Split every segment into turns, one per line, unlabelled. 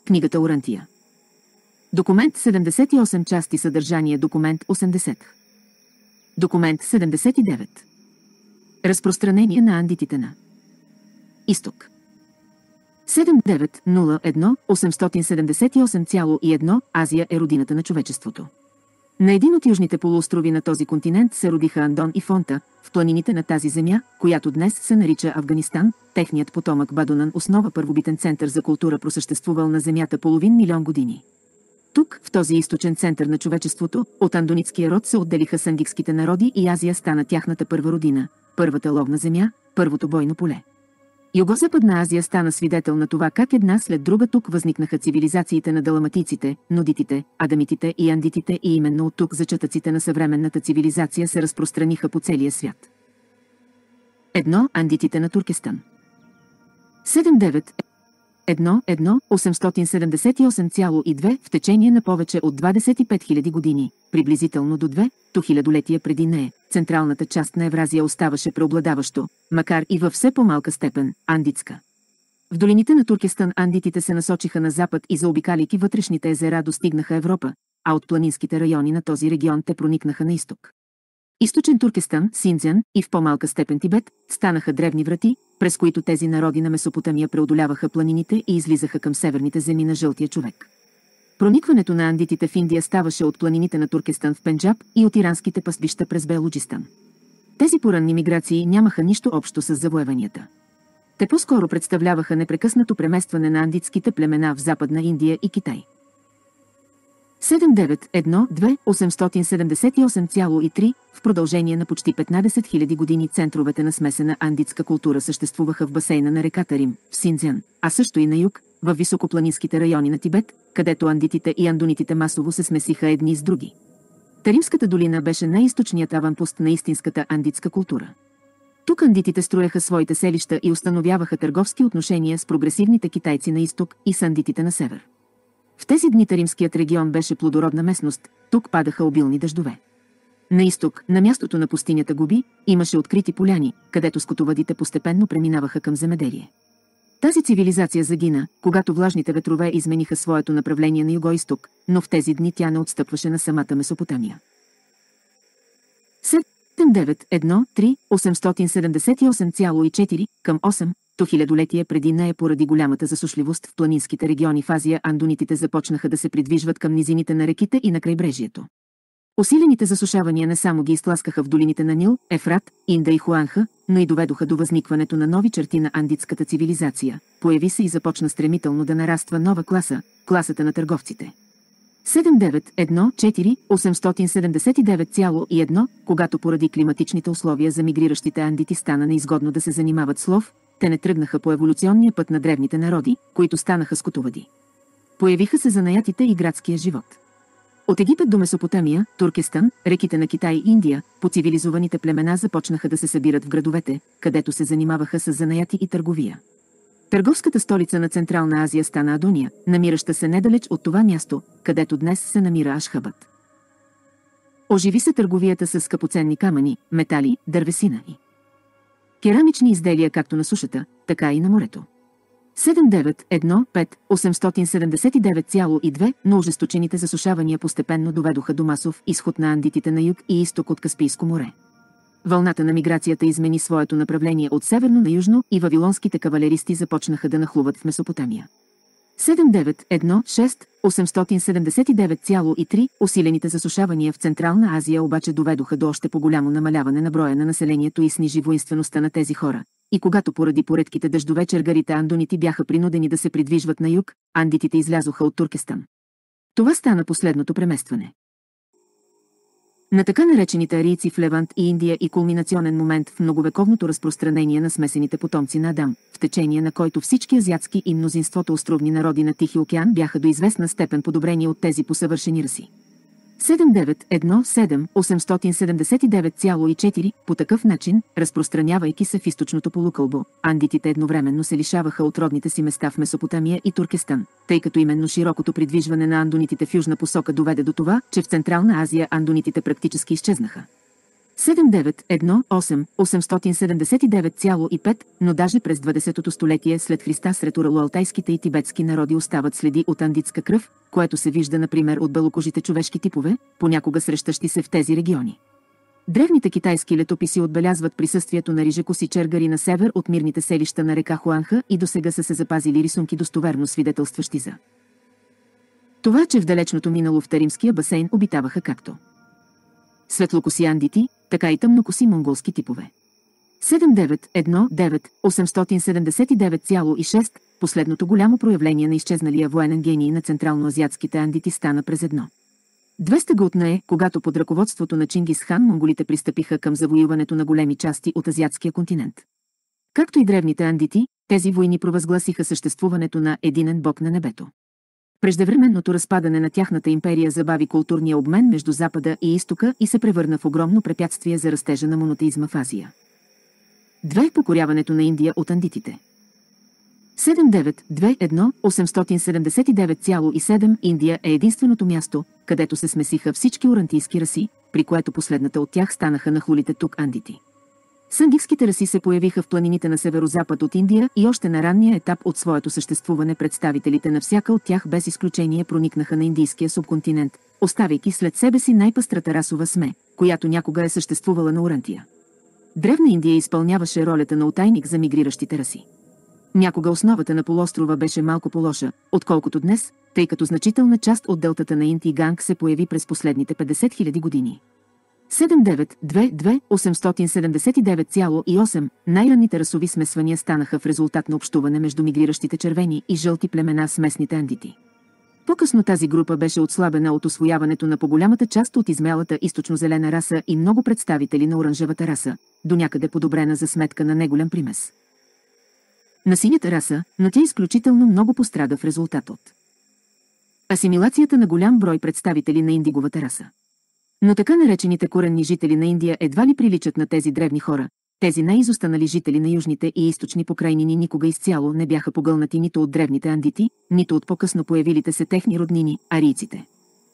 Книгата Орантия. Документ 78 части съдържание. Документ 80. Документ 79. Разпространение на андитите на изток. 7901-878,1 Азия е родината на човечеството. На един от южните полуострови на този континент се родиха Андон и Фонта, в планините на тази земя, която днес се нарича Афганистан. Техният потомък Бадунан, основа първобитен център за култура, просъществувал на земята половин милион години. Тук, в този източен център на човечеството, от андонитския род се отделиха сандикските народи и Азия стана тяхната първа родина, първата ловна земя, първото бойно поле. Югозападна Азия стана свидетел на това как една след друга тук възникнаха цивилизациите на даламатийците, нудитите, адамитите и андитите и именно от тук зачатъците на съвременната цивилизация се разпространиха по целия свят. 1. Андитите на Туркестан. 878,2 в течение на повече от 25 000 години, приблизително до 2 хилядолетия преди нея, централната част на Евразия оставаше преобладаващо, макар и във все по-малка степен, андитска. В долините на Туркестан андитите се насочиха на запад и заобикаляйки вътрешните езера достигнаха Европа, а от планинските райони на този регион те проникнаха на изток. Източен Туркестан, Синдзян и в по-малка степен Тибет станаха древни врати, през които тези народи на Месопотамия преодоляваха планините и излизаха към северните земи на жълтия човек. Проникването на андитите в Индия ставаше от планините на Туркестан в Пенджаб и от иранските пастбища през Белуджистан. Тези поранни миграции нямаха нищо общо с завоеванията. Те по-скоро представляваха непрекъснато преместване на андитските племена в Западна Индия и Китай. 878,3 в продължение на почти 15 000 години центровете на смесена андитска култура съществуваха в басейна на реката Рим, в Синдзян, а също и на юг, в високопланинските райони на Тибет, където андитите и андонитите масово се смесиха едни с други. Таримската долина беше най-източният аванпост на истинската андитска култура. Тук андитите строяха своите селища и установяваха търговски отношения с прогресивните китайци на изток и с андитите на север. В тези дни таримският регион беше плодородна местност, тук падаха обилни дъждове. На изток, на мястото на пустинята Гоби, имаше открити поляни, където скотовъдите постепенно преминаваха към земеделие. Тази цивилизация загина, когато влажните ветрове измениха своето направление на югоизток, но в тези дни тя не отстъпваше на самата Месопотамия. 878,4 към 8 хилядолетие преди нея поради голямата засушливост в планинските региони в Азия андонитите започнаха да се придвижват към низините на реките и на крайбрежието. Усилените засушавания не само ги изтласкаха в долините на Нил, Ефрат, Инда и Хуанха, но и доведоха до възникването на нови черти на андитската цивилизация. Появи се и започна стремително да нараства нова класа, класата на търговците. 879,1, когато поради климатичните условия за мигриращите андити стана неизгодно да се занимават с лов, те не тръгнаха по еволюционния път на древните народи, които станаха скотовъди. Появиха се занаятите и градския живот. От Египет до Месопотамия, Туркестан, реките на Китай и Индия, по-цивилизованите племена започнаха да се събират в градовете, където се занимаваха с занаяти и търговия. Търговската столица на Централна Азия стана Адония, намираща се недалеч от това място, където днес се намира Ашхабад. Оживи се търговията с скъпоценни камъни, метали, дървесина и керамични изделия както на сушата, така и на морето. 879,2, но ожесточените засушавания постепенно доведоха до масов изход на андитите на юг и изток от Каспийско море. Вълната на миграцията измени своето направление от северно на южно и вавилонските кавалеристи започнаха да нахлуват в Месопотамия. 879,3 усилените засушавания в Централна Азия обаче доведоха до още по-голямо намаляване на броя на населението и снижи воинствеността на тези хора. И когато поради поредките дъждове чергарите андонити бяха принудени да се придвижват на юг, андитите излязоха от Туркестан. Това стана последното преместване на така наречените арийци в Левант и Индия и кулминационен момент в многовековното разпространение на смесените потомци на Адам, в течение на който всички азиатски и мнозинството островни народи на Тихи океан бяха до известна степен подобрени от тези по съвършени раси. 879,4 по такъв начин, разпространявайки се в източното полукълбо, андитите едновременно се лишаваха от родните си места в Месопотамия и Туркестан, тъй като именно широкото придвижване на андонитите в южна посока доведе до това, че в Централна Азия андонитите практически изчезнаха. 791-879,5, но даже през 20-то столетие след Христа сред уралоалтайските и тибетски народи остават следи от андитска кръв, което се вижда например от белокожите човешки типове, понякога срещащи се в тези региони. Древните китайски летописи отбелязват присъствието на рижекоси чергари на север от мирните селища на река Хуанха и досега са се запазили рисунки достоверно свидетелстващи за това, че в далечното минало в Таримския басейн обитаваха както светлокоси андити, така и тъмнокоси монголски типове. 791-9-879,6, последното голямо проявление на изчезналия военен гений на централноазиатските андити стана през 200 година е, когато под ръководството на Чингис хан монголите пристъпиха към завоюването на големи части от азиатския континент. Както и древните андити, тези войни провъзгласиха съществуването на единен бог на небето. Преждевременното разпадане на тяхната империя забави културния обмен между Запада и Изтока и се превърна в огромно препятствие за растежа на монотеизма в Азия. 2. Покоряването на Индия от андитите. 792-1-879,7 Индия е единственото място, където се смесиха всички урантийски раси, при което последната от тях станаха нахлулите тук андити. Сангикските раси се появиха в планините на северозапад от Индия и още на ранния етап от своето съществуване представителите на всяка от тях без изключение проникнаха на индийския субконтинент, оставяйки след себе си най-пъстрата расова сме, която някога е съществувала на Урантия. Древна Индия изпълняваше ролята на утайник за мигриращите раси. Някога основата на полуострова беше малко по-лоша, отколкото днес, тъй като значителна част от делтата на Инд и Ганг се появи през последните 50 000 години. 792-879,8 най-ранните расови смесвания станаха в резултат на общуване между мигриращите червени и жълти племена с местните андити. По-късно тази група беше отслабена от усвояването на по-голямата част от измялата източно-зелена раса и много представители на оранжевата раса, до някъде подобрена за сметка на неголям примес на синята раса, но тя изключително много пострада в резултат от асимилацията на голям брой представители на индиговата раса. Но така наречените коренни жители на Индия едва ли приличат на тези древни хора. Тези най-изостанали жители на южните и източни покрайнини никога изцяло не бяха погълнати нито от древните андити, нито от по-късно появилите се техни роднини, арийците.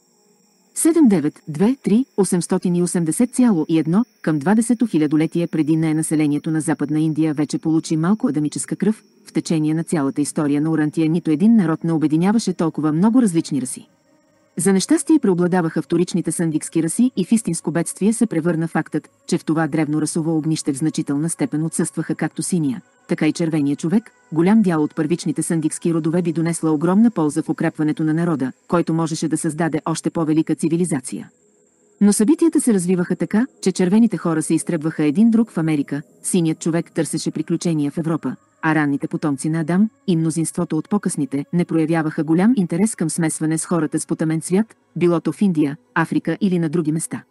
792-3-880,1 към 20-то хилядолетие преди нея населението на Западна Индия вече получи малко адамическа кръв, в течение на цялата история на Урантия нито един народ не обединяваше толкова много различни раси. За нещастие преобладаваха вторичните сандикски раси и в истинско бедствие се превърна фактът, че в това древно расово огнище в значителна степен отсъстваха както синия, така и червения човек. Голям дял от първичните сандикски родове би донесла огромна полза в укрепването на народа, който можеше да създаде още по-велика цивилизация. Но събитията се развиваха така, че червените хора се изтребваха един друг в Америка, синият човек търсеше приключения в Европа, а ранните потомци на Адам и мнозинството от по-късните не проявяваха голям интерес към смесване с хората с потъмен цвят, билото в Индия, Африка или на други места.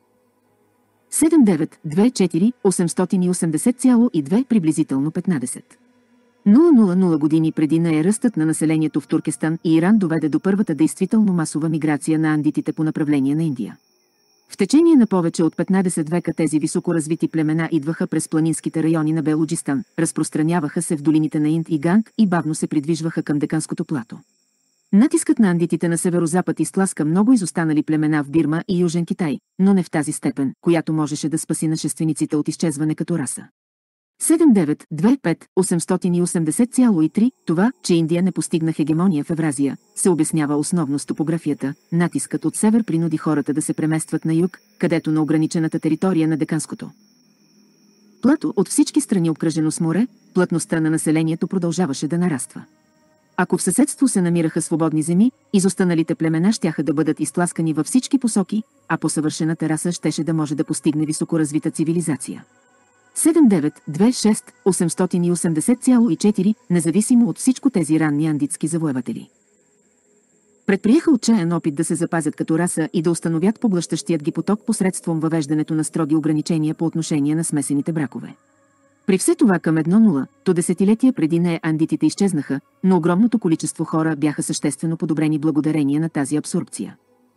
792-4-880,2 приблизително 15. 000 години преди нея ръстът на населението в Туркестан и Иран доведе до първата действително масова миграция на андитите по направление на Индия. В течение на повече от 15 века тези високоразвити племена идваха през планинските райони на Белуджистан, разпространяваха се в долините на Инд и Ганг и бавно се придвижваха към Деканското плато. Натискът на андитите на северозапад изтласка много изостанали племена в Бирма и Южен Китай, но не в тази степен, която можеше да спаси нашествениците от изчезване като раса. 792-5-880,3 това, че Индия не постигна хегемония в Евразия, се обяснява основно с топографията. Натискът от север принуди хората да се преместват на юг, където на ограничената територия на Деканското плато от всички страни обкръжено с море, плътността на населението продължаваше да нараства. Ако в съседство се намираха свободни земи, изостаналите племена щяха да бъдат изтласкани във всички посоки, а по-съвършената раса щеше да може да постигне високоразвита цивилизация. 792-880,4 независимо от всичко тези ранни андитски завоеватели предприеха отчаян опит да се запазят като раса и да установят поглъщащият ги поток посредством въвеждането на строги ограничения по отношение на смесените бракове. При все това към 1-0, десетилетия преди нея андитите изчезнаха, но огромното количество хора бяха съществено подобрени благодарение на тази абсорбция.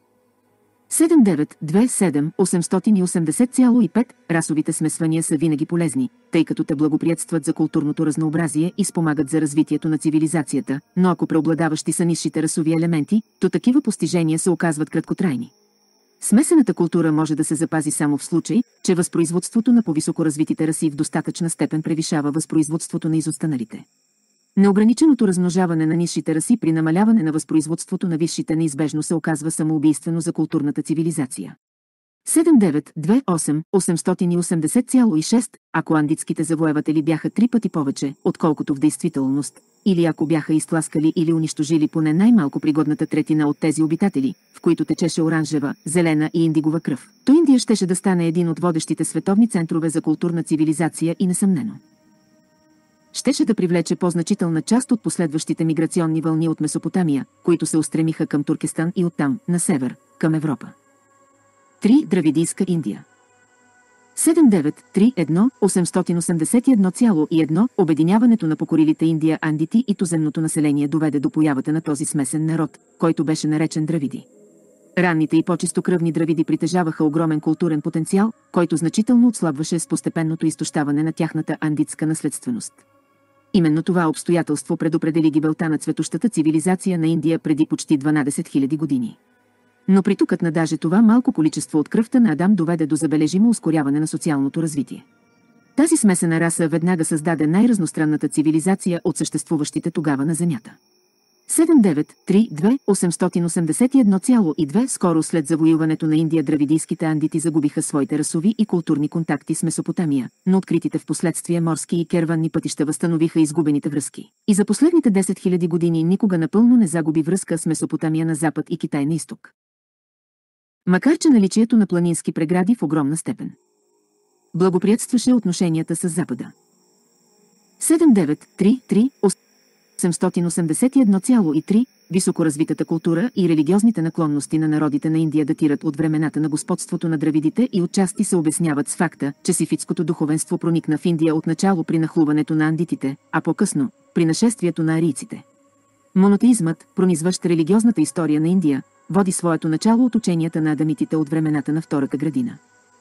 792-7-880,5 расовите смесвания са винаги полезни, тъй като те благоприятстват за културното разнообразие и спомагат за развитието на цивилизацията, но ако преобладаващи са нисшите расови елементи, то такива постижения се оказват краткотрайни. Смесената култура може да се запази само в случай, че възпроизводството на по-високо развитите раси в достатъчна степен превишава възпроизводството на изостаналите. Неограниченото размножаване на нисшите раси при намаляване на възпроизводството на висшите неизбежно се оказва самоубийствено за културната цивилизация. 792880,6, ако андитските завоеватели бяха 3 пъти повече, отколкото в действителност, или ако бяха изтласкали или унищожили поне най-малко пригодната третина от тези обитатели, в които течеше оранжева, зелена и индигова кръв, то Индия щеше да стане един от водещите световни центрове за културна цивилизация и несъмнено щеше да привлече по-значителна част от последващите миграционни вълни от Месопотамия, които се устремиха към Туркестан и оттам, на север, към Европа. 3. Дравидийска Индия. 7931-881,1 Обединяването на покорилите Индия андити и туземното население доведе до появата на този смесен народ, който беше наречен дравиди. Ранните и по-чистокръвни дравиди притежаваха огромен културен потенциал, който значително отслабваше с постепенното изтощаване на тяхната андитска наследственост. Именно това обстоятелство предопредели гибелта на цветущата цивилизация на Индия преди почти 12 000 години. Но притокът на даже това малко количество от кръвта на Адам доведе до забележимо ускоряване на социалното развитие. Тази смесена раса веднага създаде най-разностранната цивилизация от съществуващите тогава на Земята. 7932-881,2 Скоро след завоюването на Индия дравидийските андити загубиха своите расови и културни контакти с Месопотамия, но откритите в последствие морски и керванни пътища възстановиха изгубените връзки. И за последните 10 000 години никога напълно не загуби връзка с Месопотамия на запад и Китай на изток. Макар че наличието на планински прегради в огромна степен благоприятстваше отношенията с Запада. 7933-881,3 Високоразвитата култура и религиозните наклонности на народите на Индия датират от времената на господството на дравидите и отчасти се обясняват с факта, че сифитското духовенство проникна в Индия отначало при нахлуването на андитите, а по-късно – при нашествието на арийците. Монотеизмът, пронизващ религиозната история на Индия, води своето начало от ученията на адамитите от времената на втората градина.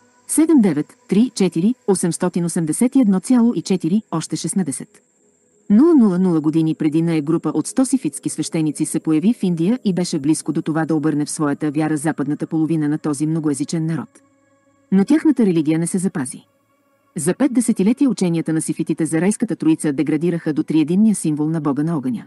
7934-881,4 Още 16. 000 години преди нея група от 100 сифитски свещеници се появи в Индия и беше близко до това да обърне в своята вяра западната половина на този многоезичен народ. Но тяхната религия не се запази. За 5 десетилетия ученията на сифитите за райската троица деградираха до триединния символ на бога на огъня.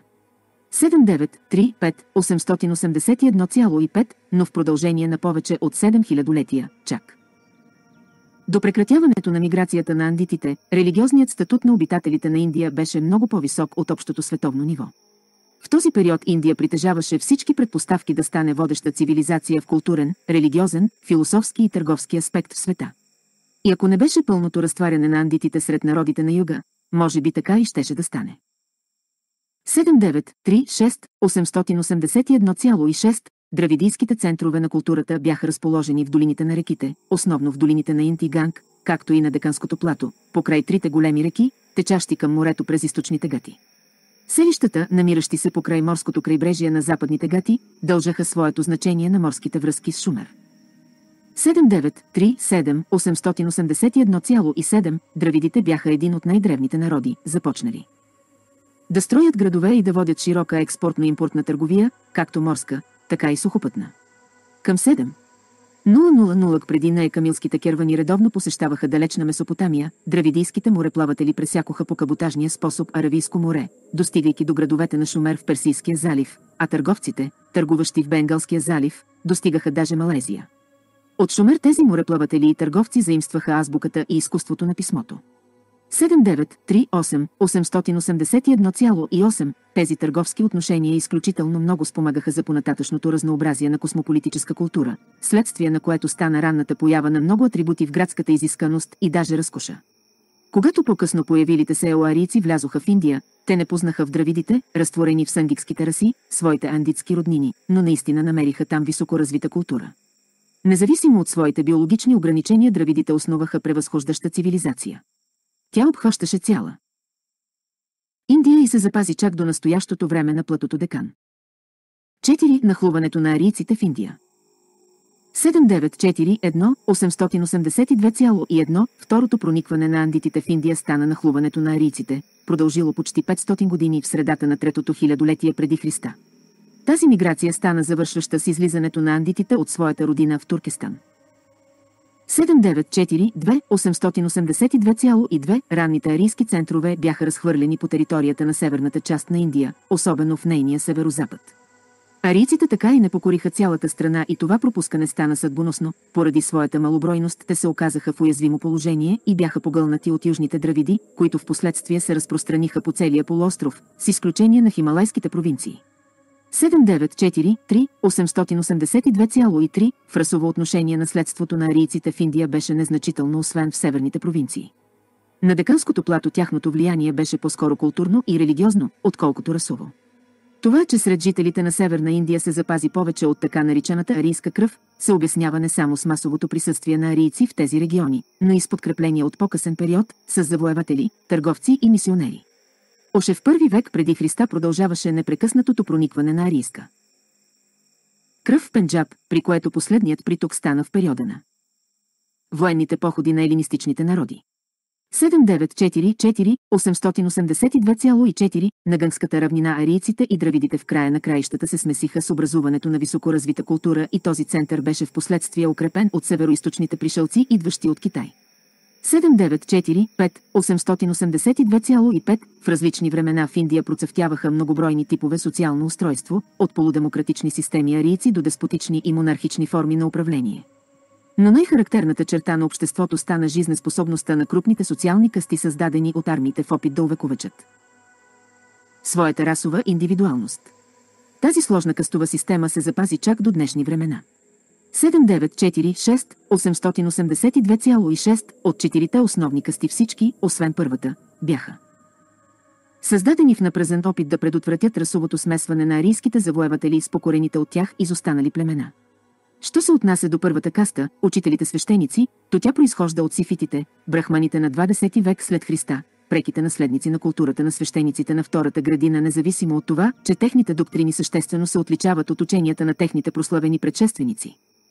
7935-881,5, но в продължение на повече от 7 хилядолетия, чак до прекратяването на миграцията на андитите, религиозният статут на обитателите на Индия беше много по-висок от общото световно ниво. В този период Индия притежаваше всички предпоставки да стане водеща цивилизация в културен, религиозен, философски и търговски аспект в света. И ако не беше пълното разтваряне на андитите сред народите на юга, може би така и щеше да стане. 7936-881,6 Дравидийските центрове на културата бяха разположени в долините на реките, основно в долините на Инд и Ганг, както и на Деканското плато, покрай трите големи реки, течащи към морето през източните гати. Селищата, намиращи се покрай морското крайбрежие на западните гати, дължаха своето значение на морските връзки с Шумер. 7937-881,7 Дравидите бяха един от най-древните народи, започнали да строят градове и да водят широка експортно-импортна търговия, както морска, така и сухопътна. Към 7.000 преди нея камилските кервани редовно посещаваха далечна Месопотамия, дравидийските мореплаватели пресякоха по каботажния способ Аравийско море, достигайки до градовете на Шумер в Персийския залив, а търговците, търгуващи в Бенгалския залив, достигаха даже Малайзия. От Шумер тези мореплаватели и търговци заимстваха азбуката и изкуството на писмото. 7938-881,8 Тези търговски отношения изключително много спомагаха за понататъчното разнообразие на космополитическа култура, следствие на което стана ранната поява на много атрибути в градската изисканост и даже разкоша. Когато по-късно появилите се еоарийци влязоха в Индия, те не познаха в дравидите, разтворени в сангикските раси, своите андитски роднини, но наистина намериха там високоразвита култура. Независимо от своите биологични ограничения, дравидите основаха превъзхождаща цивилизация. Тя обхващаше цяла Индия и се запази чак до настоящото време на платото Декан. 4. Нахлуването на арийците в Индия. 7941-882,1 Второто проникване на андитите в Индия стана нахлуването на арийците, продължило почти 500 години в средата на третото хилядолетие преди Христа. Тази миграция стана завършваща с излизането на андитите от своята родина в Туркестан. 794-2 882,2 ранните арийски центрове бяха разхвърлени по територията на северната част на Индия, особено в нейния северозапад. Арийците така и не покориха цялата страна и това пропускане стана съдбоносно. Поради своята малобройност те се оказаха в уязвимо положение и бяха погълнати от южните дравиди, които впоследствие се разпространиха по целия полуостров, с изключение на хималайските провинции. 794-3 882,3 в расово отношение наследството на арийците в Индия беше незначително, освен в северните провинции. На Деканското плато тяхното влияние беше по-скоро културно и религиозно, отколкото расово. Това, че сред жителите на Северна Индия се запази повече от така наричаната арийска кръв, се обяснява не само с масовото присъствие на арийци в тези региони, но и с подкрепление от по-късен период, с завоеватели, търговци и мисионери. Още в първи век преди Христа продължаваше непрекъснатото проникване на арийска кръв в Пенджаб, при което последният приток стана в периода на военните походи на елинистичните народи. 794-4 882,4 на Гънгската равнина арийците и дравидите в края на краищата се смесиха с образуването на високоразвита култура и този център беше в последствие укрепен от североизточните пришълци, идващи от Китай. 794-5 882,5 в различни времена в Индия процъфтяваха многобройни типове социално устройство, от полудемократични системи арийци до деспотични и монархични форми на управление. Но най-характерната черта на обществото стана жизнеспособността на крупните социални касти, създадени от армиите в опит да увековечат своята расова индивидуалност. Тази сложна кастова система се запази чак до днешни времена. 794-6 882,6 от четирите основни касти всички, освен първата, бяха създадени в напразен опит да предотвратят расовото смесване на арийските завоеватели с покорените от тях изостанали племена. Що се отнася до първата каста, учителите свещеници, то тя произхожда от сифитите, брахманите на 20 век след Христа, преките наследници на културата на свещениците на втората градина, независимо от това, че техните доктрини съществено се отличават от ученията на техните прославени предшественици.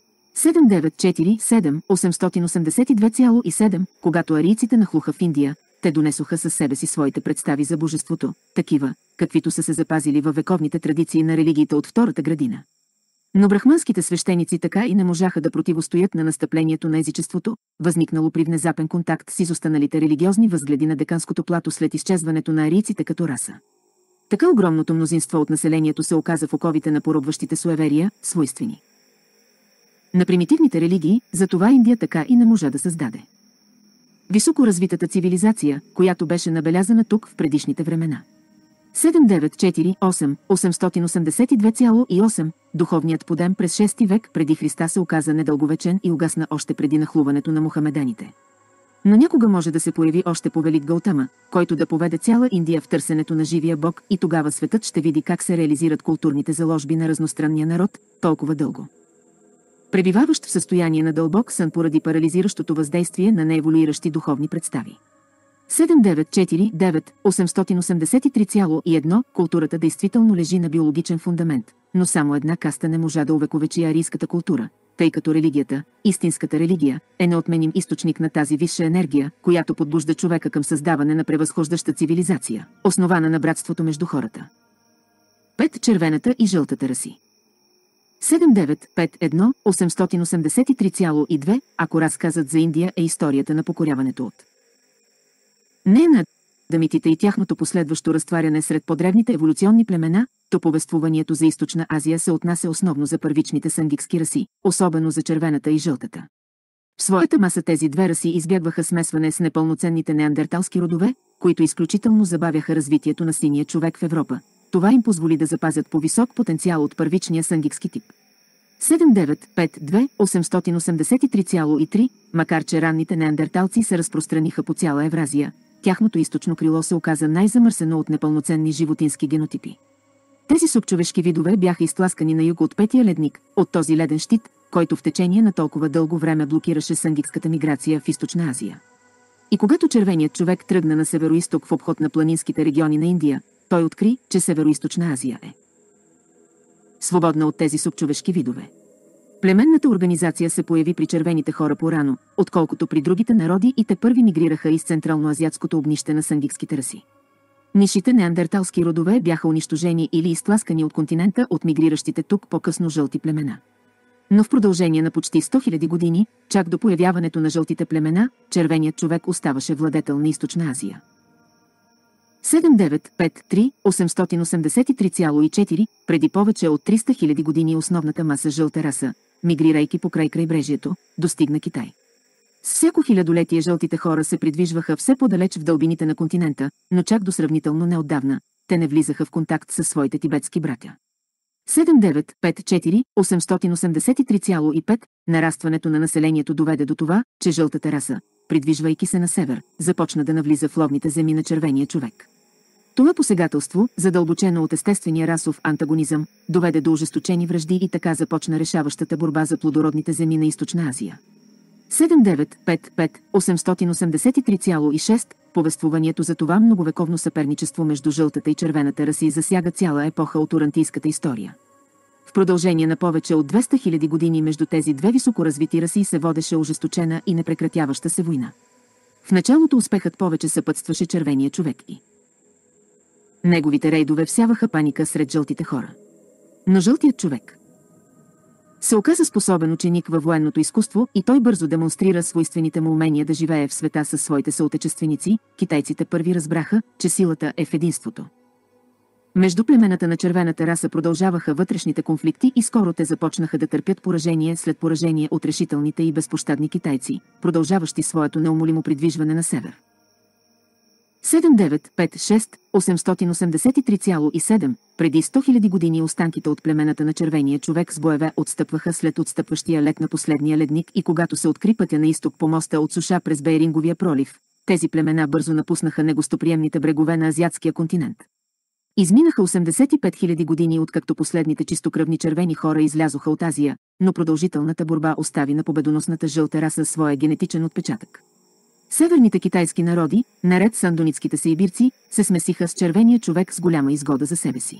794-7 882,7 когато арийците нахлуха в Индия, те донесоха със себе си своите представи за божеството, такива, каквито са се запазили във вековните традиции на религиите от втората градина. Но брахманските свещеници така и не можаха да противостоят на настъплението на езичеството, възникнало при внезапен контакт с изостаналите религиозни възгледи на Деканското плато след изчезването на арийците като раса. Така огромното мнозинство от населението се оказа в оковите на поробващите суеверия, свойствени на примитивните религии, затова Индия така и не можа да създаде високо развитата цивилизация, която беше набелязана тук в предишните времена. 794-8 882,8 духовният подем през 6 век преди Христа се оказа недълговечен и угасна още преди нахлуването на мухамеданите. Но някога може да се появи още повелик Гаутама, който да поведе цяла Индия в търсенето на живия Бог, и тогава светът ще види как се реализират културните заложби на разностранния народ толкова дълго пребиваващ в състояние на дълбок сън поради парализиращото въздействие на нееволюиращи духовни представи. 794-9 883,1 културата действително лежи на биологичен фундамент, но само една каста не можа да увековечи арийската култура, тъй като религията, истинската религия, е неотменим източник на тази висша енергия, която подбужда човека към създаване на превъзхождаща цивилизация, основана на братството между хората. 5. Червената и жълтата раси. 7951 883,2 ако разказът за Индия е историята на покоряването от не на дамитите и тяхното последващо разтваряне сред подревните еволюционни племена, то повествуванието за Източна Азия се отнася основно за първичните сангикски раси, особено за червената и жълтата. В своята маса тези две раси избягваха смесване с непълноценните неандерталски родове, които изключително забавяха развитието на синия човек в Европа. Това им позволи да запазят по-висок потенциал от първичния сангикски тип. 7952 883,3 макар че ранните неандерталци се разпространиха по цяла Евразия, тяхното източно крило се оказа най-замърсено от непълноценни животински генотипи. Тези субчовешки видове бяха изтласкани на юг от петия ледник, от този леден щит, който в течение на толкова дълго време блокираше сангикската миграция в Източна Азия. И когато червеният човек тръгна на североизток в обход на планинските региони на Индия, той откри, че Североизточна Азия е свободна от тези субчовешки видове. Племенната организация се появи при червените хора по-рано, отколкото при другите народи, и те първи мигрираха из централноазиатското огнище на сангикските раси. Нишите неандерталски родове бяха унищожени или изтласкани от континента от мигриращите тук по-късно жълти племена. Но в продължение на почти 100 000 години, чак до появяването на жълтите племена, червеният човек оставаше владетел на Източна Азия. 7953-883,4 преди повече от 300 000 години основната маса жълта раса, мигрирайки покрай крайбрежието, достигна Китай. С всяко хилядолетие жълтите хора се придвижваха все по-далеч в дълбините на континента, но чак до сравнително неотдавна, те не влизаха в контакт със своите тибетски братя. 7954-883,5 нарастването на населението доведе до това, че жълтата раса, придвижвайки се на север, започна да навлиза в ловните земи на червения човек. Това посегателство, задълбочено от естествения расов антагонизъм, доведе до ожесточени вражди и така започна решаващата борба за плодородните земи на Източна Азия. 7955-883,6 повествуванието за това многовековно съперничество между жълтата и червената раси засяга цяла епоха от урантийската история. В продължение на повече от 200 000 години между тези две високоразвити раси се водеше ожесточена и непрекратяваща се война. В началото успехът повече съпътстваше червения човек и неговите рейдове всяваха паника сред жълтите хора. Но жълтият човек се оказа способен ученик във военното изкуство и той бързо демонстрира свойствените му умения да живее в света със своите съотечественици. Китайците първи разбраха, че силата е в единството. Между племената на червената раса продължаваха вътрешните конфликти и скоро те започнаха да търпят поражение след поражение от решителните и безпощадни китайци, продължаващи своето неумолимо придвижване на север. 7956-883,7 преди 100 000 години останките от племената на червения човек с боеве отстъпваха след отстъпващия лед на последния ледник и когато се откри пътя на изток по моста от суша през Бейринговия пролив, тези племена бързо напуснаха негостоприемните брегове на азиатския континент. Изминаха 85 000 години откакто последните чистокръвни червени хора излязоха от Азия, но продължителната борба остави на победоносната жълта раса своя генетичен отпечатък. Северните китайски народи, наред с андонитските сейбирци, се смесиха с червения човек с голяма изгода за себе си.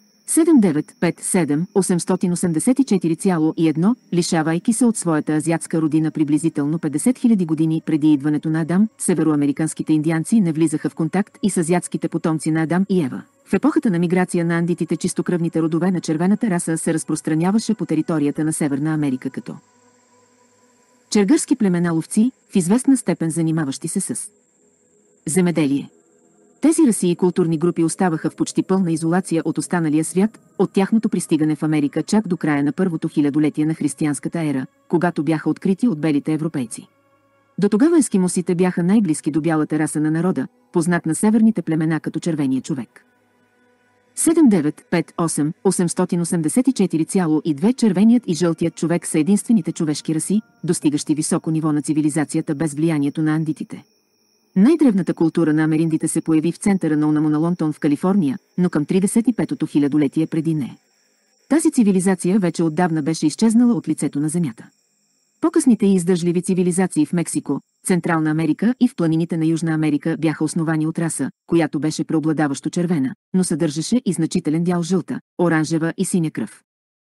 7957-884,1 лишавайки се от своята азиатска родина приблизително 50 000 години преди идването на Адам, североамериканските индианци не влизаха в контакт и с азиатските потомци на Адам и Ева. В епохата на миграция на андитите чистокръвните родове на червената раса се разпространяваше по територията на Северна Америка като чергърски племена ловци, в известна степен занимаващи се с земеделие. Тези раси и културни групи оставаха в почти пълна изолация от останалия свят, от тяхното пристигане в Америка чак до края на първото хилядолетие на християнската ера, когато бяха открити от белите европейци. До тогава ескимосите бяха най-близки до бялата раса на народа, познат на северните племена като червения човек. 7958-884,2 червеният и жълтият човек са единствените човешки раси, достигащи високо ниво на цивилизацията без влиянието на андитите. Най-древната култура на америндите се появи в центъра на Унамуналонтон в Калифорния, но към 35-то хилядолетие преди нея. Тази цивилизация вече отдавна беше изчезнала от лицето на земята. По-късните и издържливи цивилизации в Мексико, Централна Америка и в планините на Южна Америка бяха основани от раса, която беше преобладаващо червена, но съдържаше и значителен дял жълта, оранжева и синя кръв.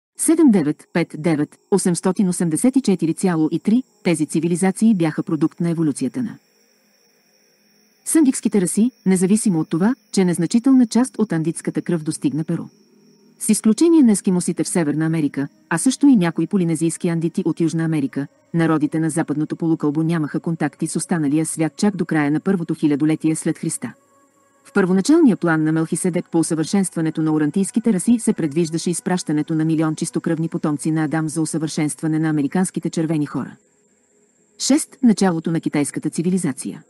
7959-884,3 тези цивилизации бяха продукт на еволюцията на съндикските раси, независимо от това, че незначителна част от андитската кръв достигна Перу. С изключение на ескимосите в Северна Америка, а също и някои полинезийски андити от Южна Америка, народите на западното полукълбо нямаха контакти с останалия свят чак до края на първото хилядолетие след Христа. В първоначалния план на Мелхиседек по усъвършенстването на урантийските раси се предвиждаше изпращането на милион чистокръвни потомци на Адам за усъвършенстване на американските червени хора. 6. Началото на китайската цивилизация.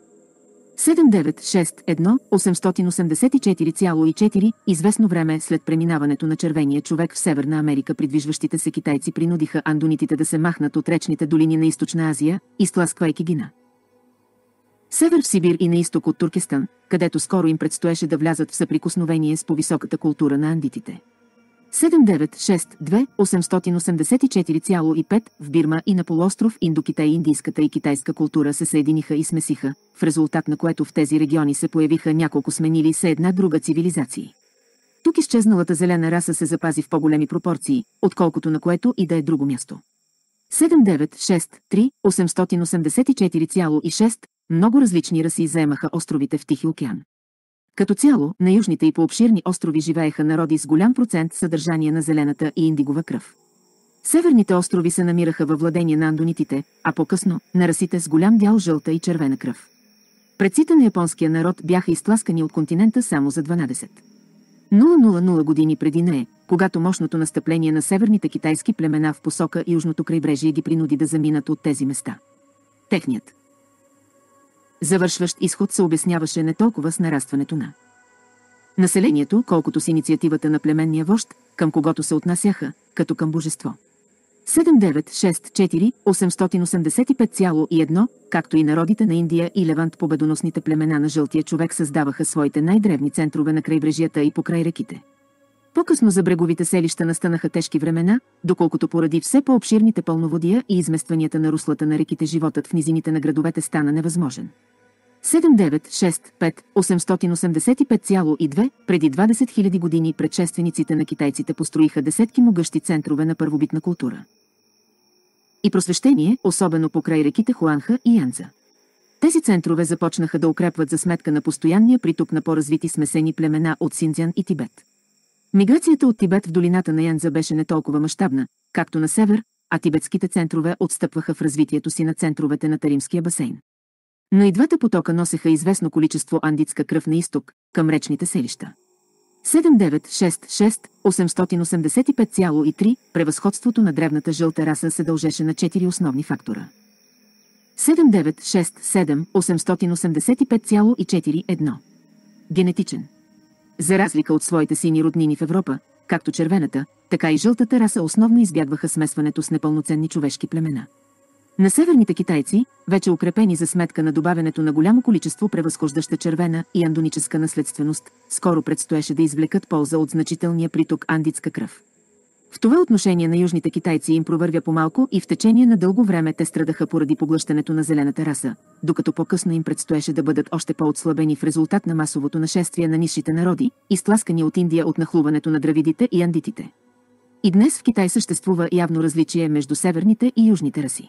7961-884,4 известно време след преминаването на червения човек в Северна Америка придвижващите се китайци принудиха андонитите да се махнат от речните долини на Източна Азия, изтласквайки ги на север в Сибир и на изток от Туркестан, където скоро им предстоеше да влязат в съприкосновение с по-високата култура на андитите. 7962-884,5 в Бирма и на полуостров Индокитай индийската и китайска култура се съединиха и смесиха, в резултат на което в тези региони се появиха няколко сменили се една друга цивилизации. Тук изчезналата зелена раса се запази в по-големи пропорции, отколкото на което и да е друго място. 7963-884,6 много различни раси заемаха островите в Тихи океан. Като цяло, на южните и пообширни острови живееха народи с голям процент съдържание на зелената и индигова кръв. Северните острови се намираха във владение на андонитите, а по-късно – на расите с голям дял жълта и червена кръв. Предците на японския народ бяха изтласкани от континента само за 12,000 години преди нея, когато мощното настъпление на северните китайски племена в посока южното крайбрежие ги принуди да заминат от тези места. Техният завършващ изход се обясняваше не толкова с нарастването на населението, колкото с инициативата на племенния вожд, към когото се отнасяха, като към божество. 7964-885,1, както и народите на Индия и Левант, победоносните племена на жълтия човек създаваха своите най-древни центрове на крайбрежията и покрай реките. По-късно за бреговите селища настанаха тежки времена, доколкото поради все по-обширните пълноводия и изместванията на руслата на реките животът в низините на градовете стана невъзможен. 7965-885,2, преди 20 000 години предшествениците на китайците построиха десетки могъщи центрове на първобитна култура и просвещение, особено покрай реките Хуанха и Янза. Тези центрове започнаха да укрепват за сметка на постоянния приток на по-развити смесени племена от Синдзян и Тибет. Миграцията от Тибет в долината на Янза беше не толкова мащабна, както на север, а тибетските центрове отстъпваха в развитието си на центровете на Таримския басейн. Но и двата потока носеха известно количество андитска кръв на изток, към речните селища. 7966-885,3, превъзходството на древната жълта раса се дължеше на 4 основни фактора. 7967-885,4,1. Генетичен. За разлика от своите сини роднини в Европа, както червената, така и жълтата раса основно избягваха смесването с непълноценни човешки племена. На северните китайци, вече укрепени за сметка на добавянето на голямо количество превъзхождаща червена и андоническа наследственост, скоро предстоеше да извлекат полза от значителния приток андитска кръв. В това отношение на южните китайци им провървя по-малко и в течение на дълго време те страдаха поради поглъщането на зелената раса, докато по-късно им предстоеше да бъдат още по-отслабени в резултат на масовото нашествие на нисшите народи, изтласкани от Индия от нахлуването на дравидите и андитите. И днес в Китай съществува явно различие между северните и южните раси.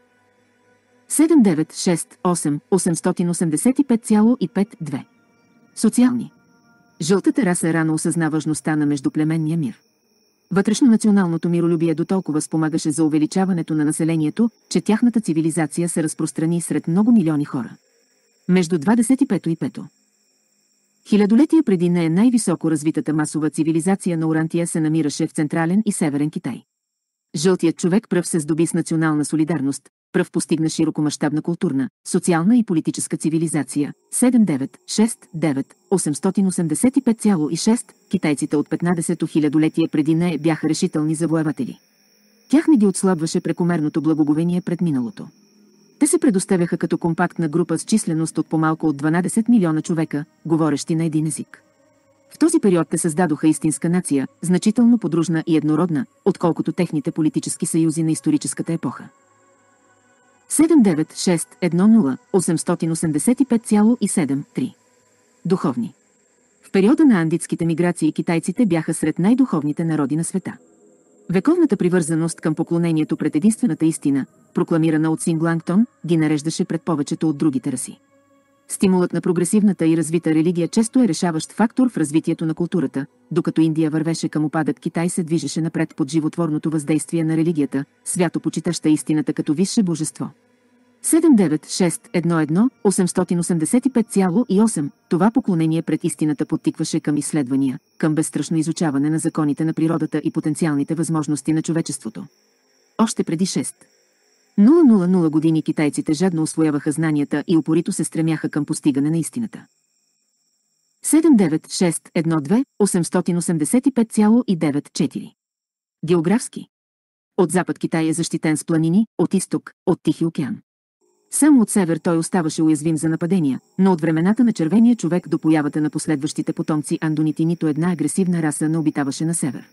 7968-885,5,2. Социални. Жълтата раса рано осъзна важността на междуплеменния мир. Вътрешно-националното миролюбие дотолкова спомагаше за увеличаването на населението, че тяхната цивилизация се разпространи сред много милиони хора. Между 25 и 5 хилядолетия преди нея най-високо развитата масова цивилизация на Орантия се намираше в Централен и Северен Китай. Жълтият човек пръв се здоби с национална солидарност, пръв постигна широкомащабна културна, социална и политическа цивилизация. 79-6-9-885,6, китайците от 15-то хилядолетие преди нея бяха решителни завоеватели. Тях не ги отслабваше прекомерното благоговение пред миналото. Те се предоставяха като компактна група с численост от по-малко от 12 милиона човека, говорещи на един език. В този период те създадоха истинска нация, значително подружна и еднородна, отколкото техните политически съюзи на историческата епоха. 79610885,73. Духовни. В периода на андитските миграции китайците бяха сред най-духовните народи на света. Вековната привързаност към поклонението пред единствената истина, прокламирана от Синглангтон, ги нареждаше пред повечето от другите раси. Стимулът на прогресивната и развита религия често е решаващ фактор в развитието на културата, докато Индия вървеше към упадък, Китай се движеше напред под животворното въздействие на религията, свято почитаща истината като висше божество. 79611885,8. Това поклонение пред истината подтикваше към изследвания, към безстрашно изучаване на законите на природата и потенциалните възможности на човечеството. Още преди 6,000 години китайците жадно усвояваха знанията и упорито се стремяха към постигане на истината. 79612885,94. Географски. От запад Китай е защитен с планини, от изток – от Тихи океан. Само от север той оставаше уязвим за нападения, но от времената на червения човек до появата на последващите потомци андонити нито една агресивна раса не обитаваше на север.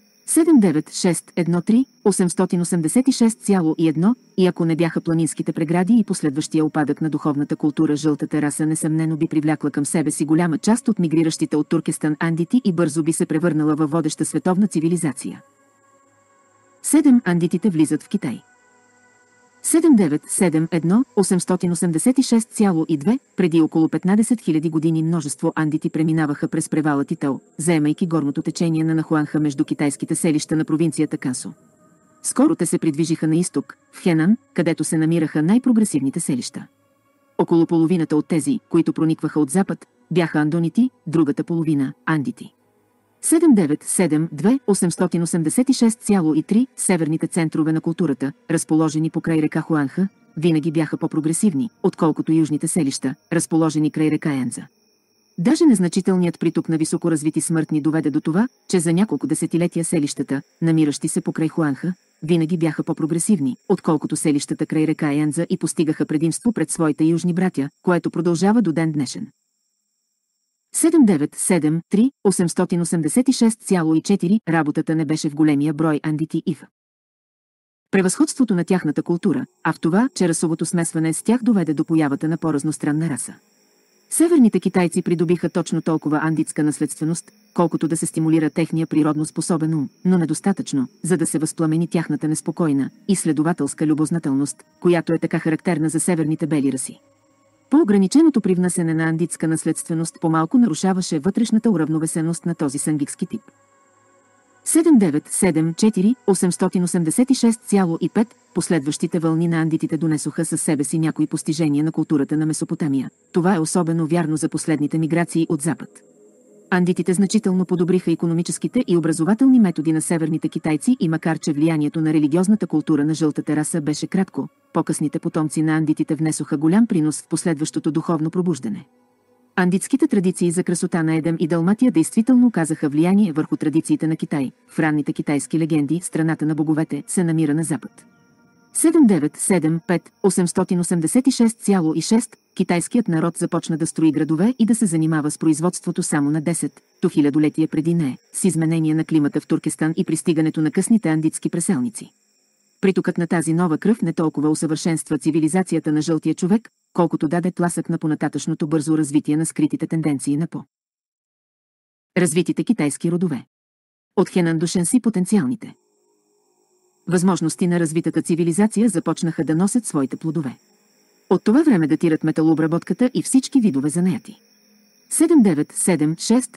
79613886,1 и ако не бяха планинските прегради и последващия упадък на духовната култура, жълтата раса несъмнено би привлякла към себе си голяма част от мигриращите от Туркестан андити и бързо би се превърнала във водеща световна цивилизация. 7. Андитите влизат в Китай. 7971 886,2 преди около 15 000 години множество андити преминаваха през превала Титал, заемайки горното течение на Нахуанха между китайските селища на провинцията Касо. Скоро те се придвижиха на изток, в Хенан, където се намираха най-прогресивните селища. Около половината от тези, които проникваха от запад, бяха андонити, другата половина – андити. 7972 886,3 северните центрове на културата, разположени покрай река Хуанха, винаги бяха по-прогресивни, отколкото южните селища, разположени край река Енза. Даже незначителният приток на високоразвити смъртни доведе до това, че за няколко десетилетия селищата, намиращи се покрай Хуанха, винаги бяха по-прогресивни, отколкото селищата край река Енза и постигаха предимство пред своите южни братя, което продължава до ден днешен. 7973 886,4 работата не беше в големия брой андити и в превъзходството на тяхната култура, а в това, че расовото смесване с тях доведе до появата на по-разностранна раса. Северните китайци придобиха точно толкова андитска наследственост, колкото да се стимулира техния природно способен ум, но недостатъчно, за да се възпламени тяхната неспокойна, изследователска любознателност, която е така характерна за северните бели раси. По-ограниченото привнасене на андитска наследственост по-малко нарушаваше вътрешната уравновесеност на този сангикски тип. 7974 886,5 последващите вълни на андитите донесоха със себе си някои постижения на културата на Месопотамия. Това е особено вярно за последните миграции от запад. Андитите значително подобриха икономическите и образователни методи на северните китайци и макар че влиянието на религиозната култура на жълтата раса беше кратко, по-късните потомци на андитите внесоха голям принос в последващото духовно пробуждане. Андитските традиции за красота на Едем и Далматия действително оказаха влияние върху традициите на Китай. В ранните китайски легенди страната на боговете се намира на запад. 7975 886,6 китайският народ започна да строи градове и да се занимава с производството само на 10-то хилядолетие преди нея, с изменение на климата в Туркестан и пристигането на късните андитски преселници. Притокът на тази нова кръв не толкова усъвършенства цивилизацията на жълтия човек, колкото даде тласък на понататъчното бързо развитие на скритите тенденции на развитите китайски родове. От Хенан до Шенси потенциалните възможности на развитата цивилизация започнаха да носят своите плодове. От това време датират металообработката и всички видове занаяти. 7976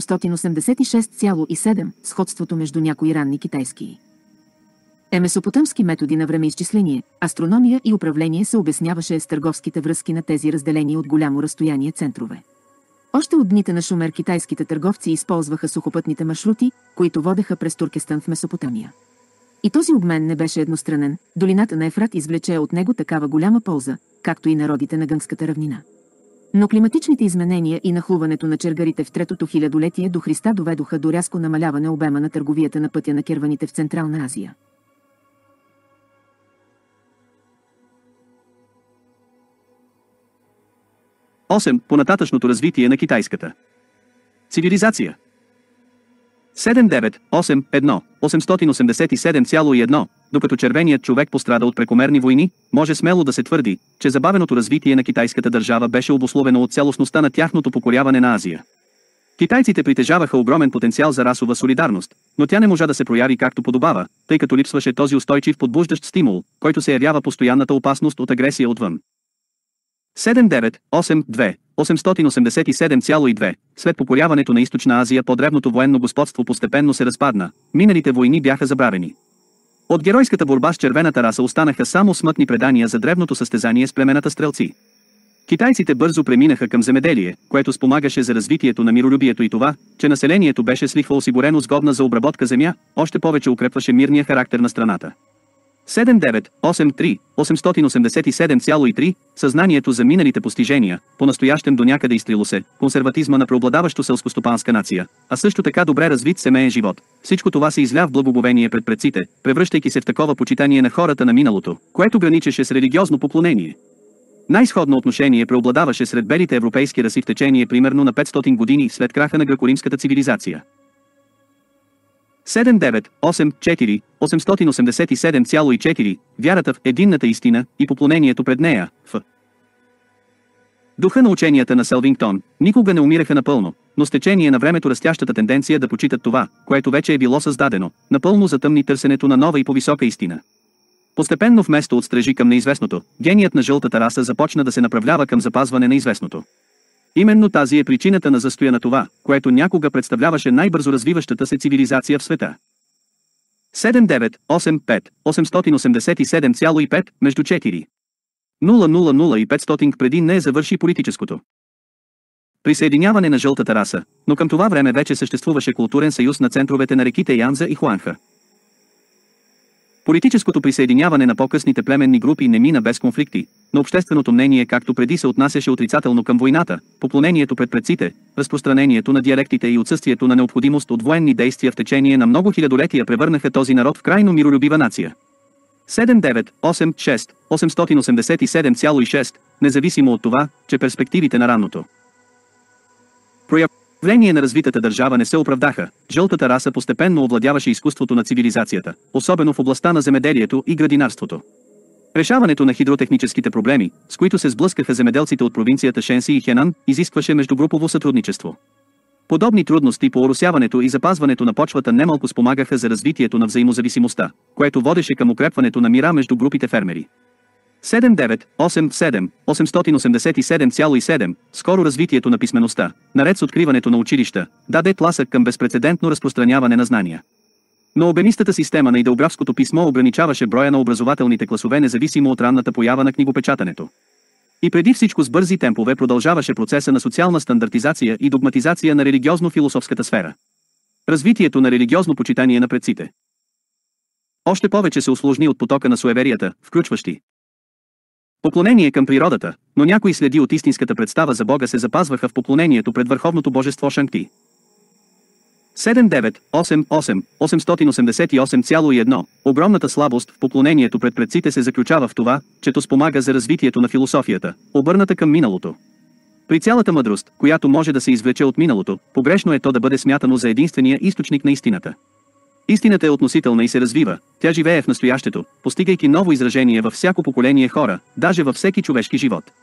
886,7 сходството между някои ранни китайски месопотамски методи на времеизчисление, астрономия и управление се обясняваше с търговските връзки на тези разделени от голямо разстояние центрове. Още от дните на Шумер китайските търговци използваха сухопътните маршрути, които водеха през Туркестан в Месопотамия. И този обмен не беше едностранен, долината на Ефрат извлече от него такава голяма полза, както и народите на Гънгската равнина. Но климатичните изменения и нахлуването на чергарите в третото хилядолетие до Христа доведоха до рязко намаляване обема на търговията на пътя на керваните в Централна Азия.
Понататъчното развитие на китайската цивилизация. 7981 887,1 Докато червеният човек пострада от прекомерни войни, може смело да се твърди, че забавеното развитие на китайската държава беше обусловено от цялостността на тяхното покоряване на Азия. Китайците притежаваха огромен потенциал за расова солидарност, но тя не можа да се прояви както подобава, тъй като липсваше този устойчив подбуждащ стимул, който се явява постоянната опасност от агресия отвън. 7982 887,2 След покоряването на Източна Азия по-древното военно господство постепенно се разпадна, миналите войни бяха забравени. От геройската борба с червената раса останаха само смътни предания за древното състезание с племената стрелци. Китайците бързо преминаха към земеделие, което спомагаше за развитието на миролюбието и това, че населението беше с лихва осигурено сгодна за обработка земя, още повече укрепваше мирния характер на страната. 7983 887,3 Съзнанието за миналите постижения, по-настоящем до някъде изтрило се, консерватизма на преобладаващо селскостопанска нация, а също така добре развит семейен живот. Всичко това се изля в благоговение пред предците, превръщайки се в такова почитание на хората на миналото, което граничеше с религиозно поклонение. Най-сходно отношение преобладаваше сред белите европейски раси в течение примерно на 500 години след краха на гръкоримската цивилизация. 7984 887,4 Вярата в единната истина и поклонението пред нея, в духа на ученията на Селвингтон, никога не умираха напълно, но с течение на времето растящата тенденция да почитат това, което вече е било създадено, напълно затъмни търсенето на нова и по-висока истина. Постепенно вместо от стражи към неизвестното, геният на жълтата раса започна да се направлява към запазване на известното. Именно тази е причината на застоя на това, което някога представляваше най-бързо развиващата се цивилизация в света. 7985 887,5 между 4. 000 и 500 преди не завърши политическото присъединяване на жълтата раса, но към това време вече съществуваше културен съюз на центровете на реките Янза и Хуанха. Политическото присъединяване на по-късните племенни групи не мина без конфликти, но общественото мнение както преди се отнасяше отрицателно към войната, поклонението пред предците, разпространението на диалектите и отсъствието на необходимост от военни действия в течение на много хилядолетия превърнаха този народ в крайно миролюбива нация. 7986 887,6, независимо от това, че перспективите на ранното проявление на развитата държава не се оправдаха, жълтата раса постепенно овладяваше изкуството на цивилизацията, особено в областта на земеделието и градинарството. Решаването на хидротехническите проблеми, с които се сблъскаха земеделците от провинцията Шенси и Хенан, изискваше междугрупово сътрудничество. Подобни трудности по оросяването и запазването на почвата немалко спомагаха за развитието на взаимозависимостта, което водеше към укрепването на мира между групите фермери. 7987 887,7, скоро развитието на писмеността, наред с откриването на училища, даде тласък към безпрецедентно разпространяване на знания. Но обемистата система на идеографското писмо ограничаваше броя на образователните класове независимо от ранната поява на книгопечатането. И преди всичко с бързи темпове продължаваше процеса на социална стандартизация и догматизация на религиозно-философската сфера. Развитието на религиозно почитание на предците още повече се усложни от потока на суеверията, включващи поклонение към природата, но някои следи от истинската представа за Бога се запазваха в поклонението пред върховното божество Шанти. 7988 888,1. Огромната слабост в поклонението пред предците се заключава в това, че то спомага за развитието на философията, обърната към миналото. При цялата мъдрост, която може да се извлече от миналото, погрешно е то да бъде смятано за единствения източник на истината. Истината е относителна и се развива, тя живее в настоящето, постигайки ново изражение във всяко поколение хора, даже във всеки човешки живот.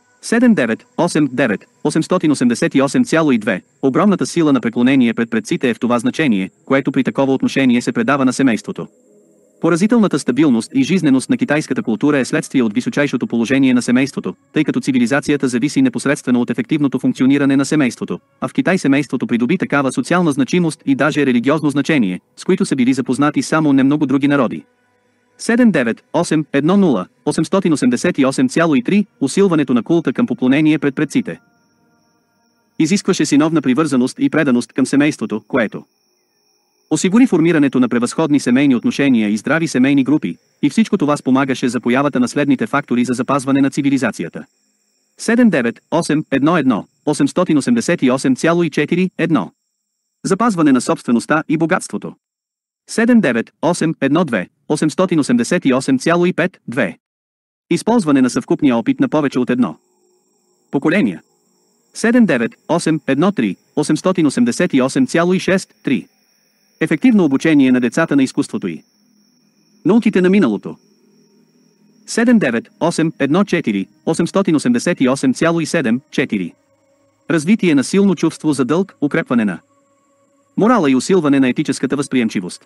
7989 888,2. Огромната сила на преклонение пред предците е в това значение, което при такова отношение се предава на семейството. Поразителната стабилност и жизненост на китайската култура е следствие от височайшото положение на семейството, тъй като цивилизацията зависи непосредствено от ефективното функциониране на семейството, а в Китай семейството придоби такава социална значимост и даже религиозно значение, с които са били запознати само немного други народи. 7981 888,3. Усилването на култа към поклонение пред предците изискваше синовна привързаност и преданост към семейството, което осигури формирането на превъзходни семейни отношения и здрави семейни групи, и всичко това спомагаше за появата на следните фактори за запазване на цивилизацията. 7981 888,4. 1. Запазване на собствеността и богатството. 7982 888,5. 2. Използване на съвкупния опит на повече от едно поколения. 7983 888,6. 3. Ефективно обучение на децата на изкуството и науките на миналото. 7914 888,7. 4. Развитие на силно чувство за дълг, укрепване на морала и усилване на етическата възприемчивост.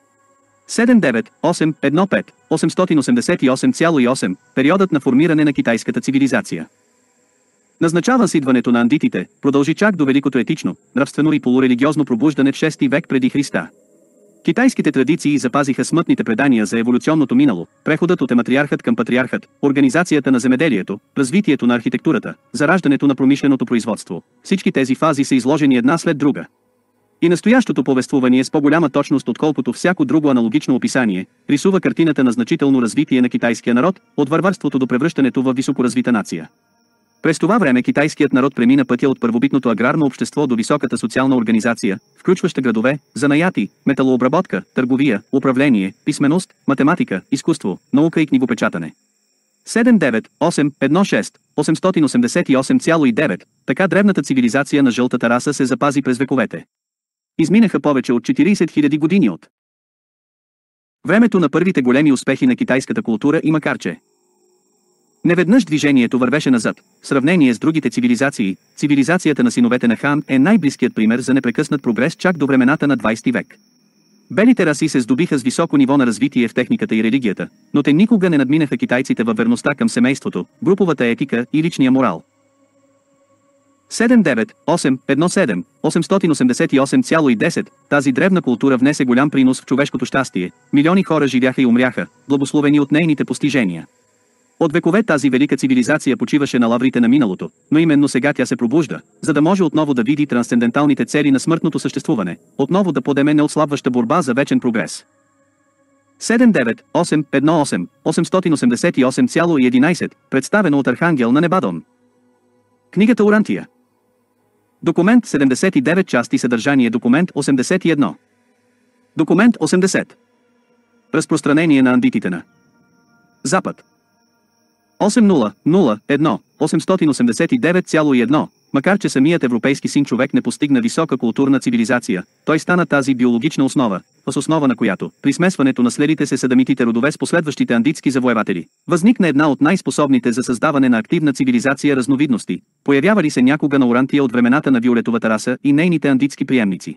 7915 888,8. Периодът на формиране на китайската цивилизация. Назначава с идването на андитите, продължи чак до великото етично, нравствено и полурелигиозно пробуждане в 6 век преди Христа. Китайските традиции запазиха смътните предания за еволюционното минало, преходът от ематриархът към патриархът, организацията на земеделието, развитието на архитектурата, зараждането на промишленото производство. Всички тези фази са изложени една след друга. И настоящото повествувание с по-голяма точност отколкото всяко друго аналогично описание, рисува картината на значително развитие на китайския народ, от варварството до превръщането в високоразвита нация. През това време китайският народ премина пътя от първобитното аграрно общество до високата социална организация, включваща градове, занаяти, металообработка, търговия, управление, писменост, математика, изкуство, наука и книгопечатане. 7916 888,9. Така древната цивилизация на жълтата раса се запази през вековете. Изминаха повече от 40 000 години от времето на първите големи успехи на китайската култура и макар че неведнъж движението вървеше назад, в сравнение с другите цивилизации, цивилизацията на синовете на Хан е най-близкият пример за непрекъснат прогрес чак до времената на 20 век. Белите раси се здобиха с високо ниво на развитие в техниката и религията, но те никога не надминаха китайците във верността към семейството, груповата етика и личния морал. 79817 888,10 Тази древна култура внесе голям принос в човешкото щастие. Милиони хора живяха и умряха, благословени от нейните постижения. От векове тази велика цивилизация почиваше на лаврите на миналото, но именно сега тя се пробужда, за да може отново да види трансценденталните цели на смъртното съществуване, отново да подеме неотслабваща борба за вечен прогрес. 79818 888,11 Представено от Архангел на Небадон. Книгата Урантия. Документ 79 части съдържание Документ 81. Документ 80. Разпространение на андитите на Запад. 8001 889,1 Макар че самият европейски син човек не постигна висока културна цивилизация, той стана тази биологична основа, въз основа на която, при смесването на следите се с адамитите родове с последващите андитски завоеватели, възникна една от най-способните за създаване на активна цивилизация разновидности, появявали се някога на Урантия от времената на виолетовата раса и нейните андитски приемници.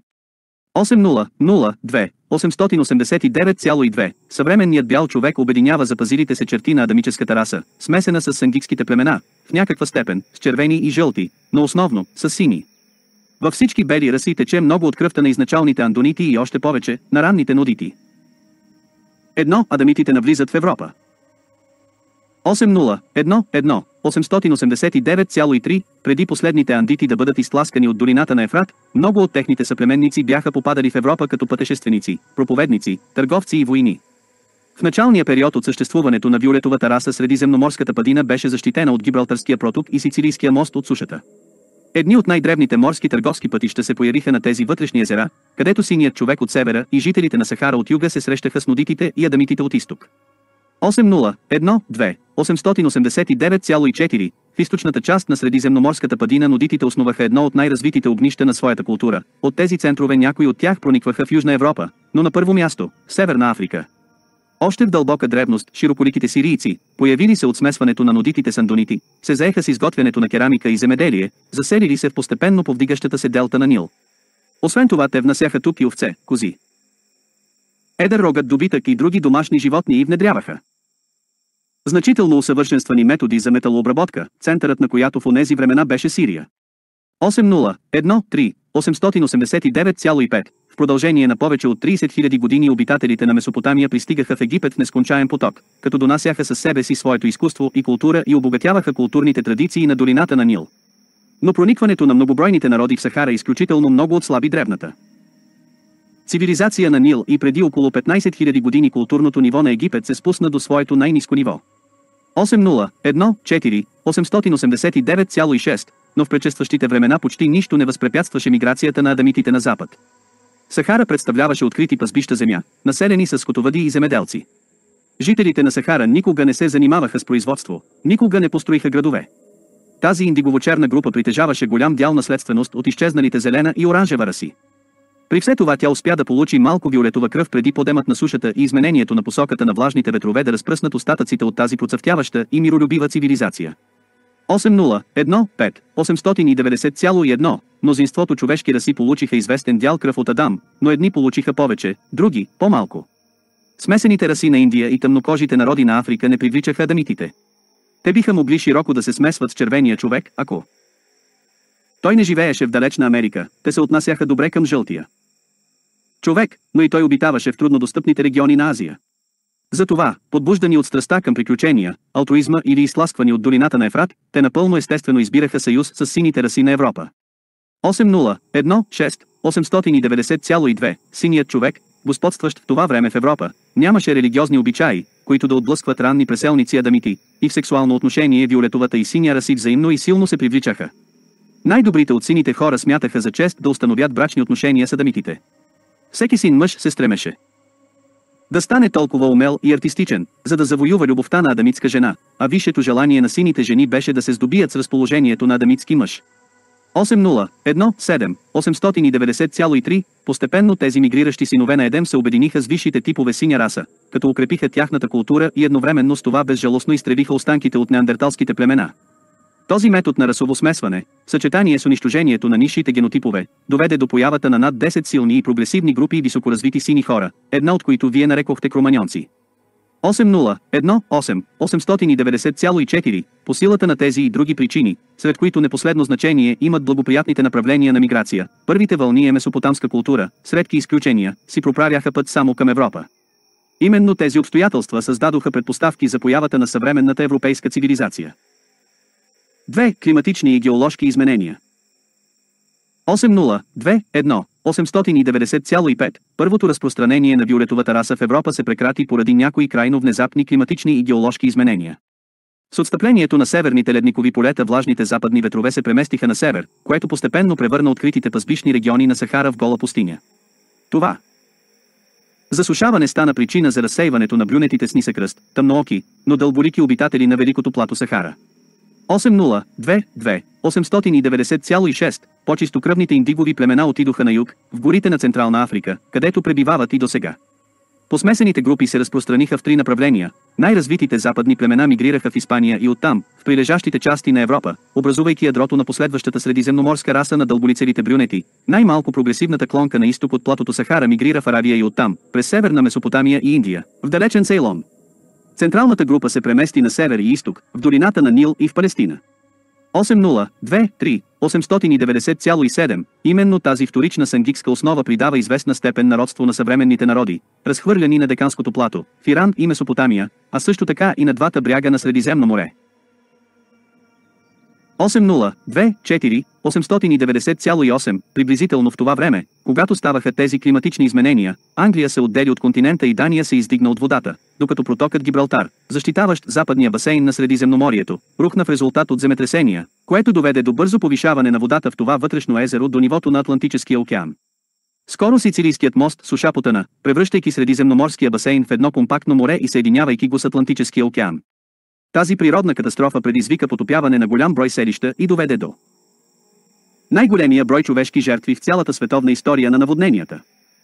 8002 889,2 Съвременният бял човек обединява запазилите се черти на адамическата раса, смесена с сангикските племена, в някаква степен, с червени и жълти, но основно, с сини. Във всички бели раси тече много от кръвта на изначалните андонити и още повече, на ранните нодити. Адамитите навлизат в Европа. 8011 889,3 Преди последните андити да бъдат изтласкани от долината на Ефрат, много от техните съплеменници бяха попадали в Европа като пътешественици, проповедници, търговци и войни. В началния период от съществуването на виолетовата раса средиземноморската падина беше защитена от Гибралтарския проток и Сицилийския мост от сушата. Едни от най-древните морски търговски пътища се появиха на тези вътрешни езера, където синият човек от севера и жителите на Сахара от юга се срещаха с нодитите и адамитите от изток. 8012 889,4 В източната част на средиземноморската падина нодитите основаха едно от най-развитите огнища на своята култура. От тези центрове някои от тях проникваха в Южна Европа, но на първо място – Северна Африка. Още в дълбока древност, широколиките сирийци, появили се от смесването на нодитите с андонити, се заеха с изготвянето на керамика и земеделие, заселили се в постепенно повдигащата се делта на Нил. Освен това те внасяха тук и овце, кози, едър рогът, добитък и други домашни животни и внедряваха значително усъвършенствани методи за металообработка, центърът на която в онези времена беше Сирия. 8013 889,5 В продължение на повече от 30 000 години обитателите на Месопотамия пристигаха в Египет в нескончаен поток, като донасяха със себе си своето изкуство и култура и обогатяваха културните традиции на долината на Нил. Но проникването на многобройните народи в Сахара изключително много отслаби древната цивилизация на Нил и преди около 15 000 години културното ниво на Египет се спусна до своето най-ниско ниво. 8014 889,6 Но в предшестващите времена почти нищо не възпрепятстваше миграцията на адамитите на запад. Сахара представляваше открити пазбища земя, населени с скотовъди и земеделци. Жителите на Сахара никога не се занимаваха с производство, никога не построиха градове. Тази индигово-черна група притежаваше голям дял наследственост от изчезналите зелена и оранжева раси. При все това тя успя да получи малко виолетова кръв преди подемът на сушата и изменението на посоката на влажните ветрове да разпръснат остатъците от тази процъфтяваща и миролюбива цивилизация. 8015 890,1 Мнозинството човешки раси получиха известен дял кръв от Адам, но едни получиха повече, други – по-малко. Смесените раси на Индия и тъмнокожите народи на Африка не привличаха адамитите. Те биха могли широко да се смесват с червения човек, ако той не живееше в далечна Америка, те се отнасяха добре към жълтия човек, но и той обитаваше в труднодостъпните региони на Азия. Затова, подбуждани от страстта към приключения, алтруизма или изтласквани от долината на Ефрат, те напълно естествено избираха съюз с сините раси на Европа. 8016 890,2 Синият човек, господстващ в това време в Европа, нямаше религиозни обичаи, които да отблъскват ранни преселници адамити, и в сексуално отношение виолетовата и синя раси взаимно и силно се привличаха. Най-добрите от сините хора смятаха за чест да установят брачни отношения с адамитите. Всеки син мъж се стремеше да стане толкова умел и артистичен, за да завоюва любовта на адамитска жена, а висшето желание на сините жени беше да се здобият с разположението на адамитски мъж. 8017 890,3 Постепенно тези мигриращи синове на Едем се обединиха с висшите типове синя раса, като укрепиха тяхната култура и едновременно с това безжалостно изтребиха останките от неандерталските племена. Този метод на расово смесване, в съчетание с унищожението на нисшите генотипове, доведе до появата на над 10 силни и прогресивни групи и високоразвити сини хора, една от които вие нарекохте кроманьонци. 890,4 по силата на тези и други причини, сред които непоследно значение имат благоприятните направления на миграция. Първите вълни е месопотамска култура, с редки изключения, си проправяха път само към Европа. Именно тези обстоятелства създадоха предпоставки за появата на съвременната европейска цивилизация. 2. Климатични и геоложки изменения. 890,5 Първото разпространение на виолетовата раса в Европа се прекрати поради някои крайно внезапни климатични и геоложки изменения. С отстъплението на северните ледникови полета влажните западни ветрове се преместиха на север, което постепенно превърна откритите пастбищни региони на Сахара в гола пустиня. Това засушаване стана причина за разсейването на брюнетите с нисък ръст, тъмнооки, но дълболики обитатели на Великото плато Сахара. 890,6 По-чистокръвните индигови племена отидоха на юг, в горите на Централна Африка, където пребивават и досега. Посмесените групи се разпространиха в три направления. Най-развитите западни племена мигрираха в Испания и оттам, в прилежащите части на Европа, образувайки ядрото на последващата средиземноморска раса на дълболицевите брюнети. Най-малко прогресивната клонка на изток от платото Сахара мигрира в Аравия и оттам, през северна Месопотамия и Индия, в далечен Цейлон. Централната група се премести на север и изток, в долината на Нил и в Палестина. 890,7 Именно тази вторична сангикска основа придава известна степен на родство на съвременните народи, разхвърляни на Деканското плато, в Иран и Месопотамия, а също така и на двата бряга на Средиземно море. 890,8 Приблизително в това време, когато ставаха тези климатични изменения, Англия се отдели от континента и Дания се издигна от водата, докато протокът Гибралтар, защитаващ западния басейн на Средиземноморието, рухна в резултат от земетресения, което доведе до бързо повишаване на водата в това вътрешно езеро до нивото на Атлантическия океан. Скоро Сицилийският мост суша потъна, превръщайки Средиземноморския басейн в едно компактно море и съединявайки го с Атлантическия океан. Тази природна катастрофа предизвика потопяване на голям брой селища и доведе до най-големия брой човешки жертви в цялата световна история на наводненията.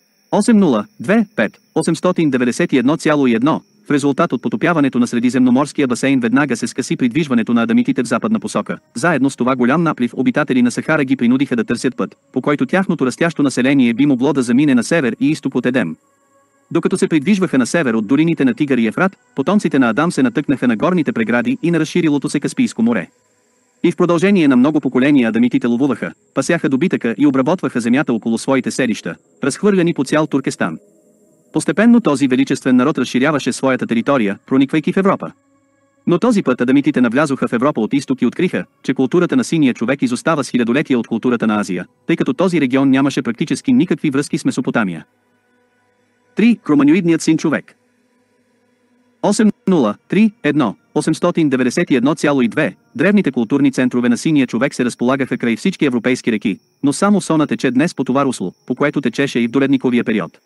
891,1 В резултат от потопяването на Средиземноморския басейн веднага се скъси придвижването на адамитите в западна посока. Заедно с това голям наплив обитатели на Сахара ги принудиха да търсят път, по който тяхното растящо население би могло да замине на север и изток от Едем. Докато се придвижваха на север от долините на Тигър и Ефрат, потомците на Адам се натъкнаха на горните прегради и на разширилото се Каспийско море. И в продължение на много поколения адамитите ловуваха, пасяха добитъка и обработваха земята около своите селища, разхвърляни по цял Туркестан. Постепенно този величествен народ разширяваше своята територия, прониквайки в Европа. Но този път адамитите навлязоха в Европа от изток и откриха, че културата на синия човек изостава с хилядолетия от културата на Азия, тъй като този регион нямаше практически никакви връзки с Месопотамия. 3. Кроманьоидният син човек. 891,2 Древните културни центрове на синия човек се разполагаха край всички европейски реки, но само Сона тече днес по това русло, по което течеше и в доледниковия период.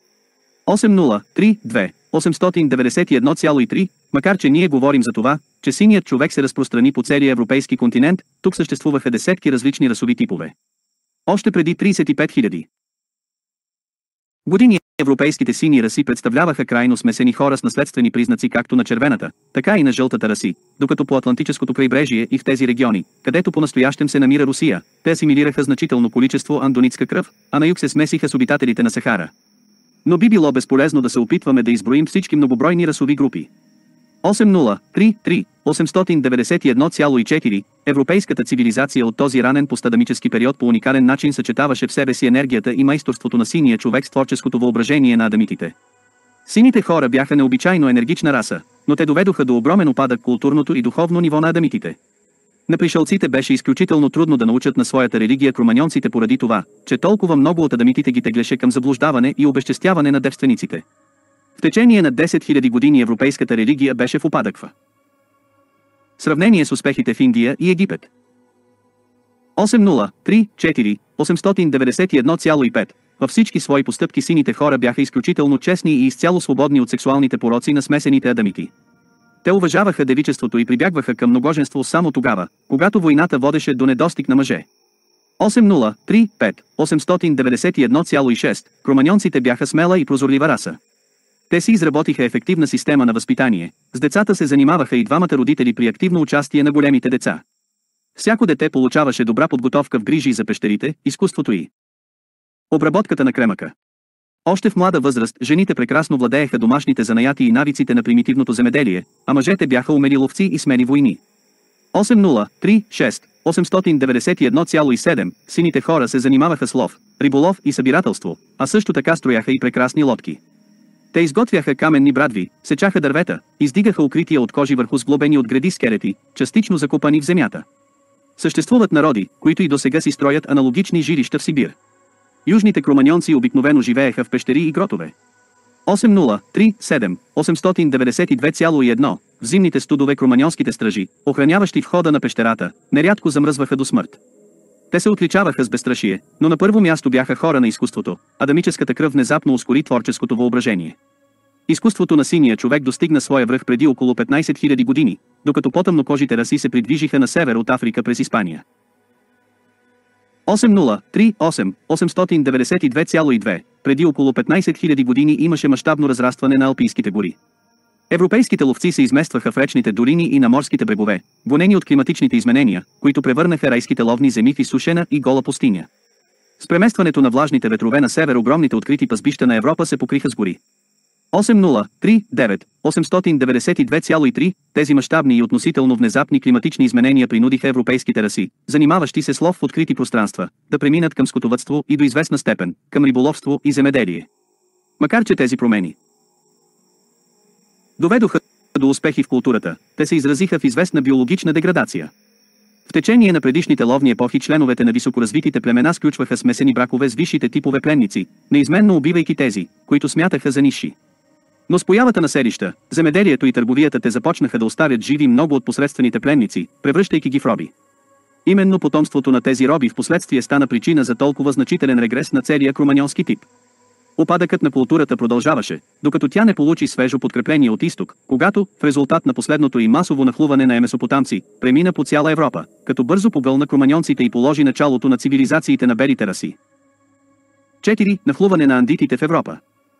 891,3 Макар че ние говорим за това, че синият човек се разпространи по целия европейски континент, тук съществуваха десетки различни расови типове. Още преди 35 000 години европейските сини раси представляваха крайно смесени хора с наследствени признаци както на червената, така и на жълтата раси, докато по Атлантическото крайбрежие и в тези региони, където по-настоящем се намира Русия, те асимилираха значително количество андонитска кръв, а на юг се смесиха с обитателите на Сахара. Но би било безполезно да се опитваме да изброим всички многобройни расови групи. 891,4 Европейската цивилизация от този ранен постадамически период по уникален начин съчетаваше в себе си енергията и майсторството на синия човек с творческото въображение на адамитите. Сините хора бяха необичайно енергична раса, но те доведоха до огромен упадък културното и духовно ниво на адамитите. На пришълците беше изключително трудно да научат на своята религия кроманьонците поради това, че толкова много от адамитите ги теглеше към заблуждаване и обезчестяване на девствениците. В течение на 10 000 години европейската религия беше в упадък. В сравнение с успехите в Индия и Египет. 891,5 Във всички свои постъпки сините хора бяха изключително честни и изцяло свободни от сексуалните пороци на смесените адамити. Те уважаваха девичеството и прибягваха към многоженство само тогава, когато войната водеше до недостиг на мъже. 891,6 Кроманьонците бяха смела и прозорлива раса. Те си изработиха ефективна система на възпитание, с децата се занимаваха и двамата родители при активно участие на големите деца. Всяко дете получаваше добра подготовка в грижи за пещерите, изкуството и обработката на кремъка. Още в млада възраст жените прекрасно владееха домашните занаяти и навиците на примитивното земеделие, а мъжете бяха умели ловци и смели войни. 803-6 891,7 сините хора се занимаваха с лов, риболов и събирателство, а също така строяха и прекрасни лодки. Те изготвяха каменни брадви, сечаха дървета, издигаха укрития от кожи върху сглобени от гради скелети, частично закопани в земята. Съществуват народи, които и досега си строят аналогични жилища в Сибир. Южните кроманьонци обикновено живееха в пещери и гротове. 803-7 892,1 в зимните студове кроманьонските стражи, охраняващи входа на пещерата, нерядко замръзваха до смърт. Те се отличаваха с безстрашие, но на първо място бяха хора на изкуството, адамическата кръв внезапно ускори творческото въображение. Изкуството на синия човек достигна своя връх преди около 15 000 години, докато по-тъмнокожите раси се придвижиха на север от Африка през Испания. 803-8 892,2 преди около 15 000 години имаше мащабно разрастване на алпийските гори. Европейските ловци се изместваха в речните долини и на морските брегове, гонени от климатичните изменения, които превърнаха райските ловни земи в изсушена и гола пустиня. С преместването на влажните ветрове на север огромните открити пазбища на Европа се покриха с гори. 803-9 892,3 тези мащабни и относително внезапни климатични изменения принудиха европейските раси, занимаващи се с лов в открити пространства, да преминат към скотовъдство и до известна степен, към риболовство и земеделие. Макар че тези промени доведоха до успехи в културата, те се изразиха в известна биологична деградация. В течение на предишните ловни епохи членовете на високоразвитите племена сключваха смесени бракове с висшите типове пленници, неизменно убивайки тези, които смятаха за нисши. Но с появата на селища, земеделието и търговията те започнаха да оставят живи много от посредствените пленници, превръщайки ги в роби. Именно потомството на тези роби впоследствие стана причина за толкова значителен регрес на целия кроманьонски тип. Упадъкът на културата продължаваше, докато тя не получи свежо подкрепление от изток, когато, в резултат на последното и масово нахлуване на месопотамци, премина по цяла Европа, като бързо погълна кроманьонците и положи началото на цивилизациите на белите раси. 4. Нахлуване на андитите в Европа.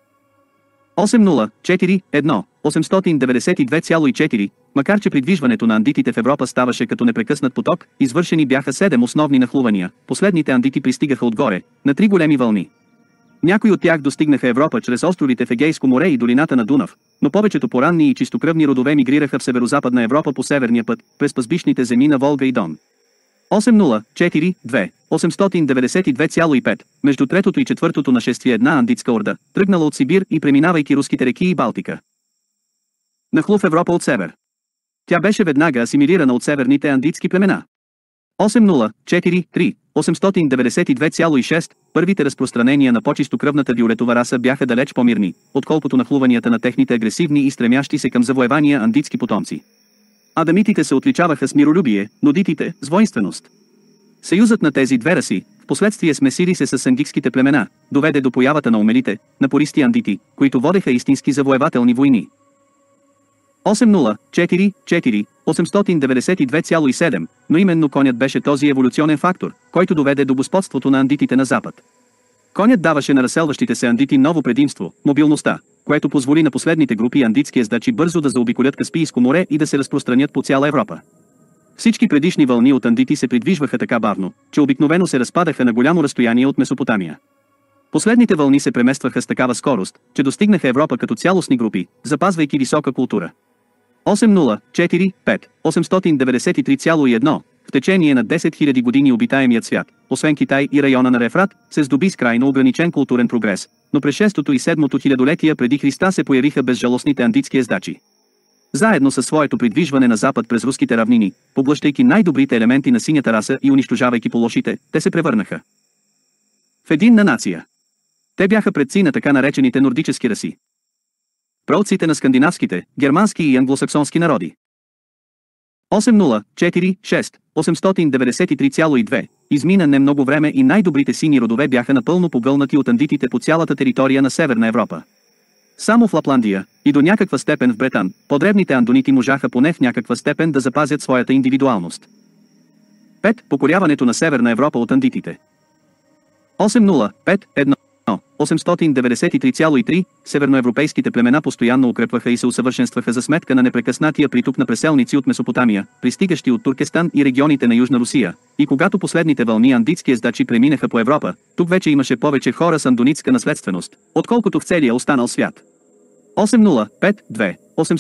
804-1 892,4 макар че придвижването на андитите в Европа ставаше като непрекъснат поток, извършени бяха 7 основни нахлувания, последните андити пристигаха отгоре, на 3 големи вълни. Някои от тях достигнаха Европа чрез островите в Егейско море и долината на Дунав, но повечето поранни и чистокръвни родове мигрираха в северозападна Европа по северния път, през пазбищните земи на Волга и Дон. 804-2 892,5 между третото и четвъртото нашествие една андитска орда, тръгнала от Сибир и преминавайки руските реки и Балтика. Нахлу в Европа от север. Тя беше веднага асимилирана от северните андитски племена. 804-3 892,6 първите разпространения на по-чистокръвната виолетова раса бяха далеч по-мирни, отколкото нахлуванията на техните агресивни и стремящи се към завоевания андитски потомци. Адамитите се отличаваха с миролюбие, нудитите – с воинственост. Съюзът на тези две раси, впоследствие смесили се с сангикските племена, доведе до появата на умелите, напористи андити, които водеха истински завоевателни войни. 804-4 892,7 но именно конят беше този еволюционен фактор, който доведе до господството на андитите на запад. Конят даваше на разселващите се андити ново предимство – мобилността, което позволи на последните групи андитски ездачи бързо да заобиколят Каспийско море и да се разпространят по цяла Европа. Всички предишни вълни от андити се придвижваха така бавно, че обикновено се разпадаха на голямо разстояние от Месопотамия. Последните вълни се преместваха с такава скорост, че достигнаха Европа като цялостни групи, запазвайки висока култура. 804-5 893,1 в течение на 10 000 години обитаемият свят, освен Китай и района на Рефрат, се здоби с крайно ограничен културен прогрес, но през 6-то и 7-то хилядолетия преди Христа се появиха безжалостните андитски ездачи. Заедно със своето придвижване на запад през руските равнини, поглъщайки най-добрите елементи на синята раса и унищожавайки по-лошите, те се превърнаха в единна нация. Те бяха предци на така наречените нордически раси. Праотците на скандинавските, германски и англосаксонски народи. 804-6 893,2 измина не много време и най-добрите сини родове бяха напълно погълнати от андитите по цялата територия на Северна Европа. Само в Лапландия, и до някаква степен в Бретан, подребните андонити можаха поне в някаква степен да запазят своята индивидуалност. 5. Покоряването на Северна Европа от андитите. 805-1 893,3, северноевропейските племена постоянно укрепваха и се усъвършенстваха за сметка на непрекъснатия приток на преселници от Месопотамия, пристигащи от Туркестан и регионите на Южна Русия. И когато последните вълни андитски ездачи преминаха по Европа, тук вече имаше повече хора с андонитска наследственост, отколкото в целия останал свят. 8052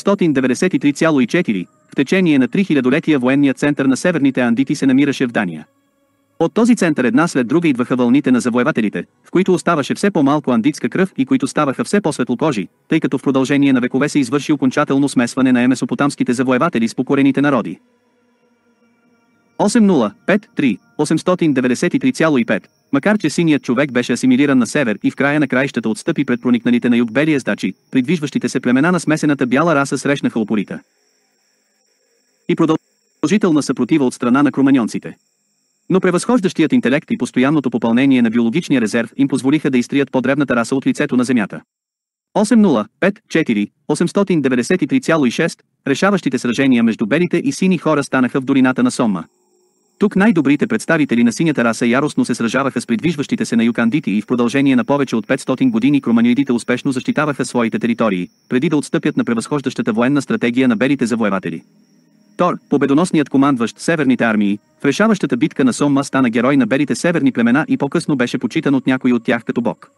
893,4 в течение на 3000-летия военният център на северните андити се намираше в Дания. От този център една след друга идваха вълните на завоевателите, в които оставаше все по-малко андитска кръв и които ставаха все по-светлокожи, тъй като в продължение на векове се извърши окончателно смесване на месопотамските завоеватели с покорените народи. 8053 893,5 Макар че синият човек беше асимилиран на север и в края на краищата отстъпи пред проникналите на юг бели ездачи, придвижващите се племена на смесената бяла раса срещнаха упорита и продължителна съпротива от страна на кроманьонците. Но превъзхождащият интелект и постоянното попълнение на биологичния резерв им позволиха да изтрият по-дребната раса от лицето на земята. 8054 893,6 Решаващите сражения между белите и сини хора станаха в долината на Сомма. Тук най-добрите представители на синята раса яростно се сражаваха с придвижващите се на юг андити и в продължение на повече от 500 години кроманьоидите успешно защитаваха своите територии, преди да отстъпят на превъзхождащата военна стратегия на белите завоеватели. Тор, победоносният командващ северните армии, в решаващата битка на Сомма стана герой на белите северни племена и по-късно беше почитан от някой от тях като бог.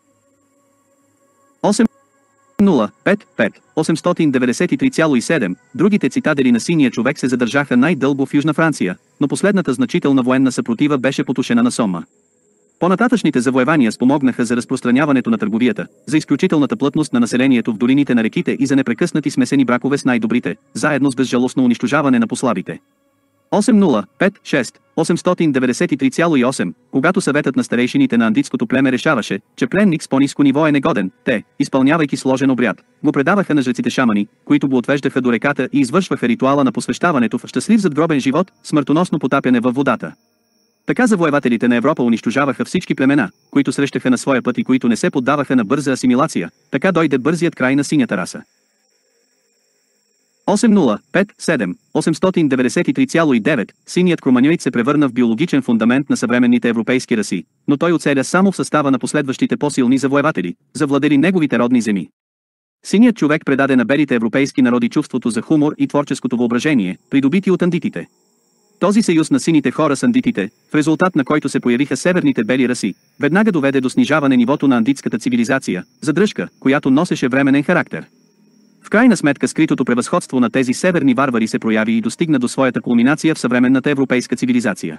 8055 893,7 Другите цитадели на синия човек се задържаха най-дълго в Южна Франция, но последната значителна военна съпротива беше потушена на Сомма. По-нататъчните завоевания спомогнаха за разпространяването на търговията, за изключителната плътност на населението в долините на реките и за непрекъснати смесени бракове с най-добрите, заедно с безжалостно унищожаване на послабите. 8056 893,8 Когато съветът на старейшините на андитското племе решаваше, че пленник с по-ниско ниво е негоден, те, изпълнявайки сложен обряд, го предаваха на жреците шамани, които го отвеждаха до реката и извършваха ритуала на посвещаването в щастлив задгробен живот, смъртоносно потапяне във водата. Така завоевателите на Европа унищожаваха всички племена, които срещаха на своя път и които не се поддаваха на бърза асимилация, така дойде бързият край на синята раса. 8057 893,9 Синият кроманьоид се превърна в биологичен фундамент на съвременните европейски раси, но той оцеля само в състава на последващите по-силни завоеватели, завладели неговите родни земи. Синият човек предаде на белите европейски народи чувството за хумор и творческото въображение, придобити от андитите. Този съюз на сините хора с андитите, в резултат на който се появиха северните бели раси, веднага доведе до снижаване нивото на андитската цивилизация, задръжка, която носеше временен характер. В крайна сметка скритото превъзходство на тези северни варвари се прояви и достигна до своята кулминация в съвременната европейска цивилизация.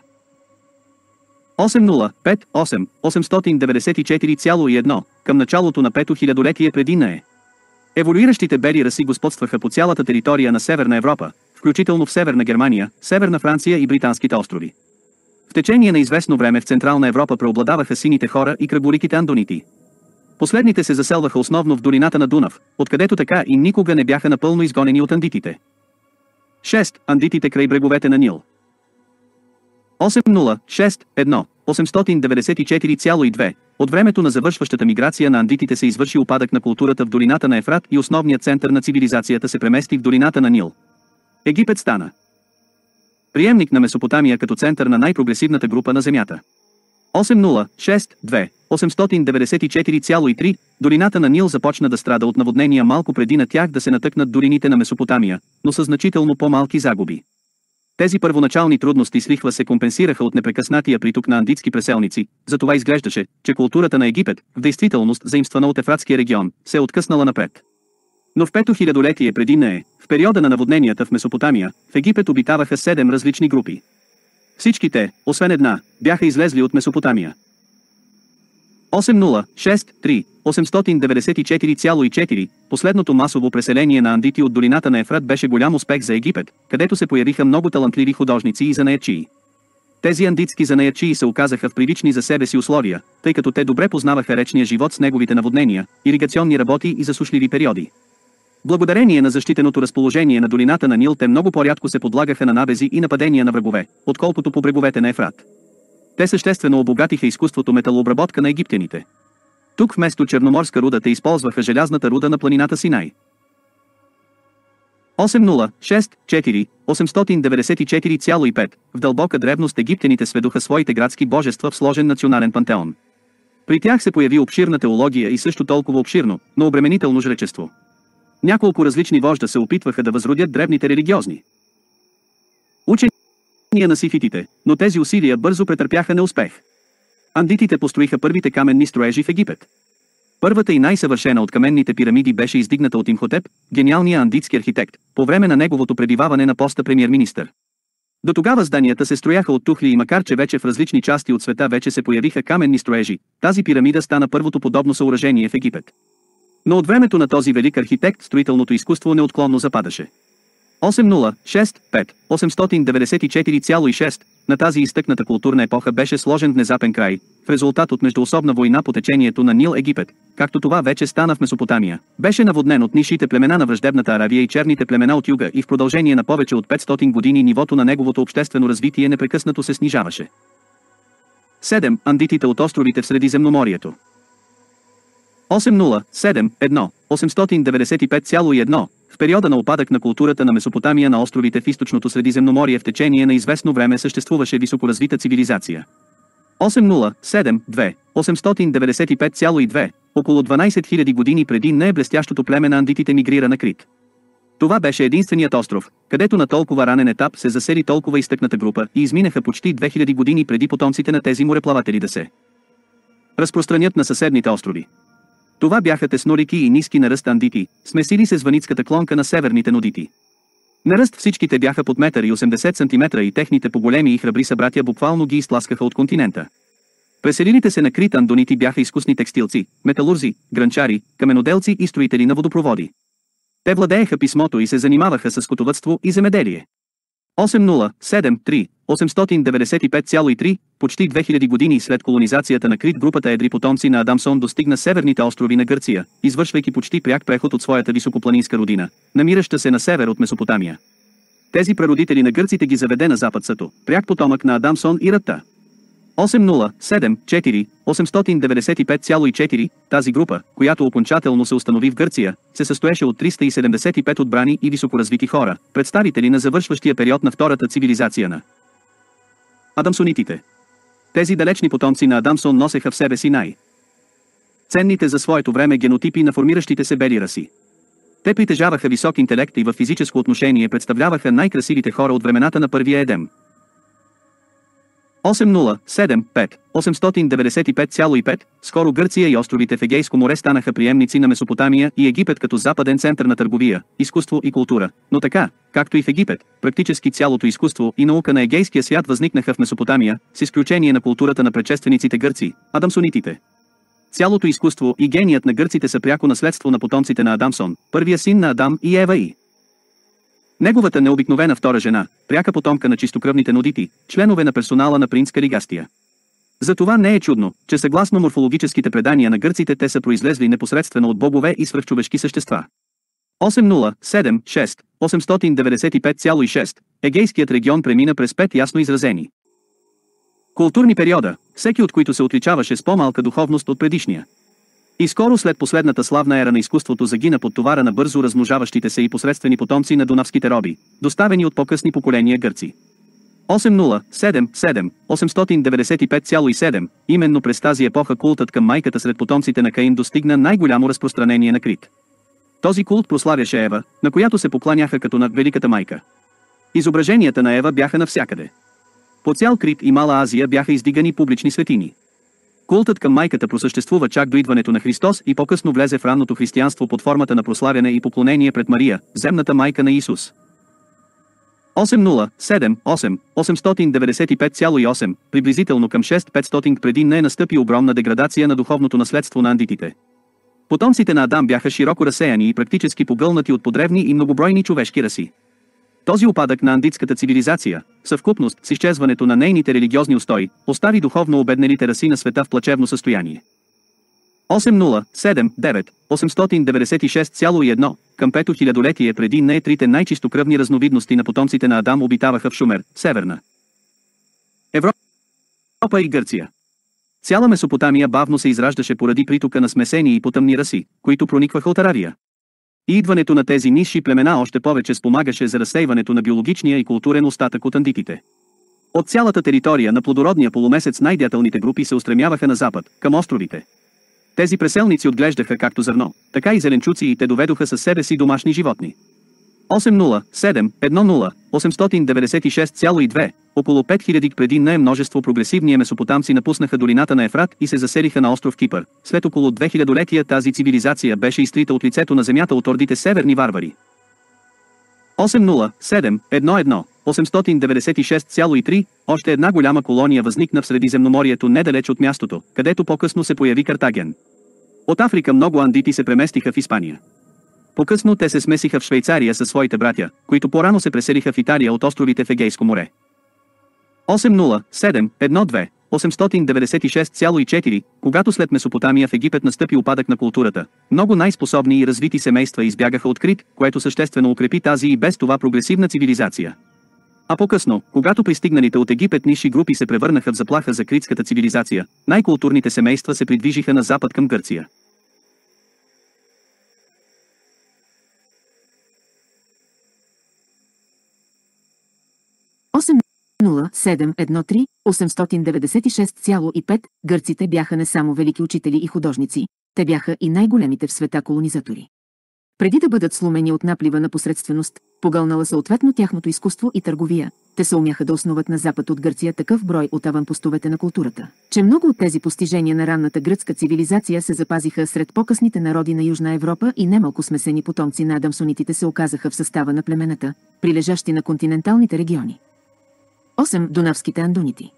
8058 894,1 Към началото на 5-то хилядолетие преди НЕ. Еволюиращите бели раси господстваха по цялата територия на Северна Европа, включително в Северна Германия, Северна Франция и Британските острови. В течение на известно време в Централна Европа преобладаваха сините хора и кръгориките андонити. Последните се заселваха основно в долината на Дунав, откъдето така и никога не бяха напълно изгонени от андитите. 6. Андитите край бреговете на Нил. 8061 894,2 От времето на завършващата миграция на андитите се извърши упадък на културата в долината на Ефрат и основният център на цивилизацията се премести в долината на Нил. Египет стана приемник на Месопотамия като център на най-прогресивната група на Земята. 8062 894,3 Долината на Нил започна да страда от наводнения малко преди на тях да се натъкнат долините на Месопотамия, но със значително по-малки загуби. Тези първоначални трудности с лихва се компенсираха от непрекъснатия приток на андитски преселници, затова изглеждаше, че културата на Египет, в действителност заимствана от Ефратския регион, се е откъснала напред. Но в 5-то хилядолетие преди НЕ, в периода на наводненията в Месопотамия, в Египет обитаваха 7 различни групи. Всички те, освен една, бяха излезли от Месопотамия. 8063 894,4 Последното масово преселение на андити от долината на Ефрат беше голям успех за Египет, където се появиха много талантливи художници и занаятчии. Тези андитски занаятчии се оказаха в привични за себе си условия, тъй като те добре познаваха речния живот с неговите наводнения, иригационни работи и засушливи периоди. Благодарение на защитеното разположение на долината на Нил те много по-рядко се подлагаха на набези и нападения на врагове, отколкото по бреговете на Ефрат. Те съществено обогатиха изкуството металообработка на египтяните. Тук вместо черноморска руда те използваха желязната руда на планината Синай. 8064 894,5 В дълбока древност египтяните сведоха своите градски божества в сложен национален пантеон. При тях се появи обширна теология и също толкова обширно, но обременително жречество. Няколко различни вожда се опитваха да възродят древните религиозни учения на сифитите, но тези усилия бързо претърпяха неуспех. Андитите построиха първите каменни строежи в Египет. Първата и най-съвършена от каменните пирамиди беше издигната от Имхотеп, гениалния андитски архитект, по време на неговото пребиваване на поста премиер-министър. До тогава зданията се строяха от тухли и макар че вече в различни части от света вече се появиха каменни строежи, тази пирамида стана първото подобно съоръжение в Египет. Но от времето на този велик архитект строителното изкуство неотклонно западаше. 894,6 на тази изтъкната културна епоха беше сложен внезапен край, в резултат от междуособна война по течението на Нил. Египет, както това вече стана в Месопотамия, беше наводнен от нишите племена на враждебната Аравия и черните племена от юга и в продължение на повече от 500 години нивото на неговото обществено развитие непрекъснато се снижаваше. 7. Андитите от островите в Средиземноморието. 895,1 в периода на упадък на културата на Месопотамия на островите в източното Средиземноморие в течение на известно време съществуваше високоразвита цивилизация. 895,2 около 12 000 години преди блестящото племе на андитите мигрира на Крит. Това беше единственият остров, където на толкова ранен етап се засели толкова изтъкната група и изминаха почти 2000 години преди потомците на тези мореплаватели да се разпространят на съседните острови. Това бяха теснорики и ниски на ръст андити, смесили се с ваницката клонка на северните нудити. На ръст всичките бяха под 1,80 м и техните по-големи и храбри събратя буквално ги изтласкаха от континента. Преселилите се на Крит андонити бяха изкусни текстилци, металурзи, гранчари, каменоделци и строители на водопроводи. Те владееха писмото и се занимаваха с скотовъдство и земеделие. 895,3 почти 2000 години след колонизацията на Крит групата едри потомци на Адамсон достигна северните острови на Гърция, извършвайки почти пряк преход от своята високопланинска родина, намираща се на север от Месопотамия. Тези прародители на гърците ги заведе на запад Сато, пряк потомък на Адамсон и Рата. 895,4 тази група, която окончателно се установи в Гърция, се състоеше от 375 отбрани и високоразвити хора, представители на завършващия период на втората цивилизация на адамсонитите. Тези далечни потомци на Адамсон носеха в себе си ценните за своето време генотипи на формиращите се бели раси. Те притежаваха висок интелект и във физическо отношение представляваха най-красивите хора от времената на първия Едем. 895,5 скоро Гърция и островите в Егейско море станаха приемници на Месопотамия и Египет като западен център на търговия, изкуство и култура, но така, както и в Египет, практически цялото изкуство и наука на егейския свят възникнаха в Месопотамия, с изключение на културата на предшествениците гърци, адамсонитите. Цялото изкуство и геният на гърците са пряко наследство на потомците на Адамсон, първия син на Адам и Ева и неговата необикновена втора жена, пряка потомка на чистокръвните нудити, членове на персонала на принц Калигастия. Затова не е чудно, че съгласно морфологическите предания на гърците те са произлезли непосредствено от богове и свръхчовешки същества. 895,6 Егейският регион премина през 5 ясно изразени културни периода, всеки от които се отличаваше с по-малка духовност от предишния. И скоро след последната славна ера на изкуството загина под товара на бързо размножаващите се и посредствени потомци на дунавските роби, доставени от по-късни поколения гърци. 895,7 именно през тази епоха култът към майката сред потомците на Каин достигна най-голямо разпространение на Крит. Този култ прославяше Ева, на която се покланяха като на Великата майка. Изображенията на Ева бяха навсякъде. По цял Крит и Мала Азия бяха издигани публични светини. Култът към майката просъществува чак до идването на Христос и по-късно влезе в ранното християнство под формата на прославяне и поклонение пред Мария, земната майка на Исус. 895,8 приблизително към 6500 преди не е настъпи огромна деградация на духовното наследство на андитите. Потомците на Адам бяха широко разсеяни и практически погълнати от подревни и многобройни човешки раси. Този упадък на андитската цивилизация, съвкупност с изчезването на нейните религиозни устои, остави духовно обеднелите раси на света в плачевно състояние. 896,1 към 5-то хилядолетие преди не трите най-чистокръвни разновидности на потомците на Адам обитаваха в Шумер, Северна Европа и Гърция. Цяла Месопотамия бавно се израждаше поради притока на смесени и потъмни раси, които проникваха от Аравия. И идването на тези нисши племена още повече спомагаше за разсейването на биологичния и културен остатък от андитите. От цялата територия на плодородния полумесец най-деятелните групи се устремяваха на запад, към островите. Тези преселници отглеждаха както зърно, така и зеленчуци и те доведоха със себе си домашни животни. 807-10-896,2 около 5000 преди не множество прогресивни месопотамци напуснаха долината на Ефрат и се заселиха на остров Кипър. След около 2000-летия тази цивилизация беше изтрита от лицето на земята от ордите северни варвари. 807-11-896,3 още една голяма колония възникна в Средиземноморието недалеч от мястото, където по-късно се появи Картаген. От Африка много андити се преместиха в Испания. По-късно те се смесиха в Швейцария със своите братя, които по-рано се преселиха в Италия от островите в Егейско море. 807-12-896,4 когато след Месопотамия в Египет настъпи упадък на културата, много най-способни и развити семейства избягаха от Крит, което съществено укрепи тази и без това прогресивна цивилизация. А по-късно, когато пристигналите от Египет нисши групи се превърнаха в заплаха за критската цивилизация, най-културните семейства се придвижиха на запад към Гърция.
Осем 0713-896,5 гърците бяха не само велики учители и художници, те бяха и най-големите в света колонизатори. Преди да бъдат сломени от наплива на посредственост, погълнала съответно тяхното изкуство и търговия, те се умяха да основат на запад от Гърция такъв брой от аванпостовете на културата, че много от тези постижения на ранната гръцка цивилизация се запазиха сред по-късните народи на Южна Европа и немалко смесени потомци на адамсонитите се оказаха в състава на племената, прилежащи на континенталните региони. 8. Дунавските андонити.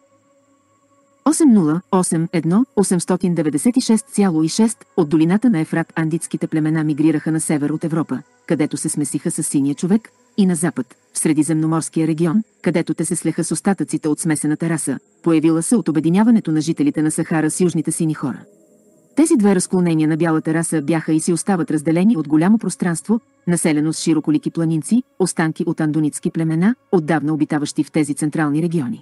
896,6 от долината на Ефрат андитските племена мигрираха на север от Европа, където се смесиха с синия човек, и на запад, в Средиземноморския регион, където те се слеха с остатъците от смесената раса, появила се от обединяването на жителите на Сахара с южните сини хора. Тези две разклонения на бялата раса бяха и си остават разделени от голямо пространство, населено с широколики планинци, останки от андонитски племена, отдавна обитаващи в тези централни региони.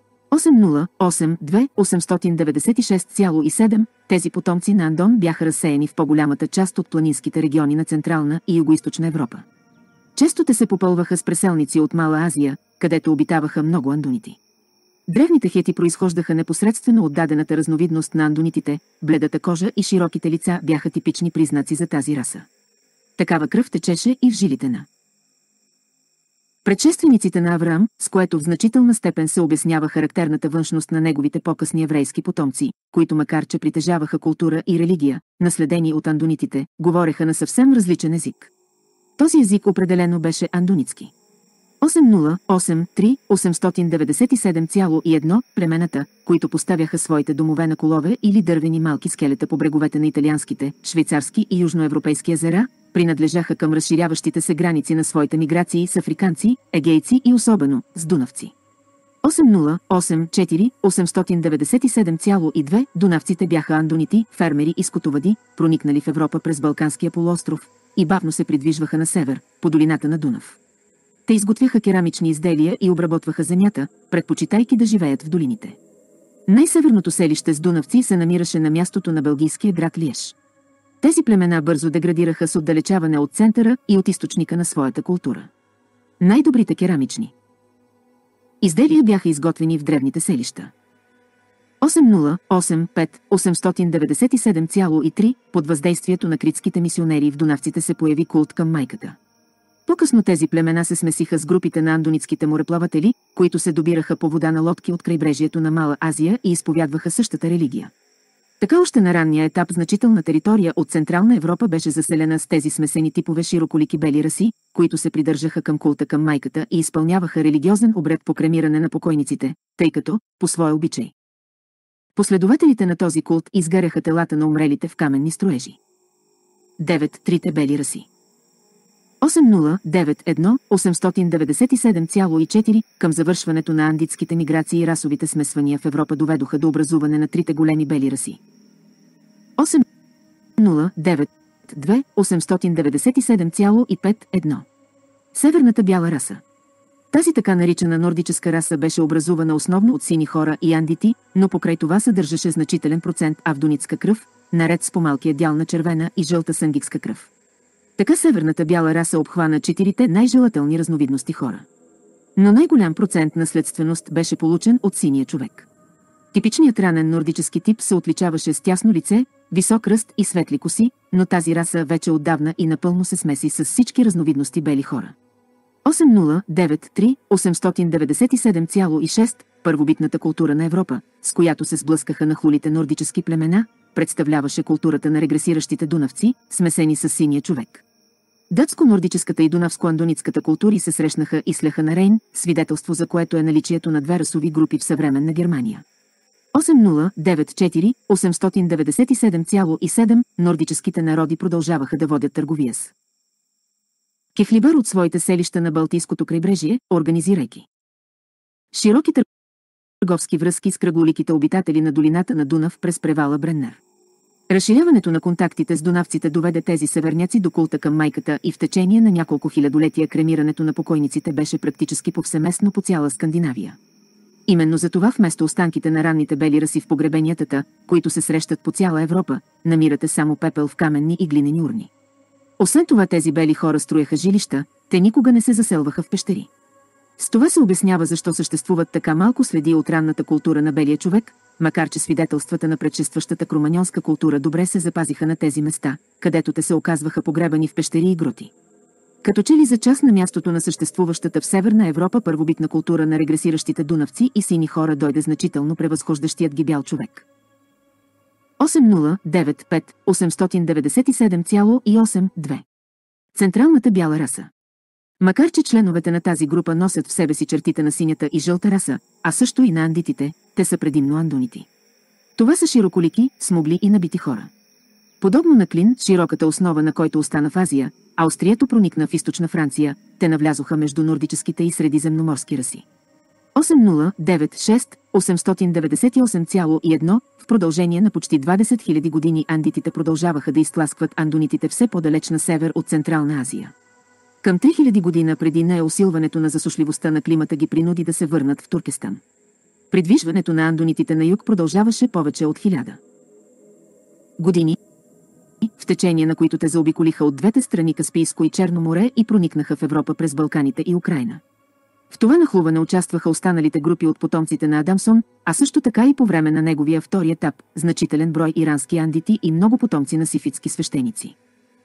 896,7 тези потомци на Андон бяха разсеяни в по-голямата част от планинските региони на Централна и Югоизточна Европа. Често те се попълваха с преселници от Мала Азия, където обитаваха много андонити. Древните хети произхождаха непосредствено от дадената разновидност на андонитите, бледата кожа и широките лица бяха типични признаци за тази раса. Такава кръв течеше и в жилите на предшествениците на Авраам, с което в значителна степен се обяснява характерната външност на неговите по-късни еврейски потомци, които макар че притежаваха култура и религия, наследени от андонитите, говореха на съвсем различен език. Този език определено беше андонитски. 897,1 племената, които поставяха своите домове на колове или дървени малки скелета по бреговете на италианските, швейцарски и южноевропейски езера, принадлежаха към разширяващите се граници на своите миграции с африканци, егейци и особено с дунавци. 897,2 дунавците бяха андонити, фермери и скотовади, проникнали в Европа през Балканския полуостров и бавно се придвижваха на север, по долината на Дунав. Те изготвяха керамични изделия и обработваха земята, предпочитайки да живеят в долините. Най-северното селище с дунавци се намираше на мястото на белгийския град Лиеж. Тези племена бързо деградираха с отдалечаване от центъра и от източника на своята култура. Най-добрите керамични изделия бяха изготвени в древните селища. 897,3 под въздействието на критските мисионери в дунавците се появи култ към майката. По-късно тези племена се смесиха с групите на андонитските мореплаватели, които се добираха по вода на лодки от крайбрежието на Мала Азия и изповядваха същата религия. Така още на ранния етап значителна територия от Централна Европа беше заселена с тези смесени типове широколики бели раси, които се придържаха към култа към майката и изпълняваха религиозен обред по кремиране на покойниците, тъй като, по своя обичай, последователите на този култ изгаряха телата на умрелите в каменни строежи. 9. Трите бели раси. 897,4 към завършването на андитските миграции и расовите смесвания в Европа доведоха до образуване на трите големи бели раси. 897,5 Северната бяла раса. Тази така наричана нордическа раса беше образувана основно от сини хора и андити, но покрай това съдържаше значителен процент авдонитска кръв, наред с по-малкия дял на червена и жълта сангикска кръв. Така северната бяла раса обхвана четирите най-желателни разновидности хора. Но най-голям процент наследственост беше получен от синия човек. Типичният ранен нордически тип се отличаваше с тясно лице, висок ръст и светли коси, но тази раса вече отдавна и напълно се смеси с всички разновидности бели хора. 8093-897,6 първобитната култура на Европа, с която се сблъскаха нахлулите нордически племена, представляваше културата на регресиращите дунавци, смесени с синия човек. Дъцко-нордическата и дунавско-андоницката култури се срещнаха и сляха на Рейн, свидетелство за което е наличието на две расови групи в съвременна Германия. 8094-897,7 нордическите народи продължаваха да водят търговия с Кефлибър от своите селища на Балтийското крайбрежие, организирайки широки търговски връзки с кръголиките обитатели на долината на Дунав през превала Бреннер. Разширяването на контактите с дунавците доведе тези северняци до култа към майката и в течение на няколко хилядолетия кремирането на покойниците беше практически повсеместно по цяла Скандинавия. Именно за това вместо останките на ранните бели раси в погребенията, които се срещат по цяла Европа, намирате само пепел в каменни и глинени урни. Освен това тези бели хора строяха жилища, те никога не се заселваха в пещери. С това се обяснява защо съществуват така малко следи от ранната култура на белия човек, макар че свидетелствата на предшестващата кроманьонска култура добре се запазиха на тези места, където те се оказваха погребани в пещери и гроти. Като че ли за част на мястото на съществуващата в Северна Европа първобитна култура на регресиращите дунавци и сини хора дойде значително превъзхождащият ги бял човек. 8095-897,82 Централната бяла раса. Макар че членовете на тази група носят в себе си чертите на синята и жълта раса, а също и на андитите, те са предимно андонити. Това са широколики, смугли и набити хора. Подобно на Клин, широката основа на който остана в Азия, а острието проникна в източна Франция, те навлязоха между нордическите и средиземноморски раси. 8096-898,1 В продължение на почти 20 000 години андитите продължаваха да изтласкват андонитите все по-далеч на север от Централна Азия. Към 3000 година преди нея усилването на засушливостта на климата ги принуди да се върнат в Туркестан. Придвижването на андонитите на юг продължаваше повече от 1000 години, в течение на които те заобиколиха от двете страни Каспийско и Черно море и проникнаха в Европа през Балканите и Украйна. В това нахлуване участваха останалите групи от потомците на Адамсон, а също така и по време на неговия втори етап, значителен брой ирански андити и много потомци на сифитски свещеници.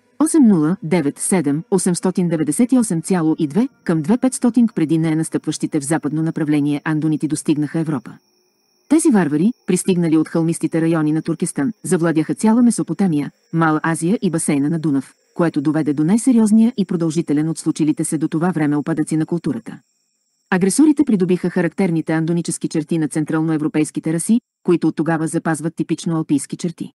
8097-898,2 към 2500 преди нея настъпващите в западно направление андонити достигнаха Европа. Тези варвари, пристигнали от хълмистите райони на Туркестан, завладяха цяла Месопотамия, Мала Азия и басейна на Дунав, което доведе до най-сериозния и продължителен от случилите се до това време упадъци на културата. Агресорите придобиха характерните андонически черти на централноевропейските раси, които от тогава запазват типично алпийски черти.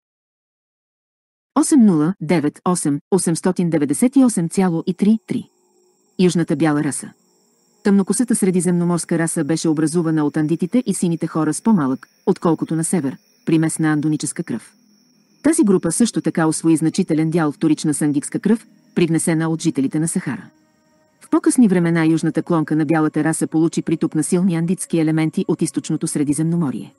8098-898,33 Южната бяла раса. Тъмнокосата средиземноморска раса беше образувана от андитите и сините хора с по-малък, отколкото на север, примес на андоническа кръв. Тази група също така усвои значителен дял вторична сангикска кръв, привнесена от жителите на Сахара. В по-късни времена южната клонка на бялата раса получи приток на силни андитски елементи от източното Средиземноморие.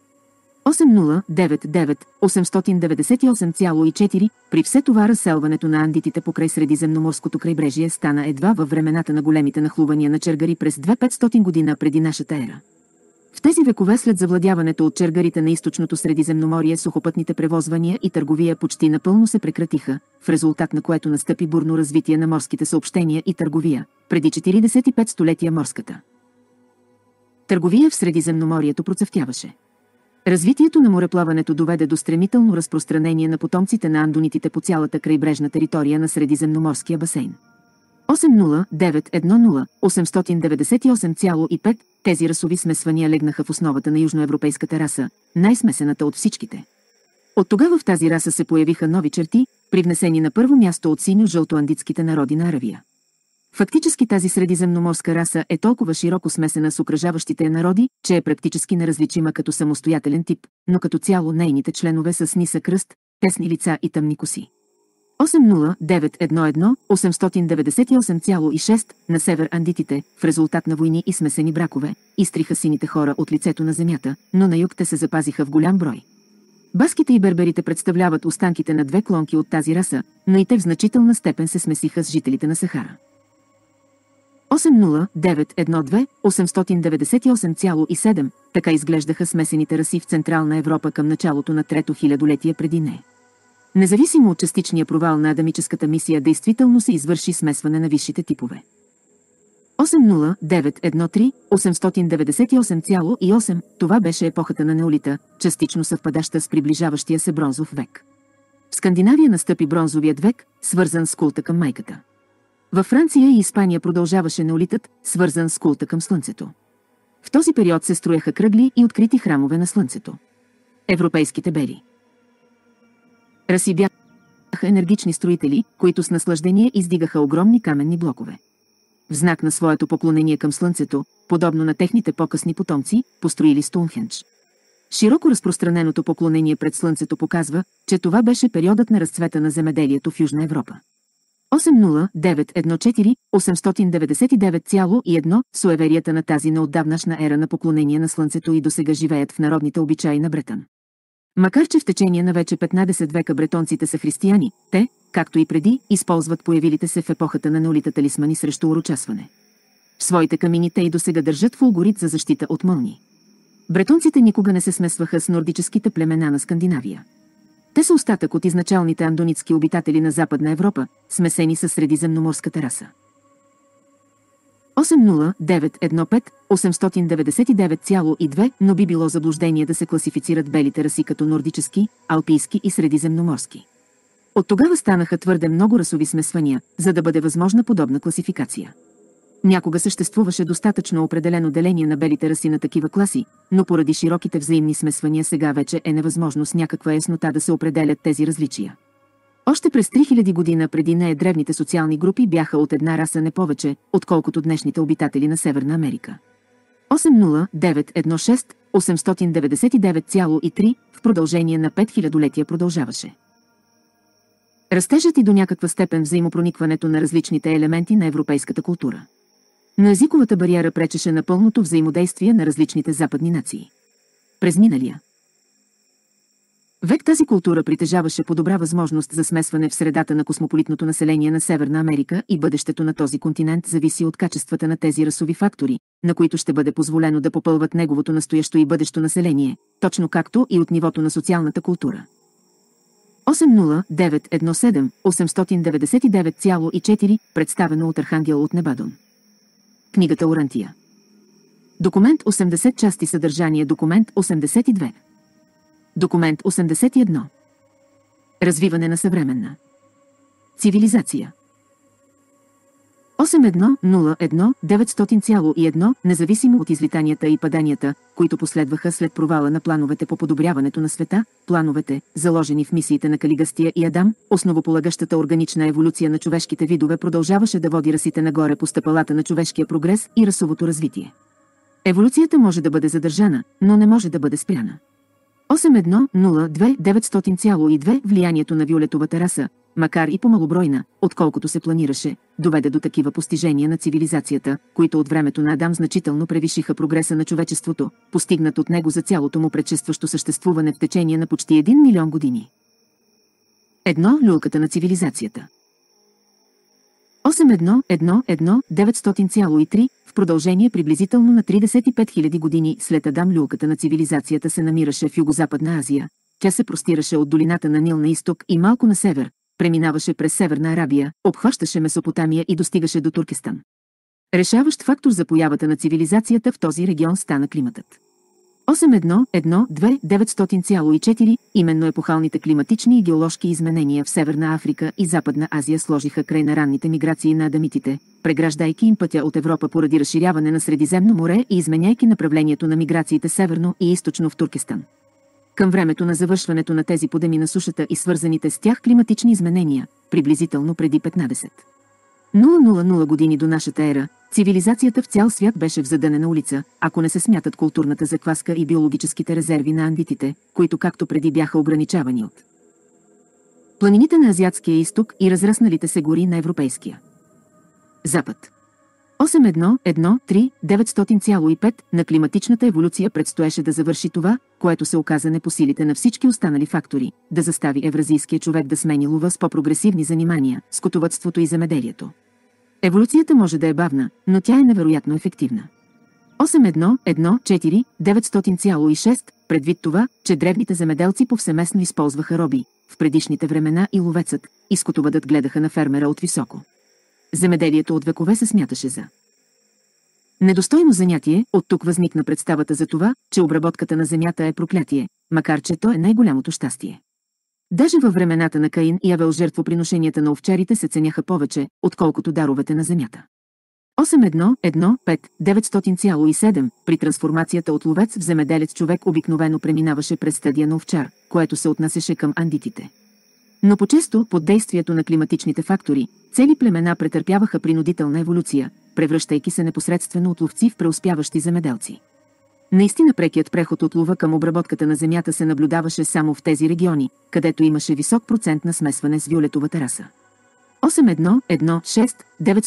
8099-898,4 При все това разселването на андитите покрай Средиземноморското крайбрежие стана едва във времената на големите нахлувания на чергари през 2500 година преди нашата ера. В тези векове след завладяването от чергарите на източното Средиземноморие сухопътните превозвания и търговия почти напълно се прекратиха, в резултат на което настъпи бурно развитие на морските съобщения и търговия, преди 45 столетия морската търговия в Средиземноморието процъфтяваше. Развитието на мореплаването доведе до стремително разпространение на потомците на андонитите по цялата крайбрежна територия на Средиземноморския басейн. 8091-898,5 Тези расови смесвания легнаха в основата на южноевропейската раса, най-смесената от всичките. От тогава в тази раса се появиха нови черти, привнесени на първо място от синьо-жълтоандитските народи на Аравия. Фактически тази средиземноморска раса е толкова широко смесена с окръжаващите народи, че е практически неразличима като самостоятелен тип, но като цяло нейните членове са с нисък ръст, тесни лица и тъмни коси. 8091-898,6 На север андитите, в резултат на войни и смесени бракове, изтриха сините хора от лицето на земята, но на юг те се запазиха в голям брой. Баските и берберите представляват останките на две клонки от тази раса, но и те в значителна степен се смесиха с жителите на Сахара. 80912 898,7, така изглеждаха смесените раси в Централна Европа към началото на трето хилядолетие преди нея. Независимо от частичния провал на адамическата мисия, действително се извърши смесване на висшите типове. 80913 898,8, това беше епохата на неолита, частично съвпадаща с приближаващия се бронзов век. В Скандинавия настъпи бронзовият век, свързан с култа към майката. Във Франция и Испания продължаваше неолитът, свързан с култа към слънцето. В този период се строяха кръгли и открити храмове на слънцето. Европейските бели раси бяха енергични строители, които с наслаждение издигаха огромни каменни блокове. В знак на своето поклонение към слънцето, подобно на техните по-късни потомци, построили Стоунхендж. Широко разпространеното поклонение пред слънцето показва, че това беше периодът на разцвета на земеделието в Южна Европа. 80914 899,1 суеверията на тази неотдавнашна ера на поклонение на слънцето и досега живеят в народните обичаи на Бретън. Макар че в течение на вече 15 века бретонците са християни, те, както и преди, използват появилите се в епохата на неолита талисмани срещу урочасване. В своите камини те и досега държат фулгурит за защита от мълни. Бретонците никога не се смесваха с нордическите племена на Скандинавия. Те са остатък от изначалните андонитски обитатели на Западна Европа, смесени с средиземноморската раса. 80915 899,2, но би било заблуждение да се класифицират белите раси като нордически, алпийски и средиземноморски. От тогава станаха твърде много расови смесвания, за да бъде възможна подобна класификация. Някога съществуваше достатъчно определено деление на белите раси на такива класи, но поради широките взаимни смесвания сега вече е невъзможно с някаква яснота да се определят тези различия. Още през 3000 година преди нея древните социални групи бяха от една раса не повече, отколкото днешните обитатели на Северна Америка. 80916 899,3 в продължение на 5000-летия продължаваше. Растежът и до някаква степен взаимопроникването на различните елементи на европейската култура. Но езиковата бариера пречеше на пълното взаимодействие на различните западни нации. През миналия век тази култура притежаваше по-добра възможност за смесване в средата на космополитното население на Северна Америка и бъдещето на този континент зависи от качествата на тези расови фактори, на които ще бъде позволено да попълват неговото настоящо и бъдещо население, точно както и от нивото на социалната култура. 80917 899,4, представено от Архангел от Небадон. Книгата Орантия. Документ 80 части съдържание. Документ 82. Документ 81. Развиване на съвременна цивилизация. 8101900,1, независимо от излитанията и паданията, които последваха след провала на плановете по подобряването на света, плановете, заложени в мисиите на Калигастия и Адам, основополагащата органична еволюция на човешките видове продължаваше да води расите нагоре по стъпалата на човешкия прогрес и расовото развитие. Еволюцията може да бъде задържана, но не може да бъде спряна. 8102900,2 влиянието на виолетовата раса, макар и по-малобройна, отколкото се планираше, доведе до такива постижения на цивилизацията, които от времето на Адам значително превишиха прогреса на човечеството, постигнат от него за цялото му предшестващо съществуване в течение на почти 1 милион години. Едно люлката на цивилизацията. 8111900,3 в продължение приблизително на 35 000 години след Адам люлката на цивилизацията се намираше в Югозападна Азия. Тя се простираше от долината на Нил на изток и малко на север, преминаваше през Северна Арабия, обхващаше Месопотамия и достигаше до Туркестан. Решаващ фактор за появата на цивилизацията в този регион стана климатът. 8112900,4 именно епохалните климатични и геоложки изменения в Северна Африка и Западна Азия сложиха край на ранните миграции на адамитите, преграждайки им пътя от Европа поради разширяване на Средиземно море и изменяйки направлението на миграциите северно и източно в Туркестан. Към времето на завършването на тези подеми на сушата и свързаните с тях климатични изменения, приблизително преди 15,000 години до нашата ера, цивилизацията в цял свят беше в задънена улица, ако не се смятат културната закваска и биологическите резерви на андитите, които както преди бяха ограничавани от планините на Азиатския изток и разрасналите се гори на Европейския запад. 8113900,5 на климатичната еволюция предстоеше да завърши това, което се оказа не по силите на всички останали фактори, да застави евразийския човек да смени лова с по-прогресивни занимания, скотовъдството и земеделието. Еволюцията може да е бавна, но тя е невероятно ефективна. 8.1.1.4 900,6 предвид това, че древните земеделци повсеместно използваха роби. В предишните времена и ловецът, и скотовъдът гледаха на фермера от високо. Земеделието от векове се смяташе за недостойно занятие. От тук възникна представата за това, че обработката на земята е проклятие, макар че то е най-голямото щастие. Даже във времената на Каин и Авел жертвоприношенията на овчарите се ценяха повече, отколкото даровете на земята. 8.1.1.5 900,7 При трансформацията от ловец в земеделец човек обикновено преминаваше през стадия на овчар, което се отнасяше към андитите. Но по-често, под действието на климатичните фактори, цели племена претърпяваха принудителна еволюция, превръщайки се непосредствено от ловци в преуспяващи земеделци. Наистина прекият преход от лова към обработката на земята се наблюдаваше само в тези региони, където имаше висок процент на смесване с виолетовата раса. 8.1.1.6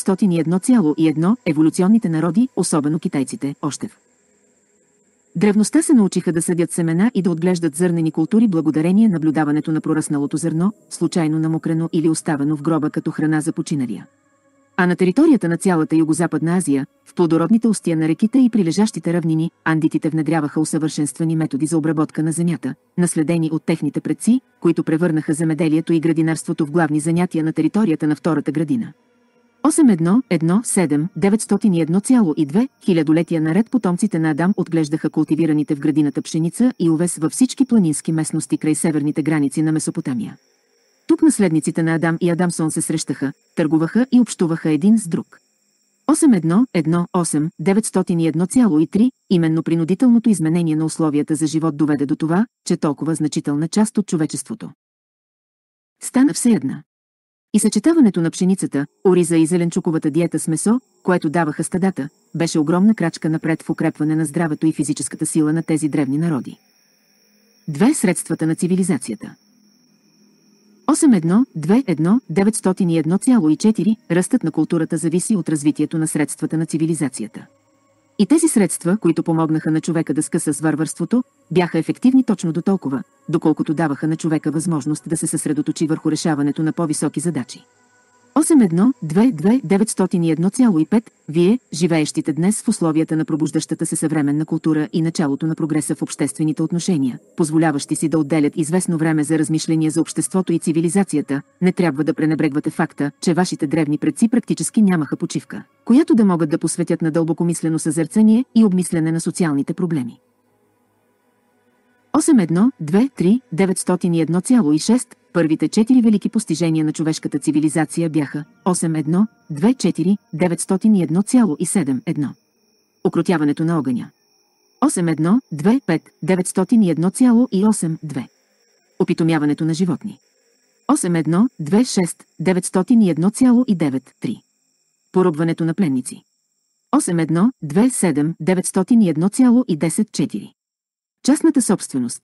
901,1 Еволюционните народи, особено китайците, още в древността се научиха да съдят семена и да отглеждат зърнени култури благодарение наблюдаването на проръсналото зърно, случайно намокрено или оставено в гроба като храна за починалия. А на територията на цялата Югозападна Азия, в плодородните устия на реките и прилежащите равнини, андитите внедряваха усъвършенствани методи за обработка на земята, наследени от техните предци, които превърнаха земеделието и градинарството в главни занятия на територията на втората градина. 8.1.1.7 901,2 Хилядолетия наред потомците на Адам отглеждаха култивираните в градината пшеница и овес във всички планински местности край северните граници на Месопотамия. Тук наследниците на Адам и Адамсон се срещаха, търгуваха и общуваха един с друг. 8.1.1.8 901,3 Именно принудителното изменение на условията за живот доведе до това, че толкова значителна част от човечеството стана всеедна. И съчетаването на пшеницата, ориза и зеленчуковата диета с месо, което даваха стадата, беше огромна крачка напред в укрепване на здравето и физическата сила на тези древни народи. 2. Средствата на цивилизацията. 8.1.2.1 901,4 Ръстът на културата зависи от развитието на средствата на цивилизацията. И тези средства, които помогнаха на човека да скъса с варварството, бяха ефективни точно до толкова, доколкото даваха на човека възможност да се съсредоточи върху решаването на по-високи задачи. 8.1.2.2 901,5 Вие, живеещите днес в условията на пробуждащата се съвременна култура и началото на прогреса в обществените отношения, позволяващи си да отделят известно време за размишления за обществото и цивилизацията, не трябва да пренебрегвате факта, че вашите древни предци практически нямаха почивка, която да могат да посветят на дълбокомислено съзерцание и обмислене на социалните проблеми. 8.1.2.3 901,6 Първите 4 велики постижения на човешката цивилизация бяха 8.1.2.4 901,7.1 Окротяването на огъня. 8.1.2.5 901,8.2 Опитомяването на животни. 8.1.2.6 901,9.3 Порубването на пленници. 8.1.2.7 901,10.4 Частната собственост.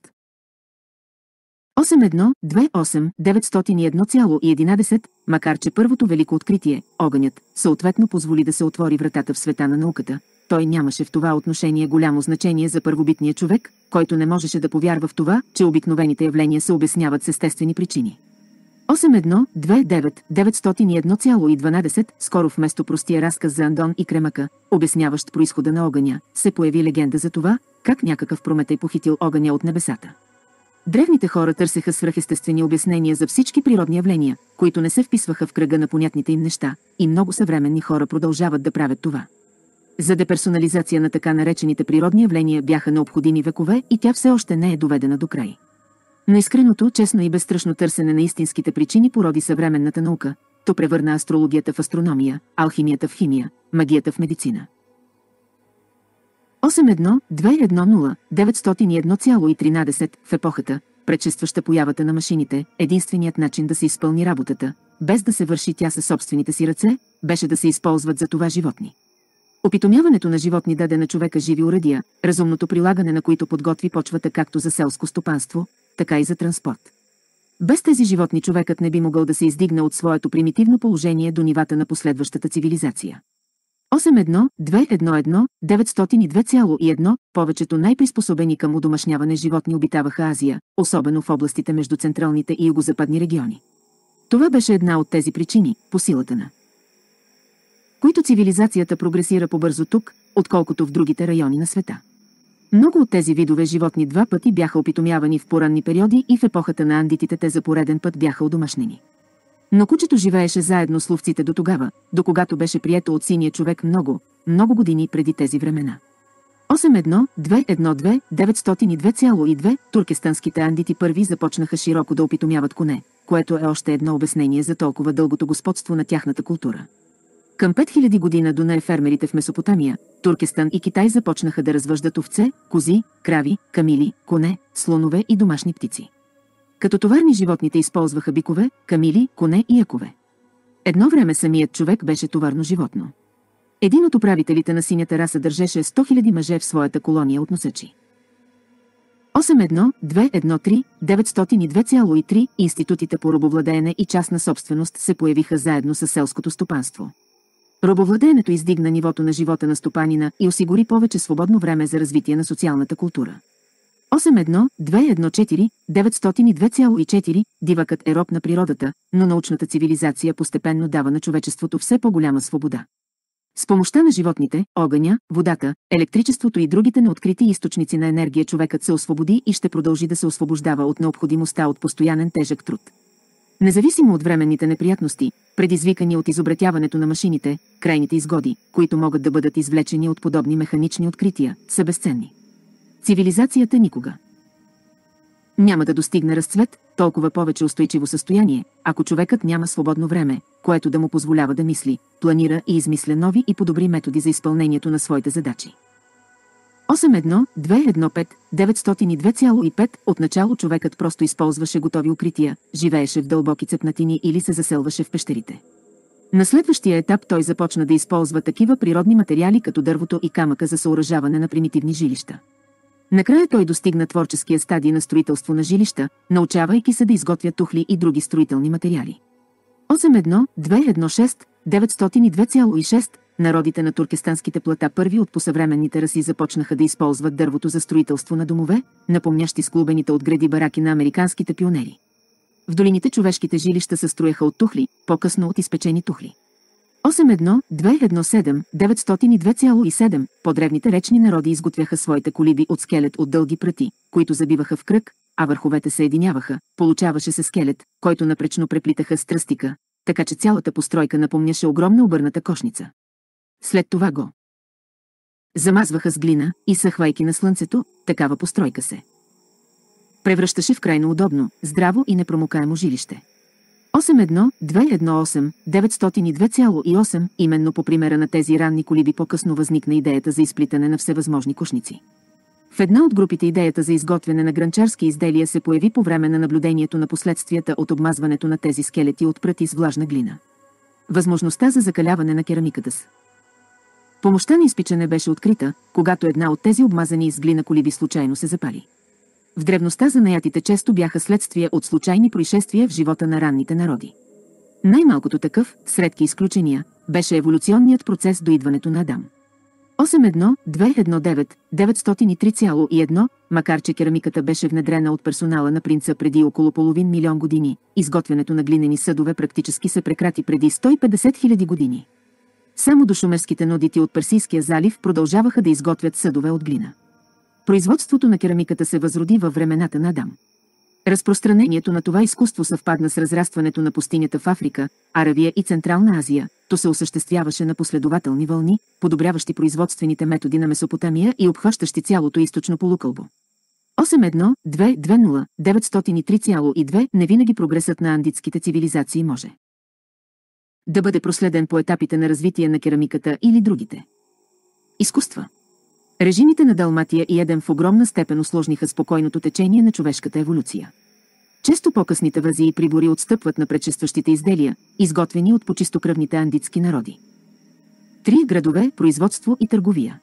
8.1.2.8 901,11 Макар че първото велико откритие, огънят, съответно позволи да се отвори вратата в света на науката, той нямаше в това отношение голямо значение за първобитния човек, който не можеше да повярва в това, че обикновените явления се обясняват с естествени причини. 8.1.2.9 901,12 Скоро вместо простия разказ за Андон и Кремъка, обясняващ произхода на огъня, се появи легенда за това, как някакъв Прометей похитил огъня от небесата. Древните хора търсеха свръхестествени обяснения за всички природни явления, които не се вписваха в кръга на понятните им неща, и много съвременни хора продължават да правят това. За деперсонализация на така наречените природни явления бяха необходими векове и тя все още не е доведена до край. Но искреното, честно и безстрашно търсене на истинските причини породи съвременната наука, то превърна астрологията в астрономия, алхимията в химия, магията в медицина. 8.1.2.1.0 901,13 В епохата, предшестваща появата на машините, единственият начин да се изпълни работата, без да се върши тя със собствените си ръце, беше да се използват за това животни. Опитомяването на животни даде на човека живи уръдия, разумното прилагане на които подготви почвата както за селско стопанство, така и за транспорт. Без тези животни човекът не би могъл да се издигне от своето примитивно положение до нивата на последващата цивилизация. 8.1.2.1.1 902,1 Повечето най-приспособени към удомашняване животни обитаваха Азия, особено в областите между централните и югозападни региони. Това беше една от тези причини, по силата на които цивилизацията прогресира по-бързо тук, отколкото в другите райони на света. Много от тези видове животни два пъти бяха опитомявани в поранни периоди и в епохата на андитите те за пореден път бяха одомашнени. Но кучето живееше заедно с ловците до тогава, до когато беше прието от синия човек много години преди тези времена. 8.1.2.1.2.902,2 туркестанските андити първи започнаха широко да опитомяват коне, което е още едно обяснение за толкова дългото господство на тяхната култура. Към 5000 година до фермерите в Месопотамия, Туркестан и Китай започнаха да развъждат овце, кози, крави, камили, коне, слонове и домашни птици. Като товарни животните използваха бикове, камили, коне и якове. Едно време самият човек беше товарно животно. Един от управителите на синята раса държеше 100 000 мъже в своята колония от носачи. 8.1.2.1.3.902,3 институтите по робовладеене и частна собственост се появиха заедно с селското стопанство. Робовладеенето издигна нивото на живота на стопанина и осигури повече свободно време за развитие на социалната култура. 8.1.2.1.4.902,4 дивакът е роб на природата, но научната цивилизация постепенно дава на човечеството все по-голяма свобода. С помощта на животните, огъня, водата, електричеството и другите неоткрити източници на енергия човекът се освободи и ще продължи да се освобождава от необходимостта от постоянен тежък труд. Независимо от временните неприятности, предизвикани от изобретяването на машините, крайните изгоди, които могат да бъдат извлечени от подобни механични открития, са безценни. Цивилизацията никога няма да достигне разцвет, толкова повече устойчиво състояние, ако човекът няма свободно време, което да му позволява да мисли, планира и измисля нови и по-добри методи за изпълнението на своите задачи. 8.1.2.1.5.902,5 Отначало човекът просто използваше готови укрития, живееше в дълбоки цепнатини или се заселваше в пещерите. На следващия етап той започна да използва такива природни материали като дървото и камъка за съоръжаване на примитивни жилища. Накрая той достигна творческия стадий на строителство на жилища, научавайки се да изготвя тухли и други строителни материали. 8.1.2.1.6.902,6 Народите на туркестанските плата първи от посъвременните раси започнаха да използват дървото за строителство на домове, напомнящи склубените от гради бараки на американските пионери. В долините човешките жилища се строяха от тухли, по-късно от изпечени тухли. 8.1.2.1.7.902,7 По-древните речни народи изготвяха своите колиби от скелет от дълги пръти, които забиваха в кръг, а върховете се единяваха, получаваше се скелет, който напречно преплитаха с тръстика, така че цялата постройка напомняше огромна обърната кошница. След това го замазваха с глина и съхвайки на слънцето, такава постройка се превръщаше в крайно удобно, здраво и непромокаемо жилище. 8.1.2.1.8.902,8 Именно по примера на тези ранни колиби по-късно възникна идеята за изплитане на всевъзможни кошници. В една от групите идеята за изготвяне на гранчарски изделия се появи по време на наблюдението на последствията от обмазването на тези скелети от пръти с влажна глина. Възможността за закаляване на керамиката с помощта на изпичане беше открита, когато една от тези обмазани с глина колиби случайно се запали. В древността занаятите често бяха следствие от случайни происшествия в живота на ранните народи. Най-малкото такъв, с редки изключения, беше еволюционният процес до идването на Адам. 8.1.2.1.9.903,1 Макар че керамиката беше внедрена от персонала на принца преди около половин милион години, изготвянето на глинени съдове практически се прекрати преди 150 000 години. Само до шумерските нудити от Персийския залив продължаваха да изготвят съдове от глина. Производството на керамиката се възроди във времената на Адам. Разпространението на това изкуство съвпадна с разрастването на пустинята в Африка, Аравия и Централна Азия, то се осъществяваше на последователни вълни, подобряващи производствените методи на Месопотамия и обхващащи цялото източно полукълбо. 8.1.2.2.903,2 Не винаги прогресът на андитските цивилизации може да бъде проследен по етапите на развитие на керамиката или другите изкуства. Режимите на Далматия и Едем в огромна степен усложниха спокойното течение на човешката еволюция. Често по-късните вази и прибори отстъпват на предшестващите изделия, изготвени от почистокръвните андитски народи. 3 градове, производство и търговия.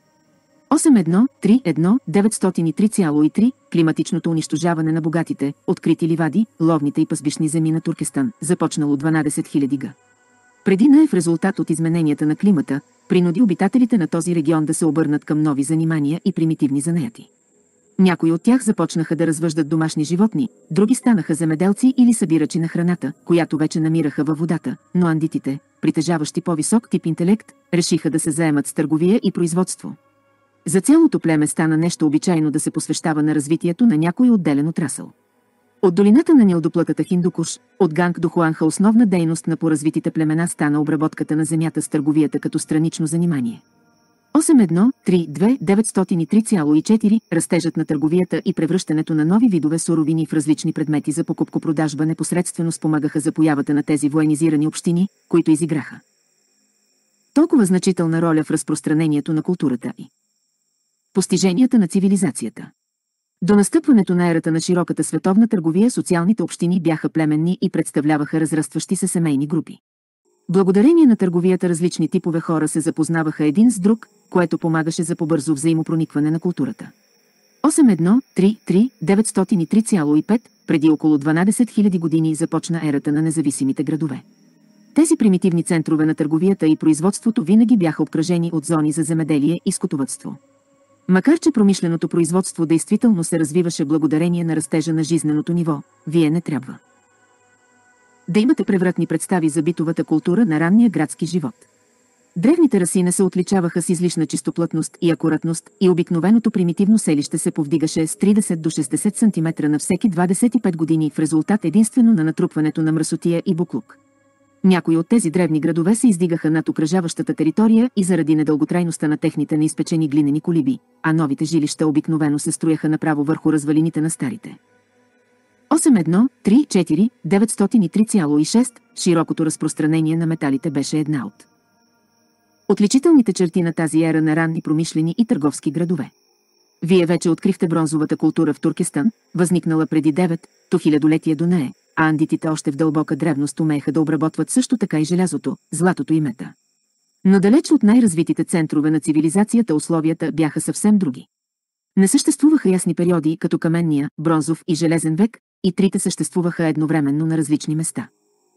8.1.3.1.903,3 Климатичното унищожаване на богатите, открити ливади, ловните и пъзбищни земи на Туркестан, започнало 12 000 г. Преди в резултат от измененията на климата, принуди обитателите на този регион да се обърнат към нови занимания и примитивни занаяти. Някои от тях започнаха да развъждат домашни животни, други станаха земеделци или събирачи на храната, която вече намираха във водата, но андитите, притежаващи по-висок тип интелект, решиха да се заемат с търговия и производство. За цялото племе стана нещо обичайно да се посвещава на развитието на някой отделен отрасъл. От долината на Нил до плътата Хиндукуш, от Ганг до Хуанха основна дейност на поразвитите племена стана обработката на земята с търговията като странично занимание. 8.1.3.2.903,4 Растежът на търговията и превръщането на нови видове суровини в различни предмети за покупко-продажба непосредствено спомагаха за появата на тези военизирани общини, които изиграха толкова значителна роля в разпространението на културата и постиженията на цивилизацията. До настъпването на ерата на широката световна търговия социалните общини бяха племенни и представляваха разрастващи се семейни групи. Благодарение на търговията различни типове хора се запознаваха един с друг, което помагаше за по-бързо взаимопроникване на културата. 8.1.3.3.903,5 Преди около 12 000 години започна ерата на независимите градове. Тези примитивни центрове на търговията и производството винаги бяха обкръжени от зони за земеделие и скотовъдство. Макар че промишленото производство действително се развиваше благодарение на растежа на жизненото ниво, вие не трябва да имате превратни представи за битовата култура на ранния градски живот. Древните раси не се отличаваха с излишна чистоплътност и акуратност и обикновеното примитивно селище се повдигаше с 30 до 60 см на всеки 25 години в резултат единствено на натрупването на мръсотия и буклук. Някои от тези древни градове се издигаха над окръжаващата територия и заради недълготрайността на техните неизпечени глинени колиби, а новите жилища обикновено се строяха направо върху развалините на старите. 8.1.3.4.903,6 Широкото разпространение на металите беше една от отличителните черти на тази ера на ранни промишлени и търговски градове. Вие вече открихте бронзовата култура в Туркестан, възникнала преди 9-то хилядолетие до нея, а андитите още в дълбока древност умееха да обработват също така и желязото, златото и мета. Но далеч от най-развитите центрове на цивилизацията условията бяха съвсем други. Не съществуваха ясни периоди, като каменния, бронзов и железен век, и трите съществуваха едновременно на различни места.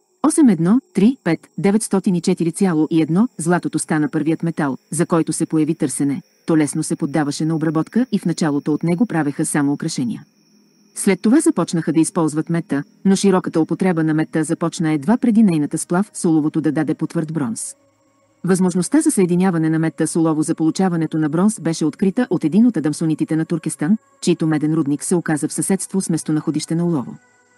8.1.3.5.904,1 Златото стана първият метал, за който се появи търсене, то лесно се поддаваше на обработка и в началото от него правеха само украшения. След това започнаха да използват медта, но широката употреба на медта започна едва преди нейната сплав с оловото да даде потвърд бронз. Възможността за съединяване на медта с олово за получаването на бронз беше открита от един от адамсонитите на Туркестан, чийто меден рудник се оказа в съседство с местонаходище на олово.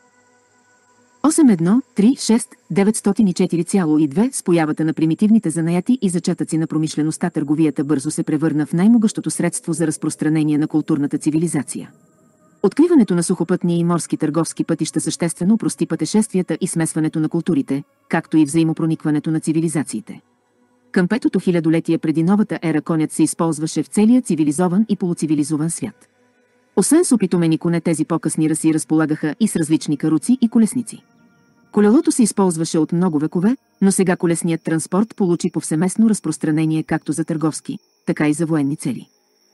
8.1.3.6.904,2 С появата на примитивните занаяти и зачатъци на промишлеността търговията бързо се превърна в най-могъщото средство за разпространение на културната цивилизация. Откриването на сухопътни и морски търговски пътища съществено опрости пътешествията и смесването на културите, както и взаимопроникването на цивилизациите. Към петото хилядолетие преди новата ера конят се използваше в целия цивилизован и полуцивилизован свят. Освен с опитомени коне, тези по-късни раси разполагаха и с различни каруци и колесници. Колелото се използваше от много векове, но сега колесният транспорт получи повсеместно разпространение както за търговски, така и за военни цели.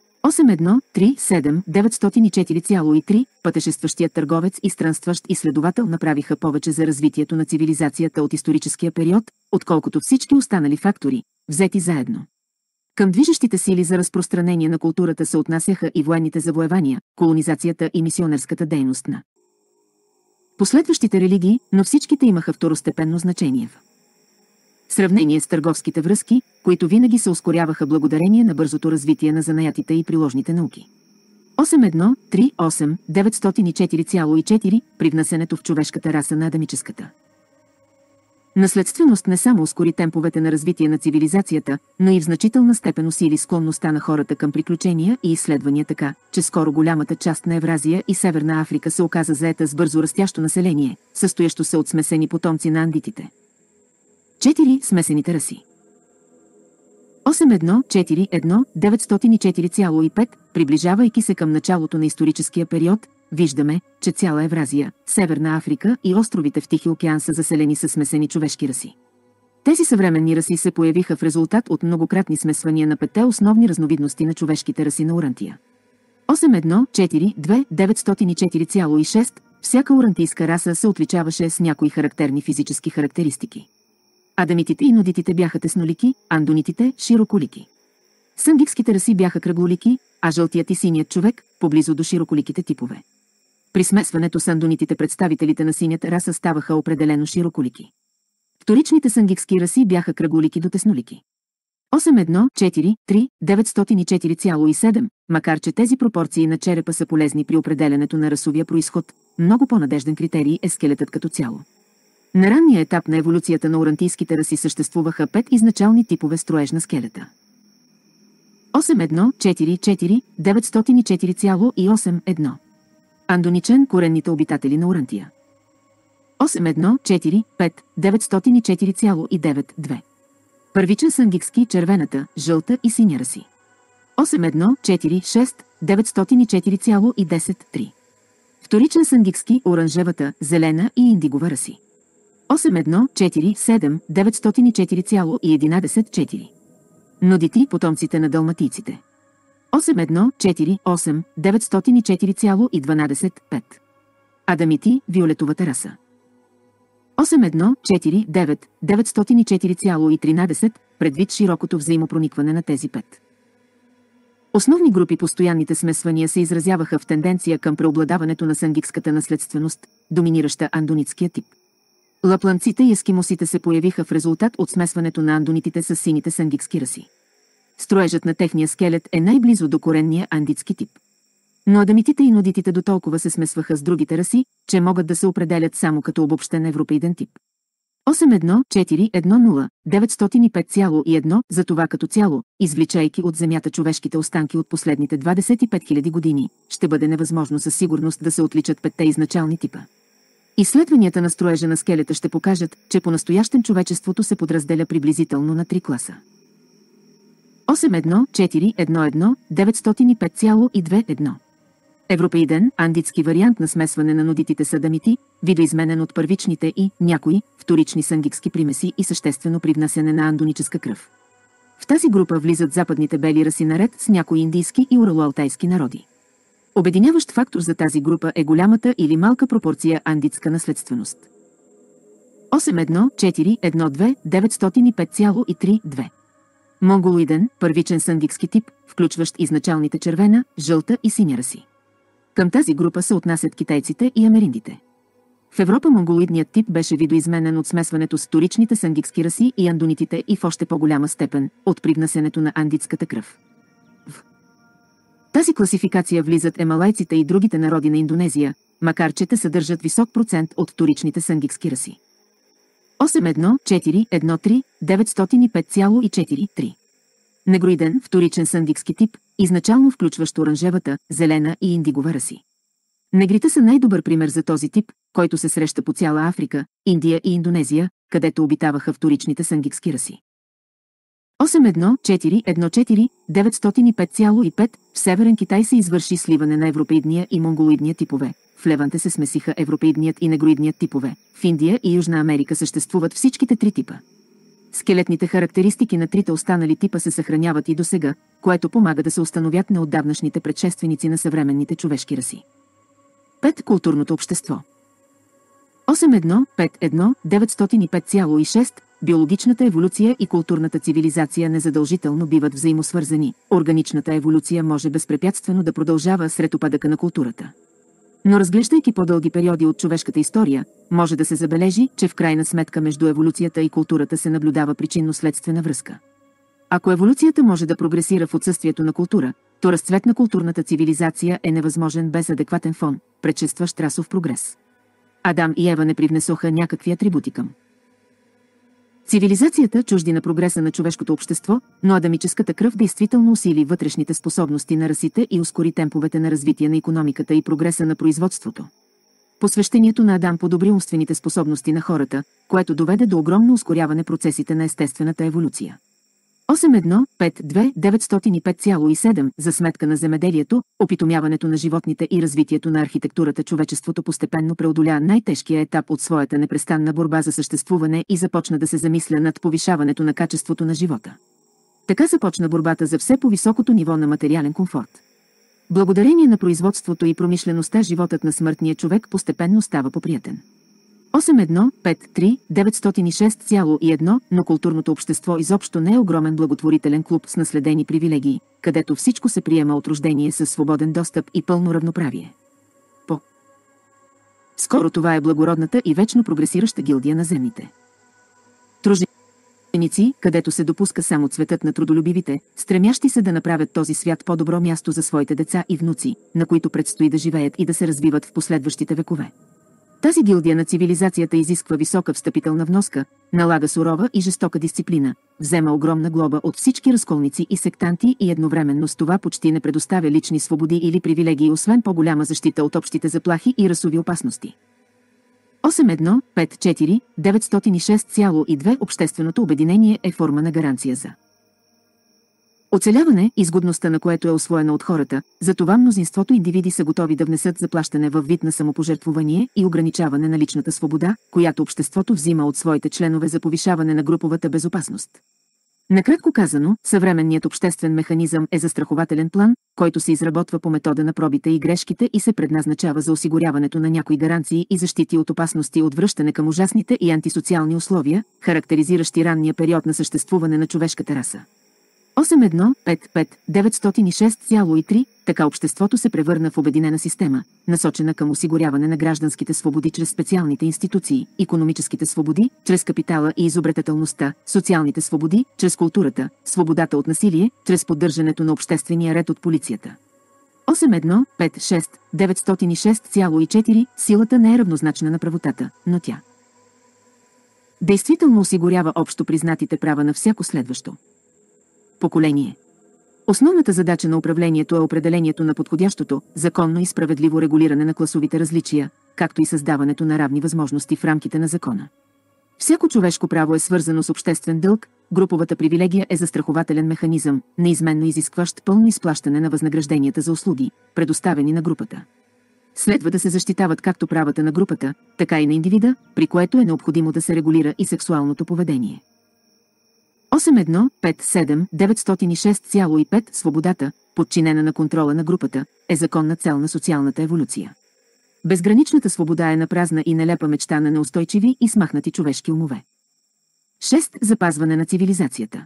8.1.3.7.904,3 Пътешестващият търговец и странстващ изследовател направиха повече за развитието на цивилизацията от историческия период, отколкото всички останали фактори, взети заедно. Към движещите сили за разпространение на културата се отнасяха и военните завоевания, колонизацията и мисионерската дейност на последващите религии, но всичките имаха второстепенно значение в сравнение с търговските връзки, които винаги се ускоряваха благодарение на бързото развитие на занаятите и приложните науки. 8.1.3.8.904,4 Привнасянето в човешката раса на адамическата наследственост не само ускори темповете на развитие на цивилизацията, но и в значителна степен усили склонността на хората към приключения и изследвания така, че скоро голямата част на Евразия и Северна Африка се оказа заета с бързо растящо население, състоящо се от смесени потомци на андитите. 4. Смесените раси. 8.1.4.1.904,5 Приближавайки се към началото на историческия период, виждаме, че цяла Евразия, Северна Африка и островите в Тихи океан са заселени със смесени човешки раси. Тези съвременни раси се появиха в резултат от многократни смесвания на 5 основни разновидности на човешките раси на Урантия. 8.1.4.2.904,6 Всяка урантийска раса се отличаваше с някои характерни физически характеристики. Адамитите и нудитите бяха теснолики, андонитите – широколики. Сандикските раси бяха кръглолики, а жълтият и синият човек – поблизо до широколиките типове. При смесването с андонитите представителите на синята раса ставаха определено широколики. В Вторичните сангикски раси бяха кръголики до теснолики. 8-1-4-3-904,7, макар че тези пропорции на черепа са полезни при определянето на расовия произход, много по-надежден критерий е скелетът като цяло. На ранния етап на еволюцията на урантийските раси съществуваха 5 изначални типове строеж на скелета. 8-1-4-4-904,8-1. Андоничен – коренните обитатели на Урантия. 8-1-4-5-904,9-2. Първичен сангикски – червената, жълта и синя раси. 8-1-4-6-904,10-3. Вторичен сангикски – оранжевата, зелена и индигова раси. 8-1-4-7-904,11-4. Нодити – потомците на далматийците. 8-1-4-8-904,12-5. Адамити – виолетовата раса. 8-1-4-9-904,13, предвид широкото взаимопроникване на тези 5. Основни групи постоянните смесвания се изразяваха в тенденция към преобладаването на сангикската наследственост, доминираща андонитския тип. Лапланците и ескимосите се появиха в резултат от смесването на андонитите с сините сангикски раси. Строежът на техния скелет е най-близо до коренния андитски тип. Но адамитите и нодитите дотолкова се смесваха с другите раси, че могат да се определят само като обобщен европеиден тип. 8-1-4-1-0-905,1 за това като цяло, извличайки от Земята човешките останки от последните 25 000 години, ще бъде невъзможно със сигурност да се отличат 5-те изначални типа. Изследванията на строежа на скелета ще покажат, че по-настоящем човечеството се подразделя приблизително на 3 класа. 8-1-4-1-1-905,2-1. Европеиден, андитски вариант на смесване на нодитите с адамити, видоизменен от първичните и някои вторични сангикски примеси и съществено привнасяне на андоническа кръв. В тази група влизат западните бели раси наред с някои индийски и уралоалтайски народи. Обединяващ фактор за тази група е голямата или малка пропорция андитска наследственост. 8-1-4-1-2-905,3-2. Монголоиден, първичен сангикски тип, включващ изначалните червена, жълта и синя раси. Към тази група се отнасят китайците и америндите. В Европа монголоидният тип беше видоизменен от смесването с вторичните сангикски раси и андонитите и в още по-голяма степен от привнасянето на андитската кръв. В тази класификация влизат емалайците и другите народи на Индонезия, макар че те съдържат висок процент от вторичните сангикски раси. 8-1-4-1-3-905,4-3. Негроиден, вторичен сангикски тип, изначално включващ оранжевата, зелена и индигова раси. Негрите са най-добър пример за този тип, който се среща по цяла Африка, Индия и Индонезия, където обитаваха вторичните сангикски раси. 8-1-4-1-4-905,5. В Северен Китай се извърши сливане на европеидния и монголоидния типове. В Леванте се смесиха европеидният и негроидният типове. В Индия и Южна Америка съществуват всичките 3 типа. Скелетните характеристики на 3-те останали типа се съхраняват и досега, което помага да се установят неотдавнашните предшественици на съвременните човешки раси. 5. Културното общество. 8-1-5-1-905,6. Биологичната еволюция и културната цивилизация незадължително биват взаимосвързани. Органичната еволюция може безпрепятствено да продължава сред упадъка на културата. Но разглеждайки по-дълги периоди от човешката история, може да се забележи, че в крайна сметка между еволюцията и културата се наблюдава причинно-следствена връзка. Ако еволюцията може да прогресира в отсъствието на култура, то разцвет на културната цивилизация е невъзможен без адекватен фон, предшестващ расов прогрес. Адам и Ева не привнесоха някакви атрибути към цивилизацията, чужди на прогреса на човешкото общество, но адамическата кръв действително усили вътрешните способности на расите и ускори темповете на развитие на икономиката и прогреса на производството. Посвещението на Адам подобри умствените способности на хората, което доведе до огромно ускоряване процесите на естествената еволюция. 8-1-5-2-905,7 за сметка на земеделието, опитомяването на животните и развитието на архитектурата човечеството постепенно преодоля най-тежкия етап от своята непрестанна борба за съществуване и започна да се замисля над повишаването на качеството на живота. Така започна борбата за все по-високото ниво на материален комфорт. Благодарение на производството и промишлеността животът на смъртния човек постепенно става поприятен. 8-1-5-3-906,1, но културното общество изобщо не е огромен благотворителен клуб с наследени привилегии, където всичко се приема от рождение със свободен достъп и пълно равноправие. Скоро това е благородната и вечно прогресираща гилдия на земните Труженици, където се допуска само цветът на трудолюбивите, стремящи се да направят този свят по-добро място за своите деца и внуци, на които предстои да живеят и да се развиват в последващите векове. Тази гилдия на цивилизацията изисква висока встъпителна вноска, налага сурова и жестока дисциплина, взема огромна глоба от всички разколници и сектанти и едновременно с това почти не предоставя лични свободи или привилегии, освен по-голяма защита от общите заплахи и расови опасности. 8.1.5.4 906,2 Общественото обединение е форма на гаранция за оцеляване, изгодността на което е усвоена от хората, затова мнозинството индивиди са готови да внесат заплащане във вид на самопожертвование и ограничаване на личната свобода, която обществото взима от своите членове за повишаване на груповата безопасност. Накратко казано, съвременният обществен механизъм е застрахователен план, който се изработва по метода на пробите и грешките и се предназначава за осигуряването на някои гаранции и защити от опасности от връщане към ужасните и антисоциални условия, характеризиращи ранния период на съществуване на човешката раса. 8.1.5.5 906,3 Така обществото се превърна в обединена система, насочена към осигуряване на гражданските свободи чрез специалните институции, икономическите свободи, чрез капитала и изобретателността, социалните свободи, чрез културата, свободата от насилие, чрез поддържането на обществения ред от полицията. 8.1.5.6 906,4 Силата не е равнозначна на правотата, но тя действително осигурява общо признатите права на всяко следващо поколение. Основната задача на управлението е определението на подходящото, законно и справедливо регулиране на класовите различия, както и създаването на равни възможности в рамките на закона. Всяко човешко право е свързано с обществен дълг, груповата привилегия е застрахователен механизъм, неизменно изискващ пълно изплащане на възнагражденията за услуги, предоставени на групата. Следва да се защитават както правата на групата, така и на индивида, при което е необходимо да се регулира и сексуалното поведение. 8.1.5.7 906,5 Свободата, подчинена на контрола на групата, е законна цел на социалната еволюция. Безграничната свобода е напразна и нелепа мечта на неустойчиви и смахнати човешки умове. 6. Запазване на цивилизацията.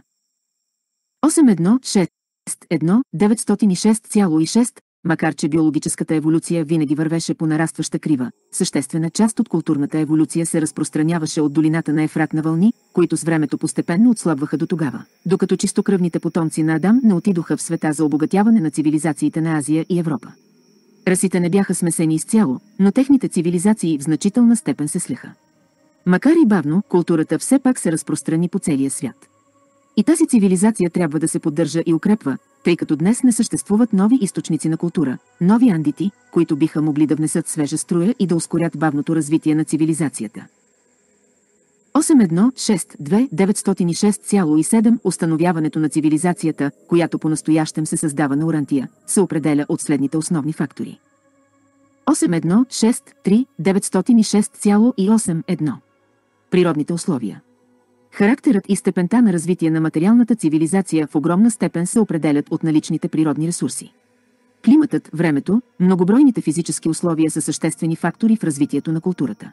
8.1.6.1 906,6 Макар че биологическата еволюция винаги вървеше по нарастваща крива, съществена част от културната еволюция се разпространяваше от долината на Ефрат на вълни, които с времето постепенно отслабваха до тогава, докато чистокръвните потомци на Адам не отидоха в света за обогатяване на цивилизациите на Азия и Европа. Расите не бяха смесени изцяло, но техните цивилизации в значителна степен се слиха. Макар и бавно, културата все пак се разпространи по целия свят. И тази цивилизация трябва да се поддържа и укрепва, тъй като днес не съществуват нови източници на култура, нови андити, които биха могли да внесат свежа струя и да ускорят бавното развитие на цивилизацията. 8.1.6.2 906,7 Установяването на цивилизацията, която по-настоящем се създава на Урантия, се определя от следните основни фактори. 8.1.6.3 906,8.1 Природните условия. Характерът и степента на развитие на материалната цивилизация в огромна степен се определят от наличните природни ресурси. Климатът, времето, многобройните физически условия са съществени фактори в развитието на културата.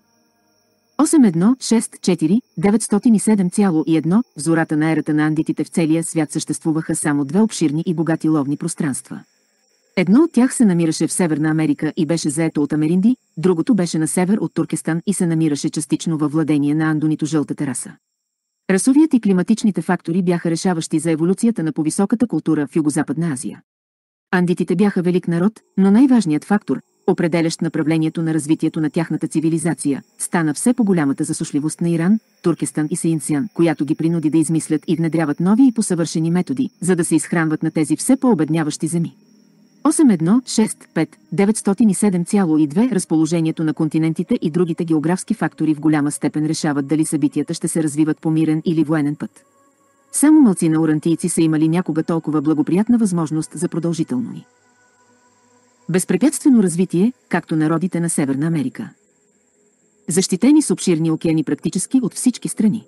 8.1.6.4 907,1 В зората на ерата на андитите в целия свят съществуваха само две обширни и богати ловни пространства. Едно от тях се намираше в Северна Америка и беше заето от америнди, другото беше на север от Туркестан и се намираше частично във владение на андонито жълтата раса. Расовият и климатичните фактори бяха решаващи за еволюцията на повисоката култура в Югозападна Азия. Андитите бяха велик народ, но най-важният фактор, определящ направлението на развитието на тяхната цивилизация, стана все по-голямата засушливост на Иран, Туркестан и Саинсян, която ги принуди да измислят и внедряват нови и посъвършени методи, за да се изхранват на тези все по-обедняващи земи. 8.1.6.5 907,2 Разположението на континентите и другите географски фактори в голяма степен решават дали събитията ще се развиват по мирен или военен път. Само малцина урантийци са имали някога толкова благоприятна възможност за продължително и безпрепятствено развитие, както народите на Северна Америка. Защитени с обширни океани практически от всички страни.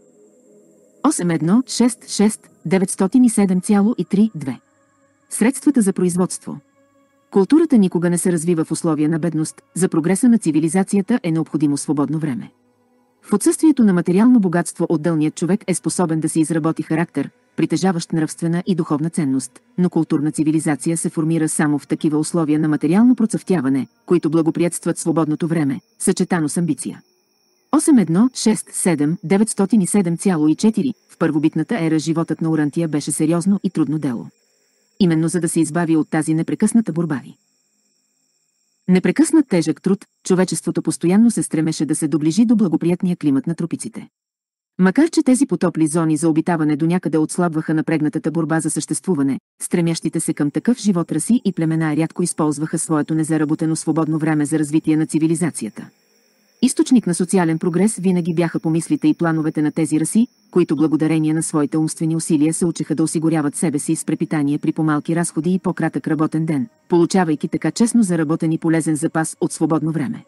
8.1.6.6 907,3.2 Средствата за производство. Културата никога не се развива в условия на бедност, за прогреса на цивилизацията е необходимо свободно време. В отсъствието на материално богатство отделният човек е способен да си изработи характер, притежаващ нравствена и духовна ценност, но културна цивилизация се формира само в такива условия на материално процъфтяване, които благоприятстват свободното време, съчетано с амбиция. 8.1.6.7.907,4. В първобитната ера животът на Урантия беше сериозно и трудно дело. Именно за да се избави от тази непрекъсната борба. Непрекъснат тежък труд, човечеството постоянно се стремеше да се доближи до благоприятния климат на тропиците. Макар че тези потопли зони за обитаване до някъде отслабваха напрегнатата борба за съществуване, стремящите се към такъв живот раси и племена рядко използваха своето незаработено свободно време за развитие на цивилизацията. Източник на социален прогрес винаги бяха помислите и плановете на тези раси, които благодарение на своите умствени усилия се учеха да осигуряват себе си с препитание при по-малки разходи и по-кратък работен ден, получавайки така честно заработен и полезен запас от свободно време.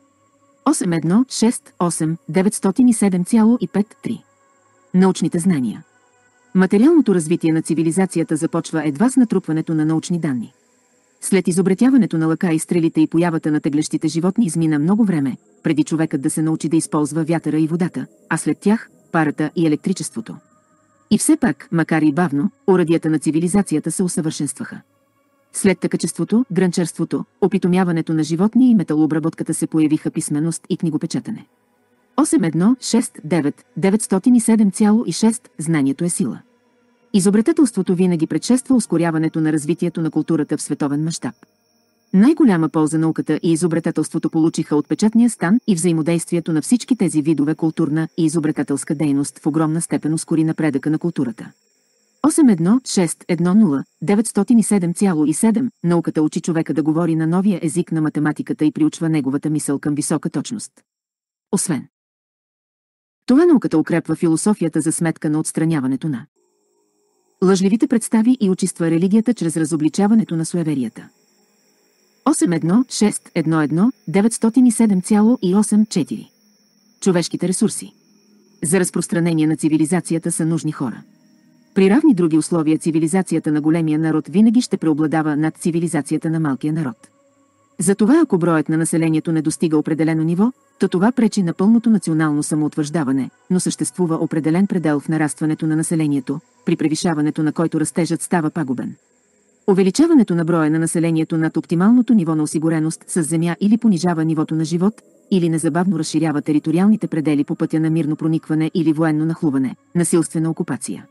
8.1.6.8.907,5.3. Научните знания. Материалното развитие на цивилизацията започва едва с натрупването на научни данни. След изобретяването на лъка и стрелите и появата на теглещите животни измина много време, преди човекът да се научи да използва вятъра и водата, а след тях – парата и електричеството. И все пак, макар и бавно, оръдията на цивилизацията се усъвършенстваха. След тъкачеството, грънчарството, опитомяването на животни и металообработката се появиха писменост и книгопечатане. 8.1.6.907,6. Знанието е сила. Изобретателството винаги предшества ускоряването на развитието на културата в световен мащаб. Най-голяма полза науката и изобретателството получиха от печатния стан и взаимодействието на всички тези видове културна и изобретателска дейност в огромна степен ускори напредъка на културата. 8.1.6.1.0.907,7. Науката учи човека да говори на новия език на математиката и приучва неговата мисъл към висока точност. Освен това, науката укрепва философията за сметка на отстраняването на лъжливите представи и очиства религията чрез разобличаването на суеверията. 8.1.6.1.1.907,8.4. Човешките ресурси. За разпространение на цивилизацията са нужни хора. При равни други условия цивилизацията на големия народ винаги ще преобладава над цивилизацията на малкия народ. Затова, ако броят на населението не достига определено ниво, то това пречи на пълното национално самоутвърждаване, но съществува определен предел в нарастването на населението, при превишаването на който растежът става пагубен. Увеличаването на броя на населението над оптималното ниво на осигуреност с земя или понижава нивото на живот, или незабавно разширява териториалните предели по пътя на мирно проникване или военно нахлуване, насилствена окупация.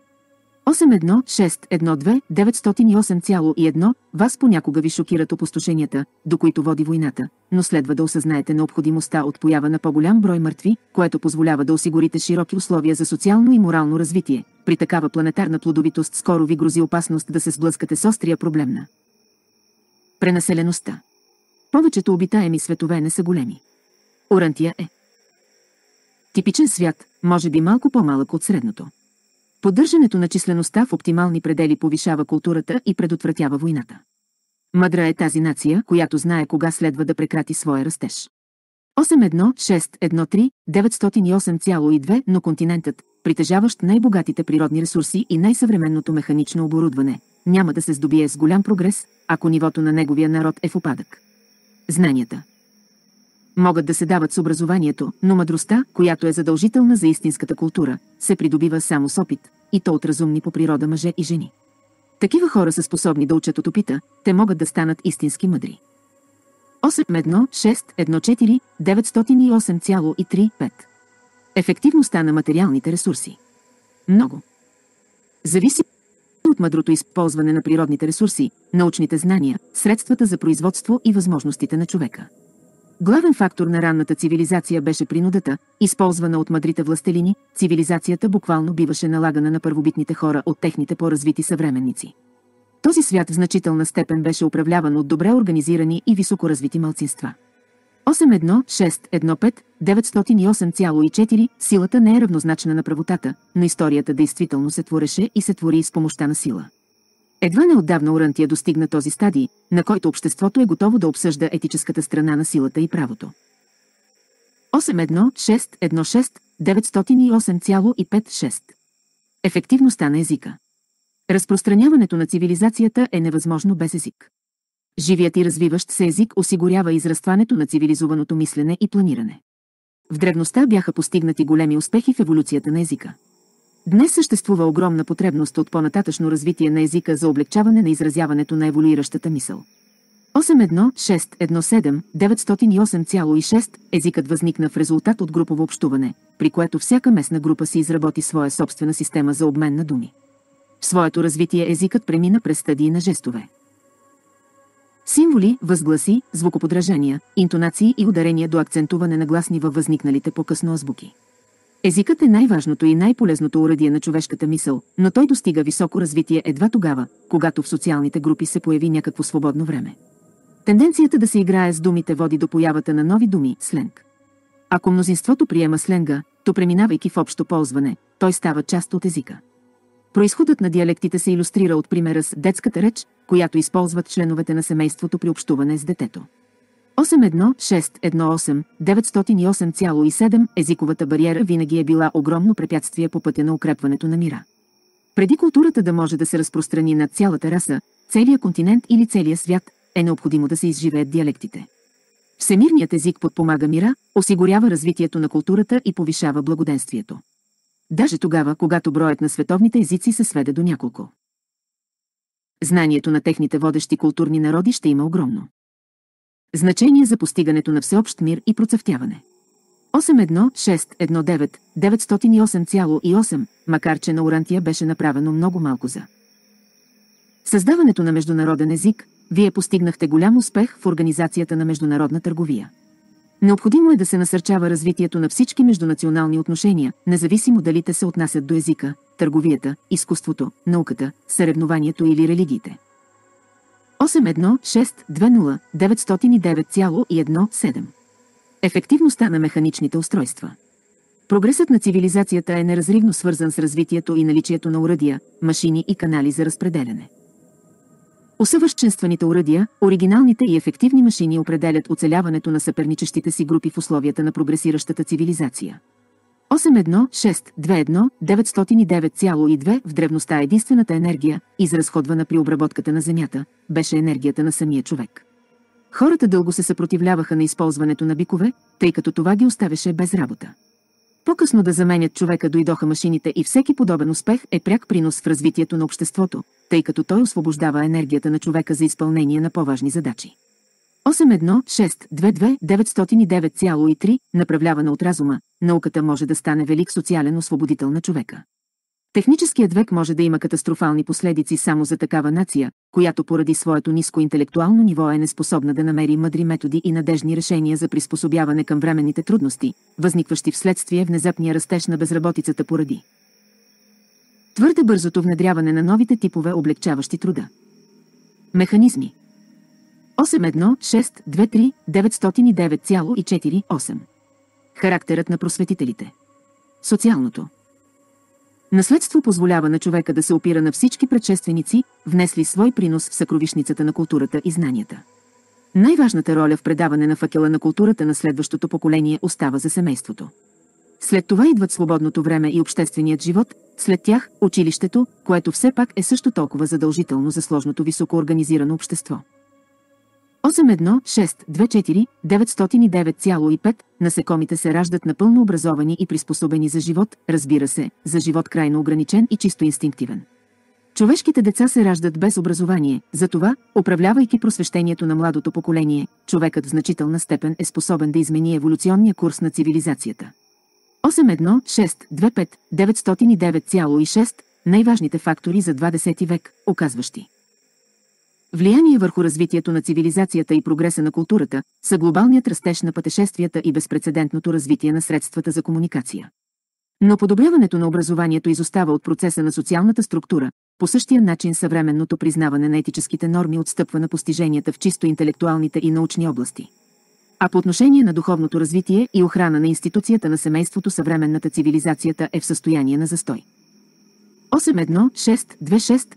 8.1.6.1.2.908,1. Вас понякога ви шокират опустошенията, до които води войната, но следва да осъзнаете необходимостта от поява на по-голям брой мъртви, което позволява да осигурите широки условия за социално и морално развитие. При такава планетарна плодовитост скоро ви грози опасност да се сблъскате с острия проблем на пренаселеността. Повечето обитаеми светове не са големи. Урантия е типичен свят, може би малко по-малък от средното. Поддържането на числеността в оптимални предели повишава културата и предотвратява войната. Мъдра е тази нация, която знае кога следва да прекрати своя растеж. 8.1.6.1.3.908,2. Но континентът, притежаващ най-богатите природни ресурси и най-съвременното механично оборудване, няма да се здобие с голям прогрес, ако нивото на неговия народ е в упадък. Знанията могат да се дават с образованието, но мъдростта, която е задължителна за истинската култура, се придобива само с опит, и то от разумни по природа мъже и жени. Такива хора са способни да учат от опита, те могат да станат истински мъдри. 8.1.6.1.4.908,3.5. Ефективността на материалните ресурси. Много зависи от мъдрото използване на природните ресурси, научните знания, средствата за производство и възможностите на човека. Главен фактор на ранната цивилизация беше принудата, използвана от мъдрите властелини. Цивилизацията буквално биваше налагана на първобитните хора от техните по-развити съвременници. Този свят в значителна степен беше управляван от добре организирани и високоразвити малцинства. 8.1.6.1.5.908,4. Силата не е равнозначна на правотата, но историята действително се твореше и се твори с помощта на сила. Едва неотдавна Урантия достигна този стадий, на който обществото е готово да обсъжда етическата страна на силата и правото. 8.1.6.1.6.908,5.6. Ефективността на езика. Разпространяването на цивилизацията е невъзможно без език. Живият и развиващ се език осигурява израстването на цивилизованото мислене и планиране. В древността бяха постигнати големи успехи в еволюцията на езика. Днес съществува огромна потребност от по-нататъшно развитие на езика за облегчаване на изразяването на еволюиращата мисъл. 81617 908,6 езикът възникна в резултат от групово общуване, при което всяка местна група си изработи своя собствена система за обмен на думи. В своето развитие езикът премина през стадии на жестове. Символи, възгласи, звукоподражания, интонации и ударения до акцентуване на гласни във възникналите по-късно азбуки. Езикът е най-важното и най-полезното оръдие на човешката мисъл, но той достига високо развитие едва тогава, когато в социалните групи се появи някакво свободно време. Тенденцията да се играе с думите води до появата на нови думи – сленг. Ако мнозинството приема сленга, то преминавайки в общо ползване, той става част от езика. Произходът на диалектите се илюстрира от примера с детската реч, която използват членовете на семейството при общуване с детето. 81618 908,7 езиковата бариера винаги е била огромно препятствие по пътя на укрепването на мира. Преди културата да може да се разпространи над цялата раса, целия континент или целия свят, е необходимо да се изживеят диалектите. Всемирният език подпомага мира, осигурява развитието на културата и повишава благоденствието. Даже тогава, когато броят на световните езици се сведе до няколко. Знанието на техните водещи културни народи ще има огромно значение за постигането на всеобщ мир и процъфтяване. 81619 908,8, макар че на Орантия беше направено много малко за създаването на международен език, вие постигнахте голям успех в организацията на международна търговия. Необходимо е да се насърчава развитието на всички междунационални отношения, независимо дали те се отнасят до езика, търговията, изкуството, науката, съревнованието или религиите. 81620 909,17 Ефективността на механичните устройства. Прогресът на цивилизацията е неразривно свързан с развитието и наличието на оръдия, машини и канали за разпределяне. Усъвършенстваните оръдия, оригиналните и ефективни машини определят оцеляването на съперничещите си групи в условията на прогресиращата цивилизация. 81621 909,2 В древността единствената енергия, изразходвана при обработката на земята, беше енергията на самия човек. Хората дълго се съпротивляваха на използването на бикове, тъй като това ги оставяше без работа. По-късно да заменят човека дойдоха машините и всеки подобен успех е пряк принос в развитието на обществото, тъй като той освобождава енергията на човека за изпълнение на по-важни задачи. 81622 909,3 Направлявана от разума, науката може да стане велик социален освободител на човека. Техническият век може да има катастрофални последици само за такава нация, която поради своето ниско интелектуално ниво е неспособна да намери мъдри методи и надежни решения за приспособяване към временните трудности, възникващи вследствие внезапния растеж на безработицата поради твърде бързото внедряване на новите типове облегчаващи труда. Механизми. 81623 909,48 Характерът на просветителите. Социалното наследство позволява на човека да се опира на всички предшественици, внесли свой принос в съкровишницата на културата и знанията. Най-важната роля в предаване на факела на културата на следващото поколение остава за семейството. След това идват свободното време и общественият живот, след тях – училището, което все пак е също толкова задължително за сложното високоорганизирано общество. 81624 909,5 Насекомите се раждат напълно образовани и приспособени за живот, разбира се, за живот крайно ограничен и чисто инстинктивен. Човешките деца се раждат без образование, затова, управлявайки просвещението на младото поколение, човекът в значителна степен е способен да измени еволюционния курс на цивилизацията. 81625 909,6 Най-важните фактори за 20 век, оказващи влияние върху развитието на цивилизацията и прогреса на културата са глобалният растеж на пътешествията и безпрецедентното развитие на средствата за комуникация. Но подобряването на образованието изостава от процеса на социалната структура, по същия начин съвременното признаване на етическите норми отстъпва на постиженията в чисто интелектуалните и научни области. А по отношение на духовното развитие и охрана на институцията на семейството съвременната цивилизацията е в състояние на застой. 81626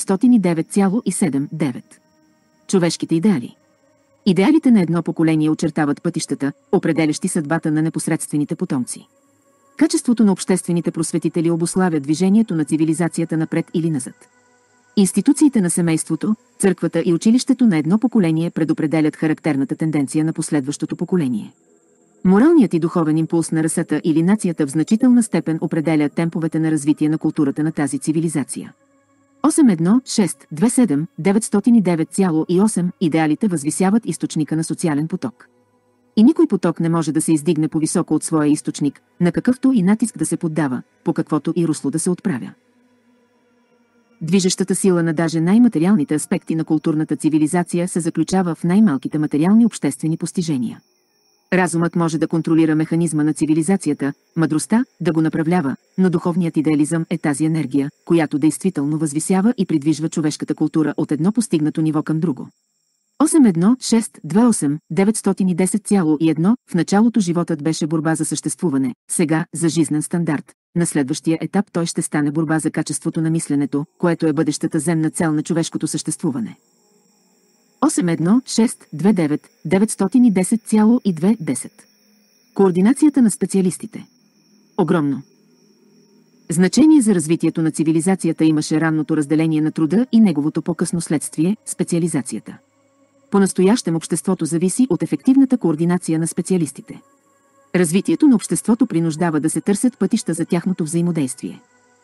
909,79 Човешките идеали. Идеалите на едно поколение очертават пътищата, определящи съдбата на непосредствените потомци. Качеството на обществените просветители обуславя движението на цивилизацията напред или назад. Институциите на семейството, църквата и училището на едно поколение предопределят характерната тенденция на последващото поколение. Моралният и духовен импулс на расата или нацията в значителна степен определя темповете на развитие на културата на тази цивилизация. 8.1.6.2.7.909,8 идеалите възвисяват източника на социален поток. И никой поток не може да се издигне по-високо от своя източник, на какъвто и натиск да се поддава, по каквото и русло да се отправя. Движещата сила на даже най-материалните аспекти на културната цивилизация се заключава в най-малките материални обществени постижения. Разумът може да контролира механизма на цивилизацията, мъдростта да го направлява, но духовният идеализъм е тази енергия, която действително възвисява и придвижва човешката култура от едно постигнато ниво към друго. 8.1.6.2.8.910,1 В началото животът беше борба за съществуване, сега за жизнен стандарт. На следващия етап той ще стане борба за качеството на мисленето, което е бъдещата земна цел на човешкото съществуване. 8.1.6.2.9.910,2.10 Координацията на специалистите. Огромно значение за развитието на цивилизацията имаше ранното разделение на труда и неговото по-късно следствие – специализацията. По-настоящем обществото зависи от ефективната координация на специалистите. Развитието на обществото принуждава да се търсят пътища за тяхното взаимодействие.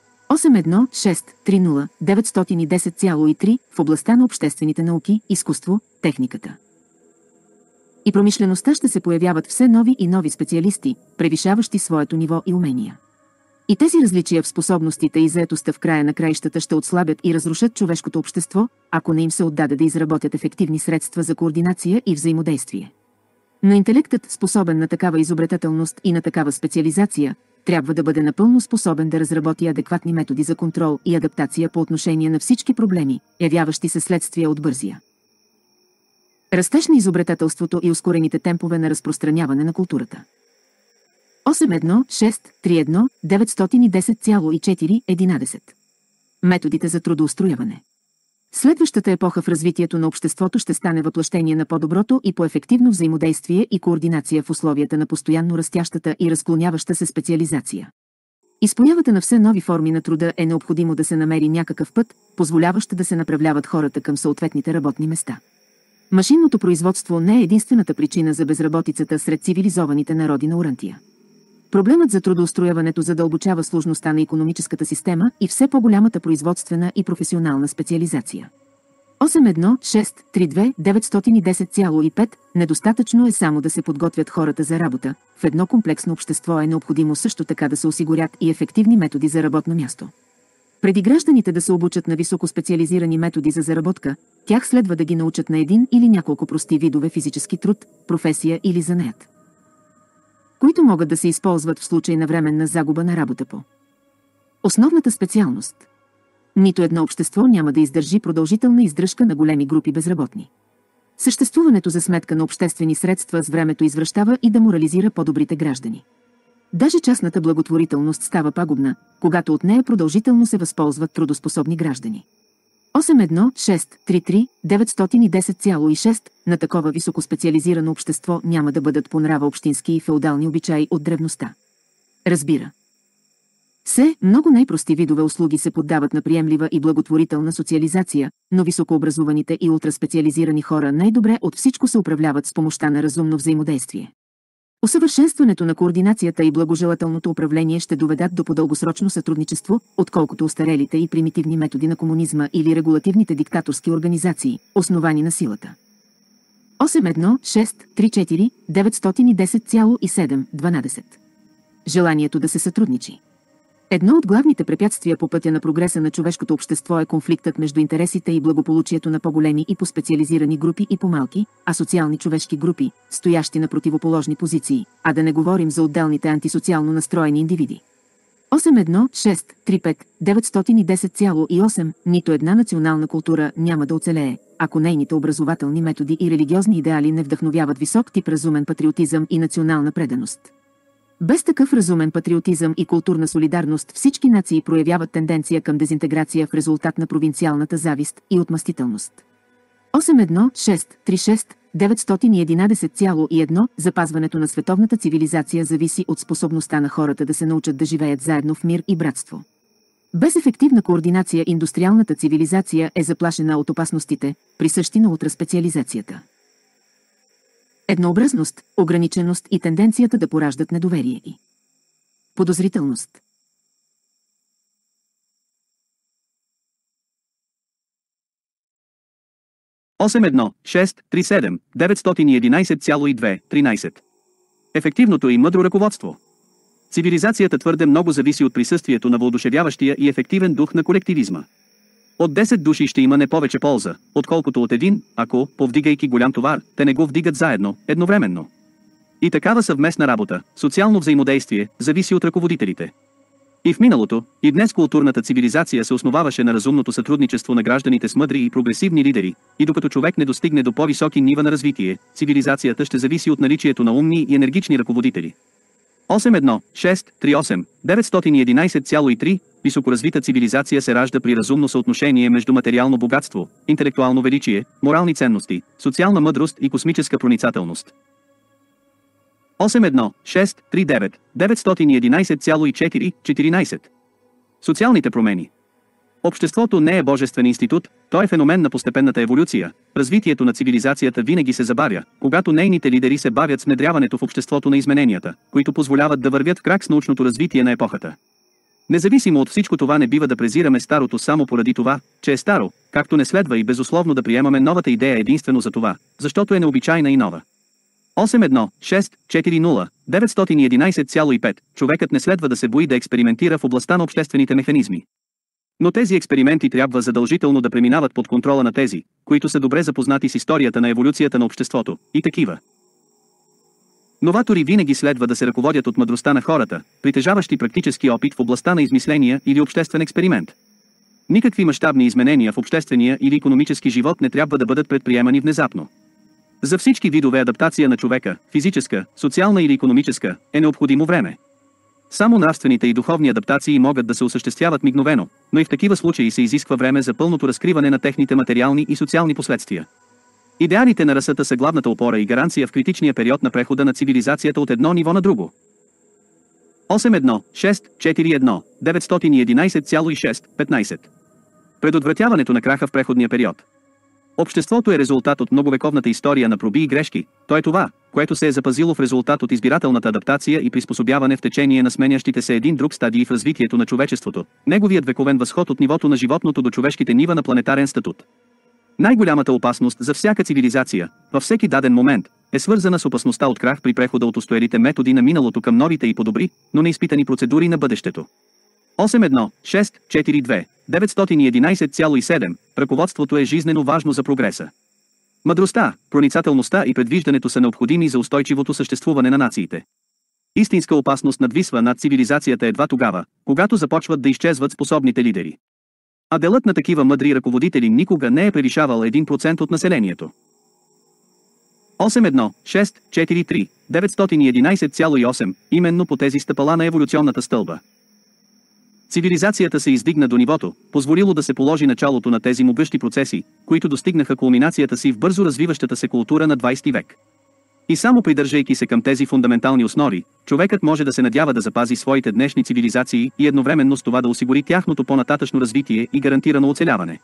8.1.6.3.0.910,3 в областта на обществените науки, изкуство, техниката и промишлеността ще се появяват все нови и нови специалисти, превишаващи своето ниво и умения. И тези различия в способностите и заетостта в края на краищата ще отслабят и разрушат човешкото общество, ако не им се отдаде да изработят ефективни средства за координация и взаимодействие. Но интелектът, способен на такава изобретателност и на такава специализация, трябва да бъде напълно способен да разработи адекватни методи за контрол и адаптация по отношение на всички проблеми, явяващи се следствия от бързия растеж на изобретателството и ускорените темпове на разпространяване на културата. 8.1.6.3.1.910,4.11 Методите за трудоустрояване. Следващата епоха в развитието на обществото ще стане въплъщение на по-доброто и по-ефективно взаимодействие и координация в условията на постоянно растящата и разклоняваща се специализация. Из появата на все нови форми на труда е необходимо да се намери някакъв път, позволяващ да се направляват хората към съответните работни места. Машинното производство не е единствената причина за безработицата сред цивилизованите народи на Урантия. Проблемът за трудоустрояването задълбочава сложността на икономическата система и все по-голямата производствена и професионална специализация. 8.1.6.3.2.910,5 Недостатъчно е само да се подготвят хората за работа, в едно комплексно общество е необходимо също така да се осигурят и ефективни методи за работно място. Преди гражданите да се обучат на високоспециализирани методи за заработка, тях следва да ги научат на един или няколко прости видове физически труд, професия или занаят, които могат да се използват в случай на временна загуба на работа по основната специалност. Нито едно общество няма да издържи продължителна издръжка на големи групи безработни. Съществуването за сметка на обществени средства с времето извращава и деморализира по-добрите граждани. Даже частната благотворителност става пагубна, когато от нея продължително се възползват трудоспособни граждани. 8.1.6.3.3.910,6 На такова високоспециализирано общество няма да бъдат по нрава общински и феодални обичаи от древността. Разбира много най-прости видове услуги се поддават на приемлива и благотворителна социализация, но високообразуваните и ултраспециализирани хора най-добре от всичко се управляват с помощта на разумно взаимодействие. Усъвършенстването на координацията и благожелателното управление ще доведат до по-дългосрочно сътрудничество, отколкото устарелите и примитивни методи на комунизма или регулативните диктаторски организации, основани на силата. 8.1.6.3.4.910,7.12 Желанието да се сътрудничи. Едно от главните препятствия по пътя на прогреса на човешкото общество е конфликтът между интересите и благополучието на по-големи и по-специализирани групи и по-малки, асоциални човешки групи, стоящи на противоположни позиции, а да не говорим за отделните антисоциално настроени индивиди. 8.1.6.3.5.910,8 Нито една национална култура няма да оцелее, ако нейните образователни методи и религиозни идеали не вдъхновяват висок тип разумен патриотизъм и национална преданост. Без такъв разумен патриотизъм и културна солидарност всички нации проявяват тенденция към дезинтеграция в резултат на провинциалната завист и отмъстителност. 8.1.6.3.6.911,1 Запазването на световната цивилизация зависи от способността на хората да се научат да живеят заедно в мир и братство. Без ефективна координация индустриалната цивилизация е заплашена от опасностите, присъщи на ултраспециализацията. Еднообразност, ограниченост и тенденцията да пораждат недоверие и подозрителност.
81637 911,2 13. Ефективното и мъдро ръководство. Цивилизацията твърде много зависи от присъствието на въодушевяващия и ефективен дух на колективизма. От 10 души ще има не повече полза, отколкото от един, ако, повдигайки голям товар, те не го вдигат заедно, едновременно. И такава съвместна работа, социално взаимодействие, зависи от ръководителите. И в миналото, и днес културната цивилизация се основаваше на разумното сътрудничество на гражданите с мъдри и прогресивни лидери, и докато човек не достигне до по-високи нива на развитие, цивилизацията ще зависи от наличието на умни и енергични ръководители. 81638 911,3 Високоразвита цивилизация се ражда при разумно съотношение между материално богатство, интелектуално величие, морални ценности, социална мъдрост и космическа проницателност. 81639 911,4 14 Социалните промени. Обществото не е божествен институт, то е феномен на постепенната еволюция. Развитието на цивилизацията винаги се забавя, когато нейните лидери се бавят с внедряването в обществото на измененията, които позволяват да вървят в крак с научното развитие на епохата. Независимо от всичко това не бива да презираме старото само поради това, че е старо, както не следва и безусловно да приемаме новата идея единствено за това, защото е необичайна и нова. 81640 911,5 Човекът не следва да се бои да експериментира в областта на обществените механизми. Но тези експерименти трябва задължително да преминават под контрола на тези, които са добре запознати с историята на еволюцията на обществото, и такива. Новатори винаги следва да се ръководят от мъдростта на хората, притежаващи практически опит в областта на измисления или обществен експеримент. Никакви мащабни изменения в обществения или икономически живот не трябва да бъдат предприемани внезапно. За всички видове адаптация на човека, физическа, социална или икономическа, е необходимо време. Само нравствените и духовни адаптации могат да се осъществяват мигновено, но и в такива случаи се изисква време за пълното разкриване на техните материални и социални последствия. Идеалите на расата са главната опора и гаранция в критичния период на прехода на цивилизацията от едно ниво на друго. 81641 911,6 15 Предотвратяването на краха в преходния период. Обществото е резултат от многовековната история на проби и грешки, то е това, което се е запазило в резултат от избирателната адаптация и приспособяване в течение на сменящите се един друг стадии в развитието на човечеството, неговият вековен възход от нивото на животното до човешките нива на планетарен статут. Най-голямата опасност за всяка цивилизация, във всеки даден момент, е свързана с опасността от крах при прехода от устойелите методи на миналото към новите и по-добри, но неизпитани процедури на бъдещето. 81642 911,7 Ръководството е жизнено важно за прогреса. Мъдростта, проницателността и предвиждането са необходими за устойчивото съществуване на нациите. Истинска опасност надвисва над цивилизацията едва тогава, когато започват да изчезват способните лидери. А делът на такива мъдри ръководители никога не е превишавал 1% от населението. 81643 911,8 Именно по тези стъпала на еволюционната стълба цивилизацията се издигна до нивото, позволило да се положи началото на тези могъщи процеси, които достигнаха кулминацията си в бързо развиващата се култура на 20 век. И само придържайки се към тези фундаментални основи, човекът може да се надява да запази своите днешни цивилизации и едновременно с това да осигури тяхното по-нататъчно развитие и гарантирано оцеляване.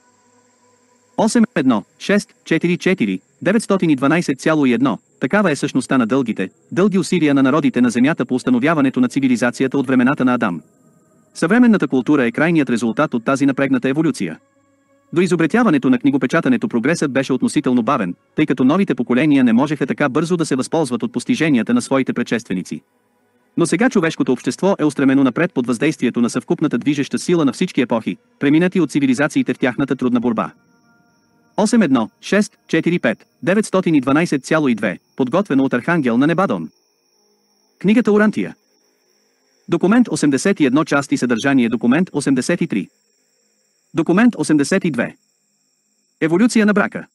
81644 912,1 Такава е същността на дълги усилия на народите на Земята по установяването на цивилизацията от времената на Адам. Съвременната култура е крайният резултат от тази напрегната еволюция. До изобретяването на книгопечатането прогресът беше относително бавен, тъй като новите поколения не можеха така бързо да се възползват от постиженията на своите предшественици. Но сега човешкото общество е устремено напред под въздействието на съвкупната движеща сила на всички епохи, преминати от цивилизациите в тяхната трудна борба. 81645 912,2 Подготвено от Архангел на Небадон. Книгата Урантия. Документ 81 части съдържание Документ 83. Документ 82. Еволюция на брака.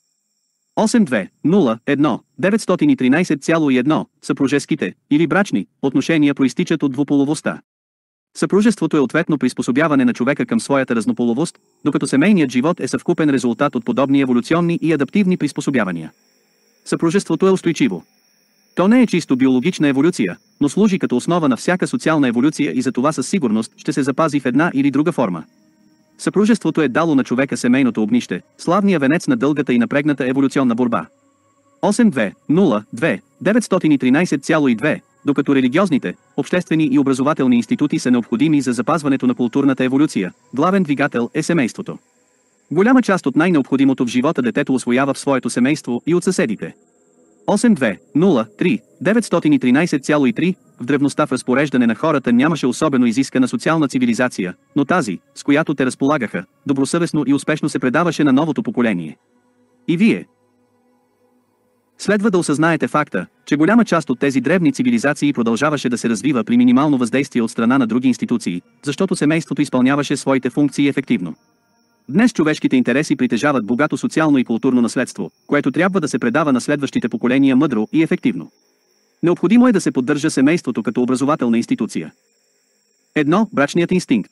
82.01 913,1 Съпружеските, или брачни, отношения проистичат от двуполовостта. Съпружеството е ответно приспособяване на човека към своята разнополовост, докато семейният живот е съвкупен резултат от подобни еволюционни и адаптивни приспособявания. Съпружеството е устойчиво. То не е чисто биологична еволюция, но служи като основа на всяка социална еволюция и за това със сигурност ще се запази в една или друга форма. Съпружеството е дало на човека семейното огнище, славния венец на дългата и напрегната еволюционна борба. 82.02 913,2 Докато религиозните, обществени и образователни институти са необходими за запазването на културната еволюция, главен двигател е семейството. Голяма част от най-необходимото в живота детето усвоява в своето семейство и от съседите. 8.2.0.3 913,3 В древността в разпореждане на хората нямаше особено изискана социална цивилизация, но тази, с която те разполагаха, добросъвестно и успешно се предаваше на новото поколение. И вие следва да осъзнаете факта, че голяма част от тези древни цивилизации продължаваше да се развива при минимално въздействие от страна на други институции, защото семейството изпълняваше своите функции ефективно. Днес човешките интереси притежават богато социално и културно наследство, което трябва да се предава на следващите поколения мъдро и ефективно. Необходимо е да се поддържа семейството като образователна институция. 1. Брачният инстинкт.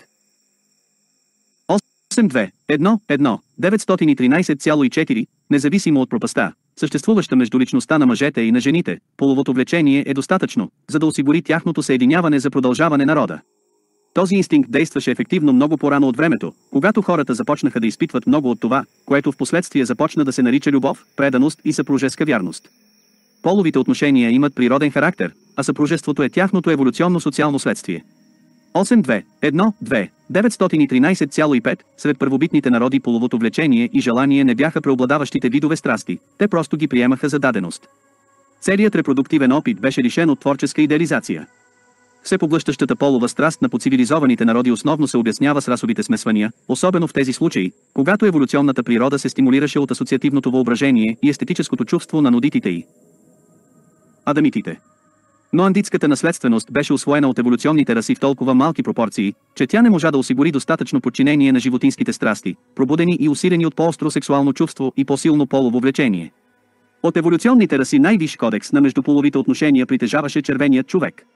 8.2.1.1 913,4 Независимо от пропаста, съществуваща между личността на мъжете и на жените, половото влечение е достатъчно, за да осигури тяхното съединяване за продължаване на рода. Този инстинкт действаше ефективно много по-рано от времето, когато хората започнаха да изпитват много от това, което в последствие започна да се нарича любов, преданост и съпружеска вярност. Половите отношения имат природен характер, а съпружеството е тяхното еволюционно социално следствие. 8.2.1.2 913,5 Сред първобитните народи половото влечение и желание не бяха преобладаващите видове страсти, те просто ги приемаха за даденост. Целият репродуктивен опит беше лишен от творческа идеализация. Всепоглъщащата полова страст на поцивилизованите народи основно се обяснява с расовите смесвания, особено в тези случаи, когато еволюционната природа се стимулираше от асоциативното въображение и естетическото чувство на нудитите и адамитите. Но андитската наследственост беше усвоена от еволюционните раси в толкова малки пропорции, че тя не можа да осигури достатъчно подчинение на животинските страсти, пробудени и усилени от по-остро сексуално чувство и по-силно полово влечение. От еволюционните раси най-висш кодекс на междуполовите отношения притежаваше червеният човек.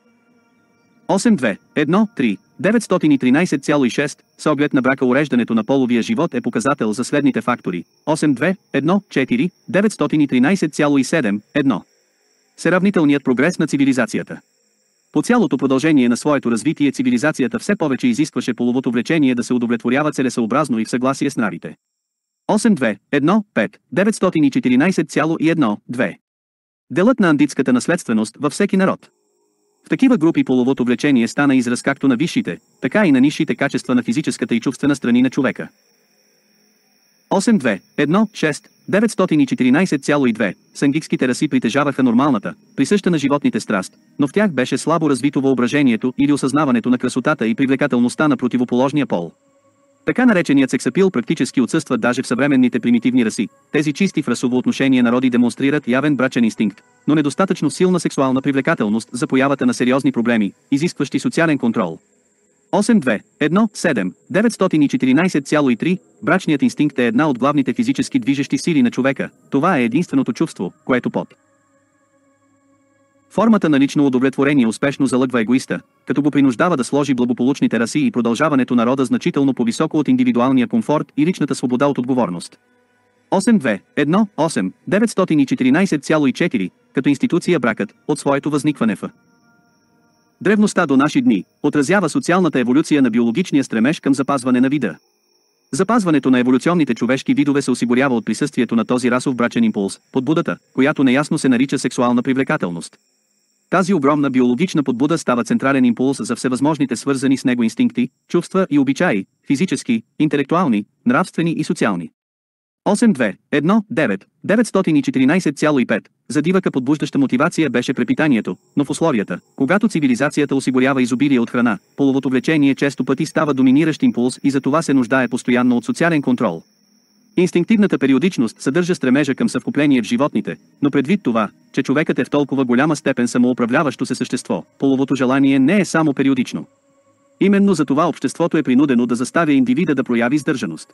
8.2.1.3 913,6 С оглед на брака уреждането на половия живот е показател за следните фактори. 8.2.1.4 913,7 1 Сравнителният прогрес на цивилизацията. По цялото продължение на своето развитие цивилизацията все повече изискваше половото влечение да се удовлетворява целесъобразно и в съгласие с нравите. 8.2.1.5 914,1 2 Делът на андитската наследственост във всеки народ. В такива групи половото влечение стана израз както на висшите, така и на нисшите качества на физическата и чувствена страни на човека. 8.2.1.6 914,2 Сангикските раси притежаваха нормалната, присъща на животните страст, но в тях беше слабо развито въображението или осъзнаването на красотата и привлекателността на противоположния пол. Така нареченият сексапил практически отсъства даже в съвременните примитивни раси. Тези чисти в расово отношение народи демонстрират явен брачен инстинкт, но недостатъчно силна сексуална привлекателност за появата на сериозни проблеми, изискващи социален контрол. 8.2.1.7 914,3 Брачният инстинкт е една от главните физически движещи сили на човека. Това е единственото чувство, което под формата на лично удовлетворение успешно залъгва егоиста, като го принуждава да сложи благополучните раси и продължаването на рода значително по-високо от индивидуалния комфорт и личната свобода от отговорност. 8.2.1.8 914,4 Като институция бракът, от своето възникване в древността до наши дни, отразява социалната еволюция на биологичния стремеж към запазване на вида. Запазването на еволюционните човешки видове се осигурява от присъствието на този расов брачен импулс, подбудата, която неясно се нарича сексуална привлекателност. Тази огромна биологична подбуда става централен импулс за всевъзможните свързани с него инстинкти, чувства и обичаи, физически, интелектуални, нравствени и социални. 8.2.1.9 914,5 За дивака подбуждаща мотивация беше препитанието, но в условията, когато цивилизацията осигурява изобилие от храна, половото влечение често пъти става доминиращ импулс и за това се нуждае постоянно от социален контрол. Инстинктивната периодичност съдържа стремежа към съвкупление в животните, но предвид това, че човекът е в толкова голяма степен самоуправляващо се същество, половото желание не е само периодично. Именно за това обществото е принудено да заставя индивида да прояви сдържаност.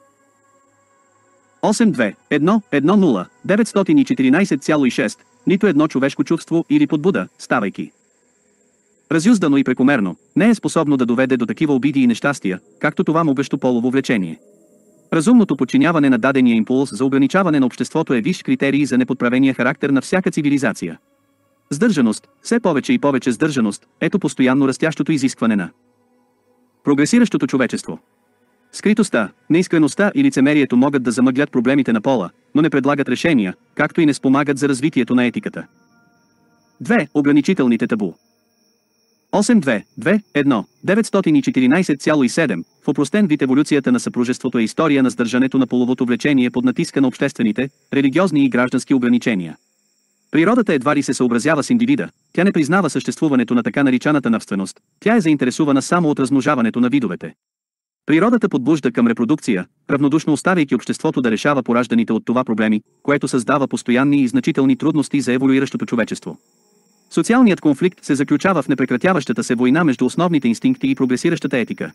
8.2.1.1.0 914,6 Нито едно човешко чувство или подбуда, ставайки разюздано и прекомерно, не е способно да доведе до такива обиди и нещастия, както това могъщо полово влечение. Разумното подчиняване на дадения импулс за ограничаване на обществото е висш критерий за неподправения характер на всяка цивилизация. Сдържаност, все повече и повече сдържаност, ето постоянно растящото изискване на прогресиращото човечество. Скритостта, неискреността и лицемерието могат да замъглят проблемите на пола, но не предлагат решения, както и не спомагат за развитието на етиката. 2. Ограничителните табу. 8.2.2.1. 914,7. В опростен вид еволюцията на съпружеството е история на сдържането на половото влечение под натиска на обществените, религиозни и граждански ограничения. Природата едва ли се съобразява с индивида, тя не признава съществуването на така наричаната навственост, тя е заинтересувана само от размножаването на видовете. Природата подбужда към репродукция, равнодушно оставяйки обществото да решава поражданите от това проблеми, което създава постоянни и значителни трудности за еволюиращото човечество. Социалният конфликт се заключава в непрекратяващата се война между основните инстинкти и прогресиращата етика.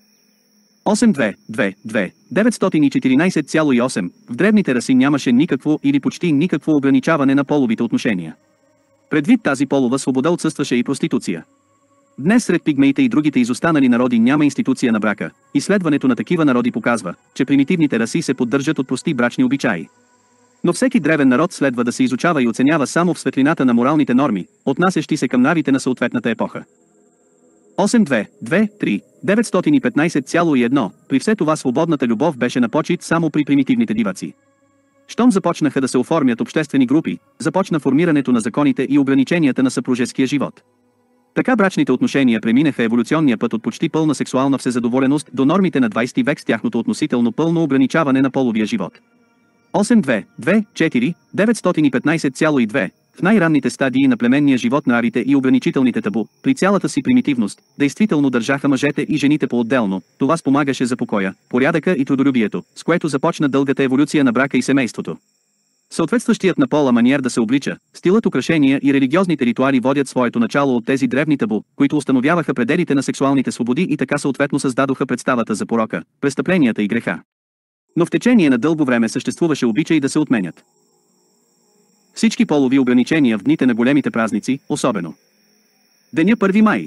8.2.2.2. 914,8. В древните раси нямаше никакво или почти никакво ограничаване на половите отношения. Предвид тази полова свобода отсъстваше и проституция. Днес сред пигмеите и другите изостанали народи няма институция на брака. Изследването на такива народи показва, че примитивните раси се поддържат от прости брачни обичаи. Но всеки древен народ следва да се изучава и оценява само в светлината на моралните норми, отнасящи се към навите на съответната епоха. 8.2.2.3. 915,1. При все това свободната любов беше на почит само при примитивните диваци. Щом започнаха да се оформят обществени групи, започна формирането на законите и ограниченията на съпружеския живот. Така брачните отношения преминаха еволюционния път от почти пълна сексуална всезадоволеност до нормите на 20 век с тяхното относително пълно ограничаване на половия живот. 8.2.2.4. 915,2. В най-ранните стадии на племенния живот на арите и ограничителните табу, при цялата си примитивност, действително държаха мъжете и жените по-отделно, това спомагаше за покоя, порядъка и трудолюбието, с което започна дългата еволюция на брака и семейството. Съответстващият на пола маниер да се облича, стилът украшения и религиозните ритуали водят своето начало от тези древни табу, които установяваха пределите на сексуалните свободи и така съответно създадоха представата за порока, престъпленията и греха. Но в течение на дълго време съществуваше обичай да се отменят всички полови ограничения в дните на големите празници, особено деня 1 май.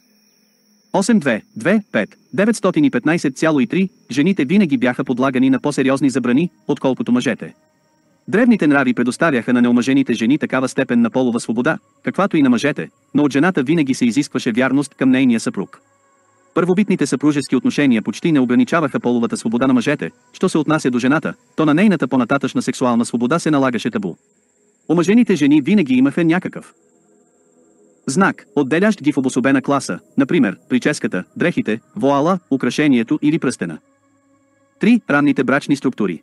8.2.2.5. 915,3. Жените винаги бяха подлагани на по-сериозни забрани, отколкото мъжете. Древните нрави предоставяха на неомъжените жени такава степен на полова свобода, каквато и на мъжете, но от жената винаги се изискваше вярност към нейния съпруг. Първобитните съпружески отношения почти не ограничаваха половата свобода на мъжете, що се отнася до жената, то на нейната по-нататъчна сексуална свобода се налагаше табу. Омъжените жени винаги имаха някакъв знак, отделящ ги в обособена класа, например, прическата, дрехите, вуала, украшението или пръстена. 3. Ранните брачни структури.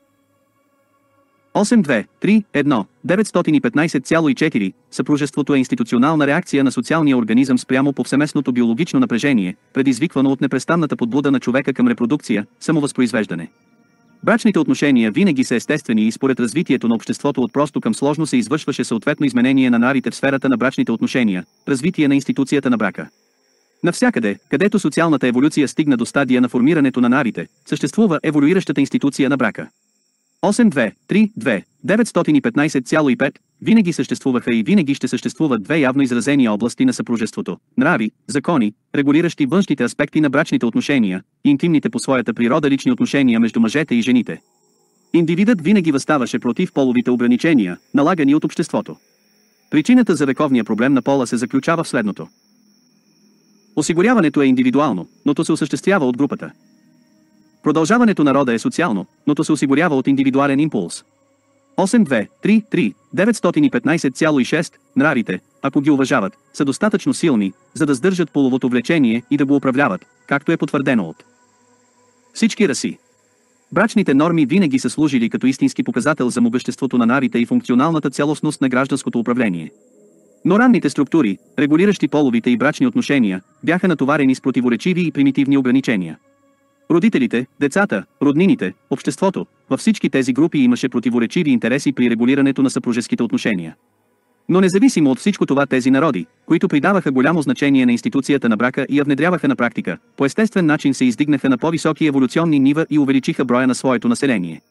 8.2.3.1. 915,4. Съпружеството е институционална реакция на социалния организъм спрямо повсеместното биологично напрежение, предизвиквано от непрестанната подбуда на човека към репродукция, самовъзпроизвеждане. Брачните отношения винаги са естествени и според развитието на обществото от просто към сложно се извършваше съответно изменение на нарите в сферата на брачните отношения, развитие на институцията на брака. Навсякъде, където социалната еволюция стигна до стадия на формирането на нарите, съществува еволюиращата институция на брака. 8.2.3.2. 915,5. Винаги съществуваха и винаги ще съществуват две явно изразени области на съпружеството – нрави, закони, регулиращи външните аспекти на брачните отношения, интимните по своята природа лични отношения между мъжете и жените. Индивидът винаги въставаше против половите ограничения, налагани от обществото. Причината за вековния проблем на пола се заключава в следното. Осигуряването е индивидуално, но то се осъществява от групата. Продължаването на рода е социално, но то се осигурява от индивидуален импулс. 8.2.3.3. 915,6. Нравите, ако ги уважават, са достатъчно силни, за да сдържат половото влечение и да го управляват, както е потвърдено от всички раси. Брачните норми винаги са служили като истински показател за могъществото на нарите и функционалната цялостност на гражданското управление. Но ранните структури, регулиращи половите и брачни отношения, бяха натоварени с противоречиви и примитивни ограничения. Родителите, децата, роднините, обществото, във всички тези групи имаше противоречиви интереси при регулирането на съпружеските отношения. Но независимо от всичко това тези народи, които придаваха голямо значение на институцията на брака и я внедряваха на практика, по естествен начин се издигнаха на по-високи еволюционни нива и увеличиха броя на своето население.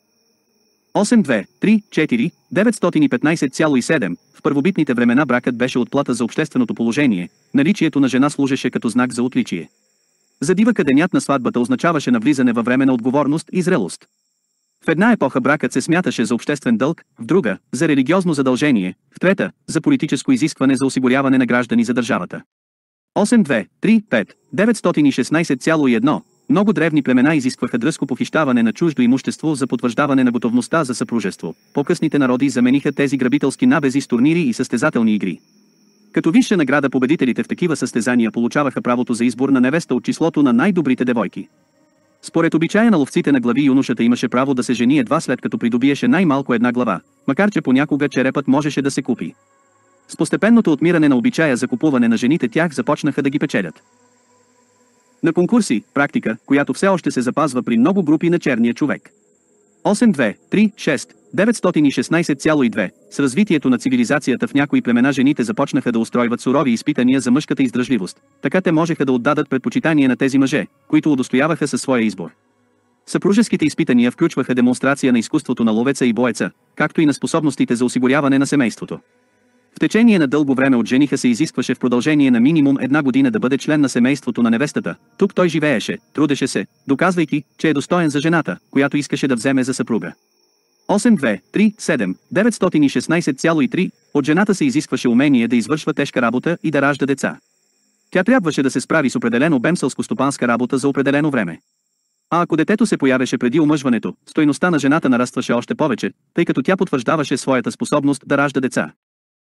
8.2.3.4. 915,7. В първобитните времена бракът беше отплата за общественото положение, наличието на жена служеше като знак за отличие. За дивака денят на сватбата означаваше навлизане във време на отговорност и зрелост. В една епоха бракът се смяташе за обществен дълг, в друга – за религиозно задължение, в трета – за политическо изискване за осигуряване на граждани за държавата. 8.2.3.5. 916,1. Много древни племена изискваха дръзко похищаване на чуждо имущество за потвърждаване на готовността за съпружество. По-късните народи замениха тези грабителски набези с турнири и състезателни игри. Като висша награда победителите в такива състезания получаваха правото за избор на невеста от числото на най-добрите девойки. Според обичая на ловците на глави юношата имаше право да се жени едва след като придобиеше най-малко една глава, макар че понякога черепът можеше да се купи. С постепенното отмиране на обичая за купуване на жените тях започнаха да ги печелят. На конкурси, практика, която все още се запазва при много групи на черния човек. 8.2.3.6 916,2 С развитието на цивилизацията в някои племена жените започнаха да устройват сурови изпитания за мъжката издръжливост. Така те можеха да отдадат предпочитание на тези мъже, които удостояваха със своя избор. Съпружеските изпитания включваха демонстрация на изкуството на ловеца и боеца, както и на способностите за осигуряване на семейството. В течение на дълго време от жениха се изискваше в продължение на минимум една година да бъде член на семейството на невестата. Тук той живееше, трудеше се, доказвайки, че е достоен за жената, която искаше да вземе за съпруга. 8.2.3.7 916,3 От жената се изискваше умение да извършва тежка работа и да ражда деца. Тя трябваше да се справи с определен обем селскостопанска работа за определено време. А ако детето се появеше преди омъжването, стойността на жената нарастваше още повече, тъй като тя потвърждаваше своята способност да ражда деца.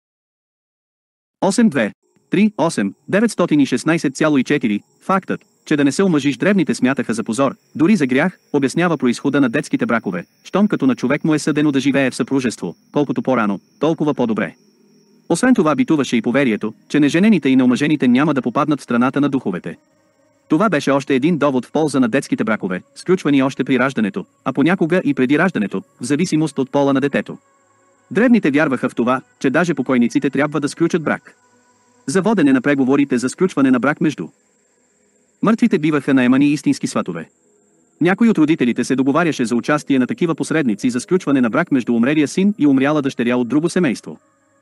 8.2.3.8 916,4 Фактът, че да не се омъжиш древните смятаха за позор, дори за грях, обяснява произхода на детските бракове, щом като на човек му е съдено да живее в съпружество, колкото по-рано, толкова по-добре. Освен това битуваше и поверието, че неженените и неомъжените няма да попаднат в страната на духовете. Това беше още един довод в полза на детските бракове, сключвани още при раждането, а понякога и преди раждането, в зависимост от пола на детето. Древните вярваха в това, че даже покойниците трябва да сключат брак. За водене на преговорите за сключване на брак между мъртвите биваха наемани истински сватове. Някой от родителите се договаряше за участие на такива посредници за сключване на брак между умрелия син и умряла дъщеря от друго семейство.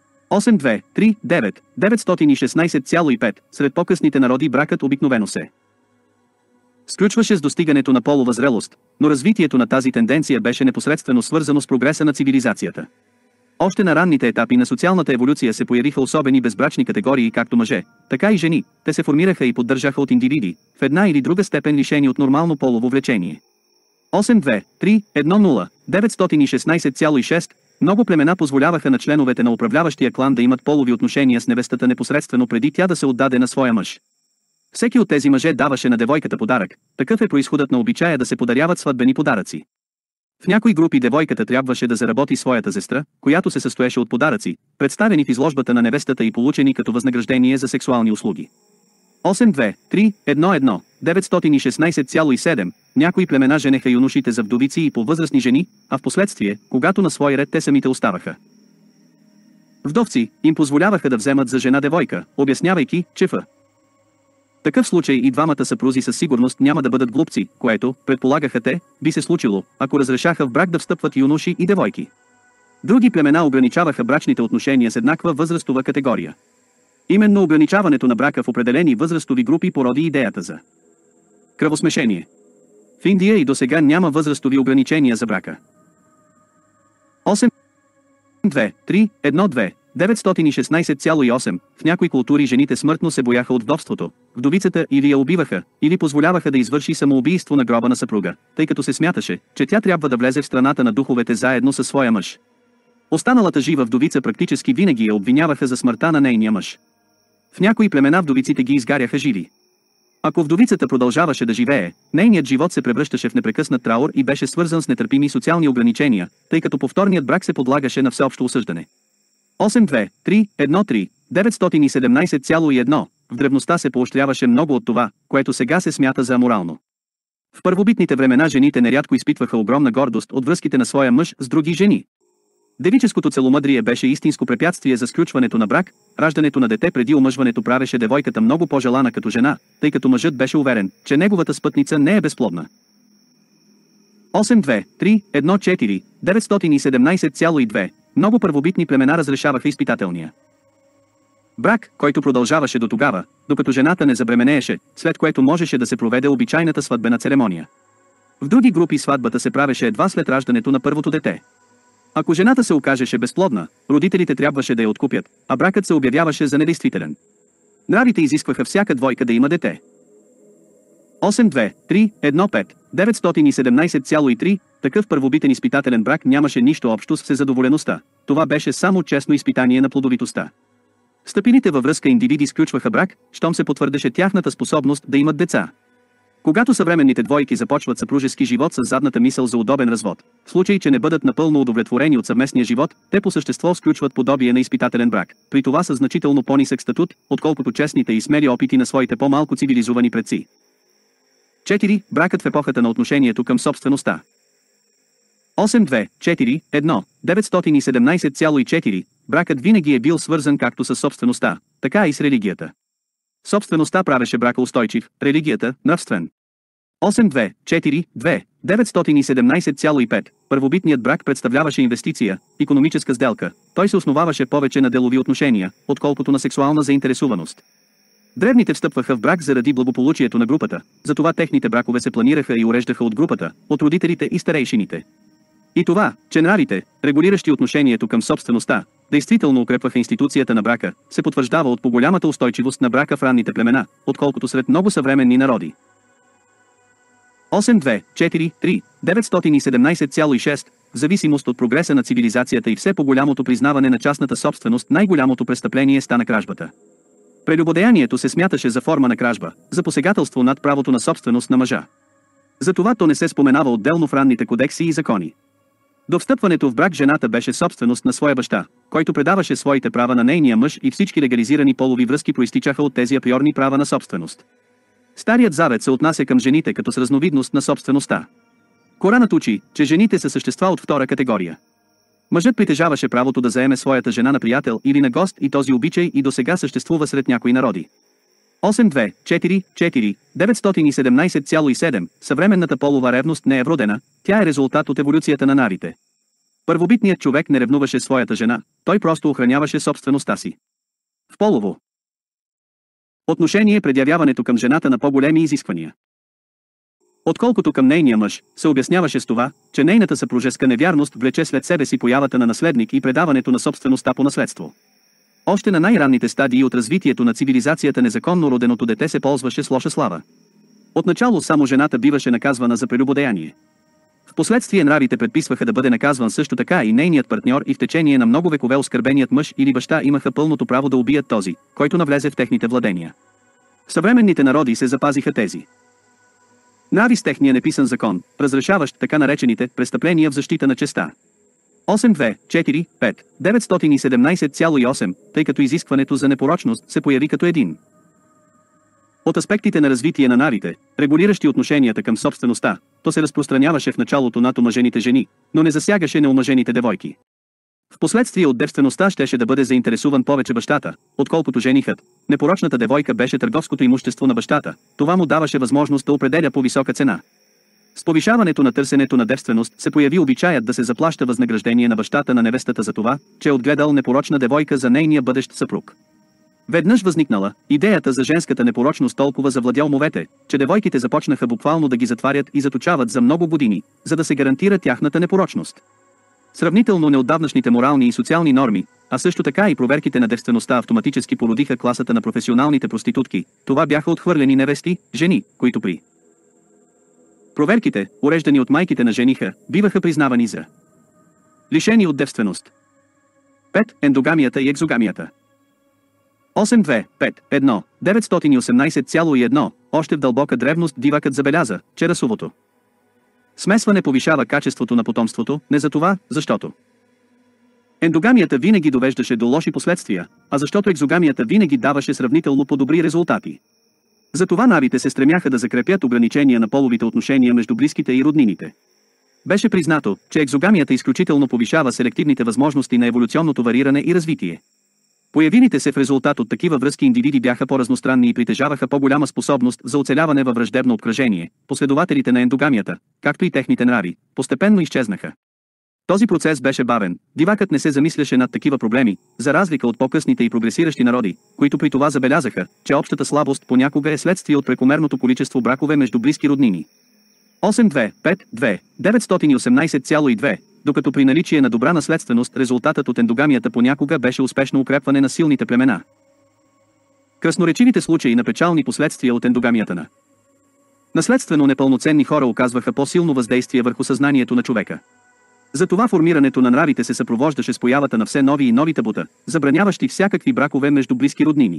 8.2.3.9 916,5 Сред по-късните народи бракът обикновено се сключваше с достигането на полова зрелост, но развитието на тази тенденция беше непосредствено свързано с прогреса на цивилизацията. Още на ранните етапи на социалната еволюция се появиха особени безбрачни категории както мъже, така и жени. Те се формираха и поддържаха от индивиди, в една или друга степен лишени от нормално полово влечение. 8.2.3.1.0 916,6 Много племена позволяваха на членовете на управляващия клан да имат полови отношения с невестата непосредствено преди тя да се отдаде на своя мъж. Всеки от тези мъже даваше на девойката подарък, такъв е произходът на обичая да се подаряват сватбени подаръци. В някои групи девойката трябваше да заработи своята сестра, която се състоеше от подаръци, представени в изложбата на невестата и получени като възнаграждение за сексуални услуги. 8.2.3.1.1 916,7 Някои племена женеха юношите за вдовици и по-възрастни жени, а в последствие, когато на свой ред те самите оставаха вдовци, им позволяваха да вземат за жена девойка, обяснявайки, че в такъв случай и двамата съпрузи със сигурност няма да бъдат глупци, което, предполагаха те, би се случило, ако разрешаха в брак да встъпват юноши и девойки. Други племена ограничаваха брачните отношения с еднаква възрастова категория. Именно ограничаването на брака в определени възрастови групи породи идеята за кръвосмешение. В Индия и досега няма възрастови ограничения за брака. 8.2.3.1.2 916,8 В някои култури жените смъртно се бояха от вдовството, вдовицата или я убиваха, или позволяваха да извърши самоубийство на гроба на съпруга, тъй като се смяташе, че тя трябва да влезе в страната на духовете заедно със своя мъж. Останалата жива вдовица практически винаги я обвиняваха за смъртта на нейния мъж. В някои племена вдовиците ги изгаряха живи. Ако вдовицата продължаваше да живее, нейният живот се превръщаше в непрекъснат траур и беше свързан с нетърпими социални ограничения, тъй като повторният брак се подлагаше на всеобщо осъждане. 8.2.3.1.3 917,1 В древността се поощряваше много от това, което сега се смята за аморално. В първобитните времена жените нерядко изпитваха огромна гордост от връзките на своя мъж с други жени. Девическото целомъдрие беше истинско препятствие за сключването на брак, раждането на дете преди омъжването правеше девойката много по-желана като жена, тъй като мъжът беше уверен, че неговата спътница не е безплодна. 8.2.3.1.4 917,2 Много първобитни племена разрешаваха изпитателния брак, който продължаваше до тогава, докато жената не забременееше, след което можеше да се проведе обичайната сватбена церемония. В други групи сватбата се правеше едва след раждането на първото дете. Ако жената се окажеше безплодна, родителите трябваше да я откупят, а бракът се обявяваше за недействителен. Нравите изискваха всяка двойка да има дете. 8.2.3.1.5 917,3 Такъв първобитен изпитателен брак нямаше нищо общо с всезадоволеността. Това беше само честно изпитание на плодовитостта. Стъпилите във връзка индивиди сключваха брак, щом се потвърдеше тяхната способност да имат деца. Когато съвременните двойки започват съпружески живот с задната мисъл за удобен развод, в случай, че не бъдат напълно удовлетворени от съвместния живот, те по същество сключват подобие на изпитателен брак, при това със значително по-нисък статут, отколкото честните и смели опити на своите по-малко цивилизовани предци. 4. Бракът в епохата на отношението към собствеността. 8.2.4.1. 917,4. Бракът винаги е бил свързан както с собствеността, така и с религията. Собствеността правеше брака устойчив, религията – нравствен. 8.2.4.2. 917,5. Първобитният брак представляваше инвестиция, икономическа сделка. Той се основаваше повече на делови отношения, отколкото на сексуална заинтересуваност. Древните встъпваха в брак заради благополучието на групата, затова техните бракове се планираха и уреждаха от групата, от родителите и старейшините. И това, че нравите, регулиращи отношението към собствеността, действително укрепваха институцията на брака, се потвърждава от по-голямата устойчивост на брака в ранните племена, отколкото сред много съвременни народи. 8.2.4.3. 917,6. В зависимост от прогреса на цивилизацията и все по-голямото признаване на частната собственост, най-голямото престъпление стана кражбата. Прелюбодеянието се смяташе за форма на кражба, за посегателство над правото на собственост на мъжа. Затова то не се споменава отделно в ранните кодекси и закони. До встъпването в брак жената беше собственост на своя баща, който предаваше своите права на нейния мъж и всички легализирани полови връзки проистичаха от тези априорни права на собственост. Старият завет се отнася към жените като с разновидност на собствеността. Коранът учи, че жените са същества от втора категория. Мъжът притежаваше правото да заеме своята жена на приятел или на гост и този обичай и досега съществува сред някои народи. 8.2.4.4. 917,7. Съвременната полова ревност не е вродена, тя е резултат от еволюцията на нарите. Първобитният човек не ревнуваше своята жена, той просто охраняваше собствеността си. В полово отношение предявяването към жената на по-големи изисквания, отколкото към нейния мъж, се обясняваше с това, че нейната съпружеска невярност влече след себе си появата на наследник и предаването на собствеността по наследство. Още на най-ранните стадии от развитието на цивилизацията незаконно роденото дете се ползваше с лоша слава. Отначало само жената биваше наказвана за прелюбодеяние. Впоследствие нравите предписваха да бъде наказван също така и нейният партньор и в течение на много векове оскърбеният мъж или баща имаха пълното право да убият този, който навлезе в техните владения. В съвременните народи се запазиха тези нрави с техния неписан закон, разрешаващ така наречените престъпления в защита на честта. 8.2.4.5. 917,8, тъй като изискването за непорочност се появи като един от аспектите на развитие на нарите, регулиращи отношенията към собствеността, то се разпространяваше в началото над омъжените жени, но не засягаше неомъжените девойки. Впоследствие от девствеността щеше да бъде заинтересуван повече бащата, отколкото женихът. Непорочната девойка беше търговското имущество на бащата, това му даваше възможност да определя по-висока цена. С повишаването на търсенето на девственост се появи обичаят да се заплаща възнаграждение на бащата на невестата за това, че е отгледал непорочна девойка за нейния бъдещ съпруг. Веднъж възникнала, идеята за женската непорочност толкова завладя умовете, че девойките започнаха буквално да ги затварят и заточават за много години, за да се гарантира тяхната непорочност. Сравнително неотдавнашните морални и социални норми, а също така и проверките на девствеността автоматически породиха класата на професионалните проститутки. Това бяха отхвърлени невести, жени, които при проверките, уреждани от майките на жениха, биваха признавани за лишени от девственост. 5. Ендогамията и екзогамията. 8.2.5.1. 918,1. Още в дълбока древност дивакът забеляза, че расовото смесване повишава качеството на потомството, не за това, защото ендогамията винаги довеждаше до лоши последствия, а защото екзогамията винаги даваше сравнително по-добри резултати. Затова нарите се стремяха да закрепят ограничения на половите отношения между близките и роднините. Беше признато, че екзогамията изключително повишава селективните възможности на еволюционното вариране и развитие. Появилите се в резултат от такива връзки индивиди бяха по-разностранни и притежаваха по-голяма способност за оцеляване във враждебно обкръжение. Последователите на ендогамията, както и техните нрави, постепенно изчезнаха. Този процес беше бавен, дивакът не се замисляше над такива проблеми, за разлика от по-късните и прогресиращи народи, които при това забелязаха, че общата слабост понякога е следствие от прекомерното количество бракове между близки роднини. 8.2.5.2. 918,2. Докато при наличие на добра наследственост резултатът от ендогамията понякога беше успешно укрепване на силните племена. Красноречивите случаи на печални последствия от ендогамията на наследствено непълноценни хора оказваха по-силно въздействие върху съзнанието на човека. Затова формирането на нравите се съпровождаше с появата на все нови и нови табута, забраняващи всякакви бракове между близки роднини.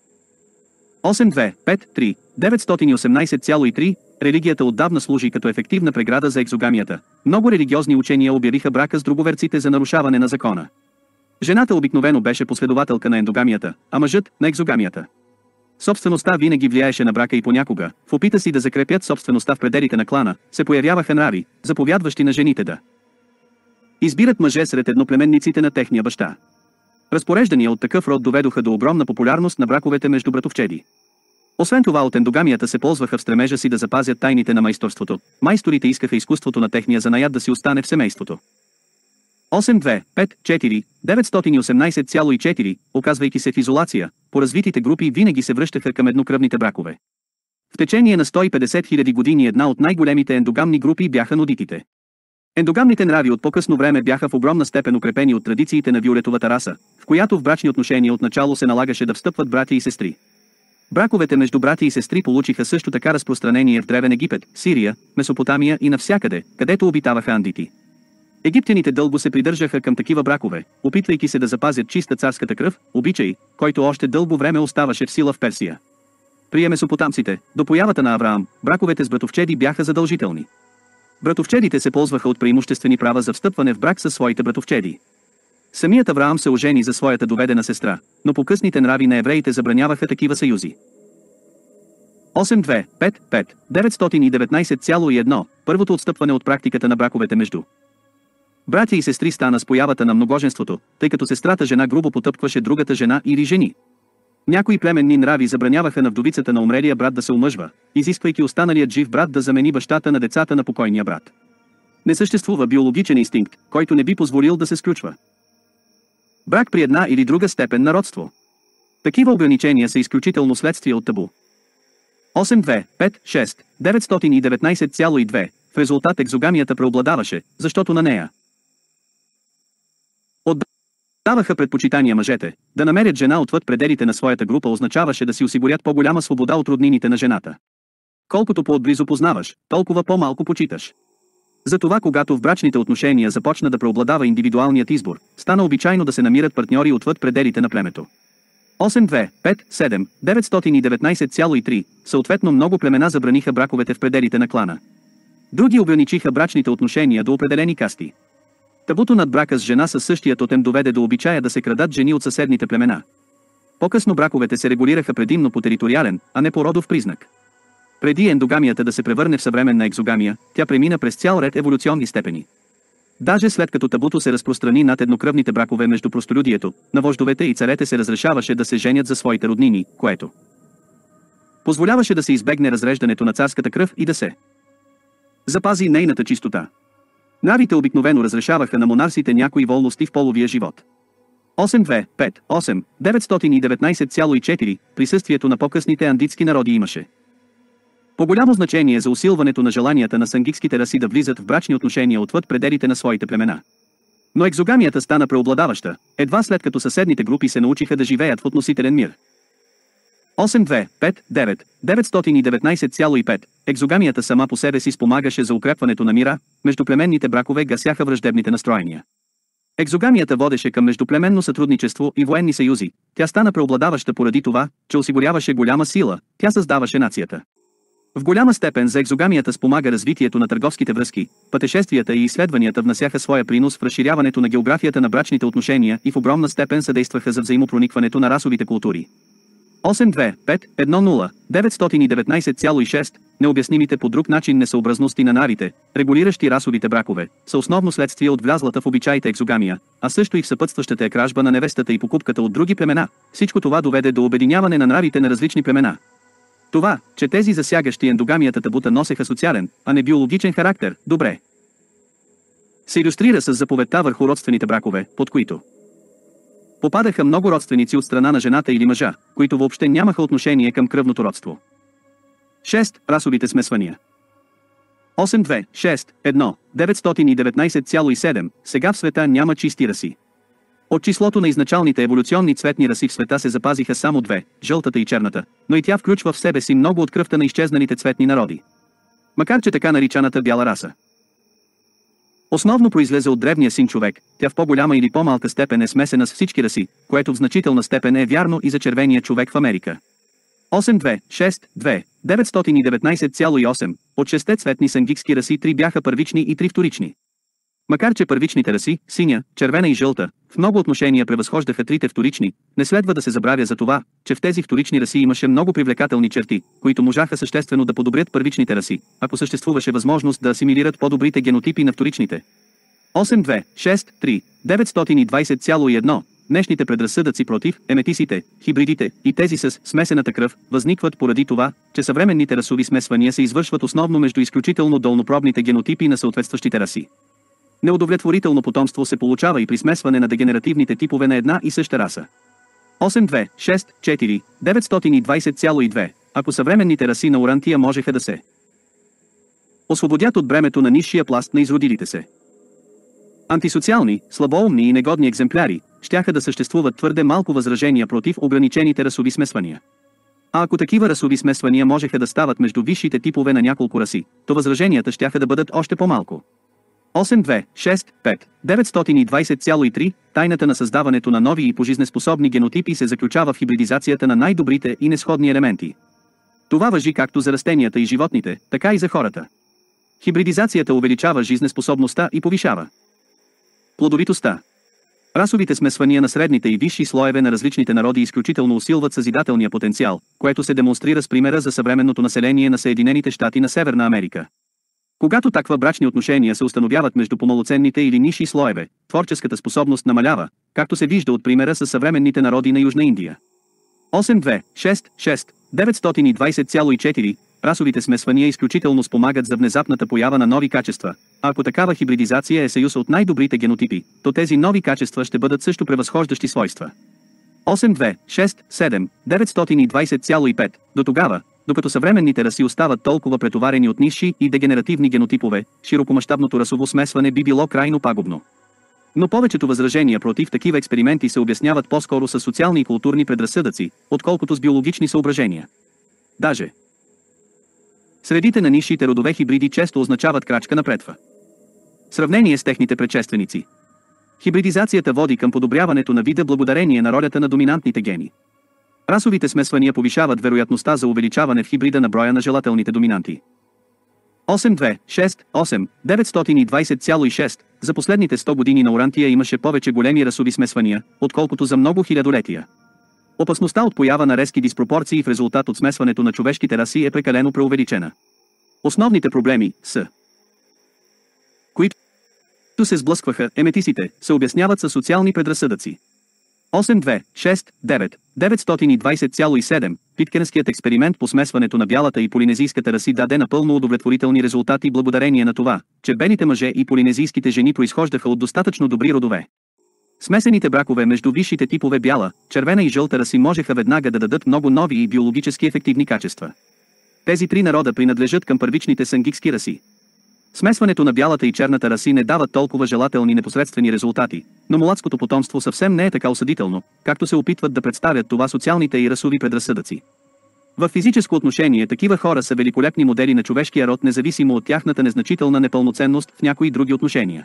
8.2.5.3 918,3 Религията отдавна служи като ефективна преграда за екзогамията. Много религиозни учения обявиха брака с друговерците за нарушаване на закона. Жената обикновено беше последователка на ендогамията, а мъжът – на екзогамията. Собствеността винаги влияеше на брака и понякога, в опита си да закрепят собствеността в пределите на клана, се появяваха нрави, заповядващи на жените да избират мъже сред едноплеменниците на техния баща. Разпореждания от такъв род доведоха до огромна популярност на браковете между братовчеди. Освен това от ендогамията се ползваха в стремежа си да запазят тайните на майсторството. Майсторите искаха изкуството на техния занаят да си остане в семейството. 8.2.5.4 918,4 Оказвайки се в изолация, по развитите групи винаги се връщаха към еднокръвните бракове. В течение на 150 000 години една от най-големите ендогамни групи бяха нудитите. Ендогамните нрави от по-късно време бяха в огромна степен укрепени от традициите на виолетовата раса, в която в брачни отношения отначало се налагаше да встъпват братя и сестри. Браковете между братя и сестри получиха също така разпространение в Древен Египет, Сирия, Месопотамия и навсякъде, където обитаваха андити. Египтяните дълго се придържаха към такива бракове, опитвайки се да запазят чиста царската кръв, обичай, който още дълго време оставаше в сила в Персия. При месопотамците, до появата на Авраам, браковете с братовчеди бяха задължителни. Братовчедите се ползваха от преимуществени права за встъпване в брак със своите братовчеди. Самият Авраам се ожени за своята доведена сестра, но по-късните нрави на евреите забраняваха такива съюзи. 8.2.5.5 919,1 Първото отстъпване от практиката на браковете между братя и сестри стана с появата на многоженството, тъй като сестрата жена грубо потъпкваше другата жена или жени. Някои племенни нрави забраняваха на вдовицата на умрелия брат да се омъжва, изисквайки останалият жив брат да замени бащата на децата на покойния брат. Не съществува биологичен инстинкт, който не би позволил да се сключва брак при една или друга степен на родство. Такива ограничения са изключително следствие от табу. 8.2.5.6 919,2 В резултат екзогамията преобладаваше, защото на нея отдаваха предпочитания мъжете. Да намерят жена отвъд пределите на своята група означаваше да си осигурят по-голяма свобода от роднините на жената. Колкото по-отблизо познаваш, толкова по-малко почиташ. Затова когато в брачните отношения започна да преобладава индивидуалният избор, стана обичайно да се намират партньори отвъд пределите на племето. 8.2.5.7 919,3 Съответно много племена забраниха браковете в пределите на клана. Други ограничиха брачните отношения до определени касти. Табуто над брака с жена със същия тотем доведе до обичая да се крадат жени от съседните племена. По-късно браковете се регулираха предимно по териториален, а не по родов признак. Преди ендогамията да се превърне в съвременна екзогамия, тя премина през цял ред еволюционни степени. Даже след като табуто се разпространи над еднокръвните бракове между простолюдието, на вождовете и царете се разрешаваше да се женят за своите роднини, което позволяваше да се избегне разреждането на царската кръв и да се запази нейната чистота. Нравите обикновено разрешаваха на монарсите някои волности в половия живот. 8.2.5.8 919,4 Присъствието на по-късните андитски народи имаше по-голямо значение за усилването на желанията на сангикските раси да влизат в брачни отношения отвъд пределите на своите племена. Но екзогамията стана преобладаваща, едва след като съседните групи се научиха да живеят в относителен мир. 8.2.5.9 919,5 Екзогамията сама по себе си спомагаше за укрепването на мира, междуплеменните бракове гасяха враждебните настроения. Екзогамията водеше към междуплеменно сътрудничество и военни съюзи, тя стана преобладаваща поради това, че осигуряваше голяма сила, тя създаваше нацията. В голяма степен за екзогамията спомага развитието на търговските връзки, пътешествията и изследванията внасяха своя принос в разширяването на географията на брачните отношения и в огромна степен съдействаха за взаимопроникването на расовите култури. 8.2.5.1.0 919,6 Необяснимите по друг начин несъобразности на нравите, регулиращи расовите бракове, са основно следствие от влязлата в обичаите екзогамия, а също и в съпътстващата е кражба на невестата и покупката от други племена. Всичко това доведе до обединяване на нравите на различни племена. Това, че тези засягащи ендогамията табута носеха социален, а не биологичен характер, добре се илюстрира с заповедта върху родствените бракове, под които попадаха много родственици от страна на жената или мъжа, които въобще нямаха отношение към кръвното родство. 6. Расовите смесвания. 8.2.6.1 919,7 Сега в света няма чисти раси. От числото на изначалните еволюционни цветни раси в света се запазиха само две, жълтата и черната, но и тя включва в себе си много от кръвта на изчезналите цветни народи. Макар че така наричаната бяла раса Основно произлезе от древния син човек, тя в по-голяма или по-малка степен е смесена с всички раси, което в значителна степен е вярно и за червения човек в Америка. 8.2.6.2 919,8 от 6 цветни сангикски раси 3 бяха първични и 3 вторични. Макар че първичните раси, синя, червена и жълта, в много отношения превъзхождаха трите вторични, не следва да се забравя за това, че в тези вторични раси имаше много привлекателни черти, които можаха съществено да подобрят първичните раси, ако съществуваше възможност да асимилират по-добрите генотипи на вторичните. 8.2.6.3 920,1 Днешните предразсъдъци против еметисите, хибридите и тези с смесената кръв възникват поради това, че съвременните расови смесвания се извършват основно между изключително долнопробните генотипи на съответстващите раси. Неудовлетворително потомство се получава и при смесване на дегенеративните типове на една и съща раса. 8.2.6.4 920,2 Ако съвременните раси на Урантия можеха да се освободят от бремето на нисшия пласт на изродилите се антисоциални, слабоумни и негодни екземпляри, щяха да съществуват твърде малко възражения против ограничените расови смесвания. А ако такива расови смесвания можеха да стават между висшите типове на няколко раси, то възраженията щяха да бъдат още по-малко. 8.2.6.5 920,3 Тайната на създаването на нови и пожизнеспособни генотипи се заключава в хибридизацията на най-добрите и несходни елементи. Това важи както за растенията и животните, така и за хората. Хибридизацията увеличава жизнеспособността и повишава плодовитостта. Расовите смесвания на средните и висши слоеве на различните народи изключително усилват съзидателния потенциал, което се демонстрира с примера за съвременното население на Съединените щати на Северна Америка. Когато такива брачни отношения се установяват между помалоценните или нисши слоеве, творческата способност намалява, както се вижда от примера с съвременните народи на Южна Индия. 8.2.6.6 920,4 Расовите смесвания изключително спомагат за внезапната поява на нови качества, а ако такава хибридизация е съюз от най-добрите генотипи, то тези нови качества ще бъдат също превъзхождащи свойства. 8.2.6.7 920,5 До тогава, докато съвременните раси остават толкова претоварени от нисши и дегенеративни генотипове, широкомащабното расово смесване би било крайно пагубно. Но повечето възражения против такива експерименти се обясняват по-скоро с социални и културни предразсъдъци, отколкото с биологични съображения. Даже средите на нисшите родове хибриди често означават крачка напред в сравнение с техните предшественици. Хибридизацията води към подобряването на вида благодарение на ролята на доминантните гени. Расовите смесвания повишават вероятността за увеличаване в хибрида на броя на желателните доминанти. 8.2.6.8 920,6 За последните 100 години на Урантия имаше повече големи расови смесвания, отколкото за много хилядолетия. Опасността от поява на резки диспропорции в резултат от смесването на човешките раси е прекалено преувеличена. Основните проблеми са, които се сблъскваха еметисите, се обясняват със социални предразсъдъци. 8.2.6.9 920,7 Питкенският експеримент по смесването на бялата и полинезийската раси даде напълно удовлетворителни резултати благодарение на това, че белите мъже и полинезийските жени произхождаха от достатъчно добри родове. Смесените бракове между висшите типове бяла, червена и жълта раси можеха веднага да дадат много нови и биологически ефективни качества. Тези три народа принадлежат към първичните сангикски раси. Смесването на бялата и черната раси не дава толкова желателни непосредствени резултати, но мулатското потомство съвсем не е така осъдително, както се опитват да представят това социалните и расови предразсъдъци. В физическо отношение такива хора са великолепни модели на човешкия род, независимо от тяхната незначителна непълноценност в някои други отношения.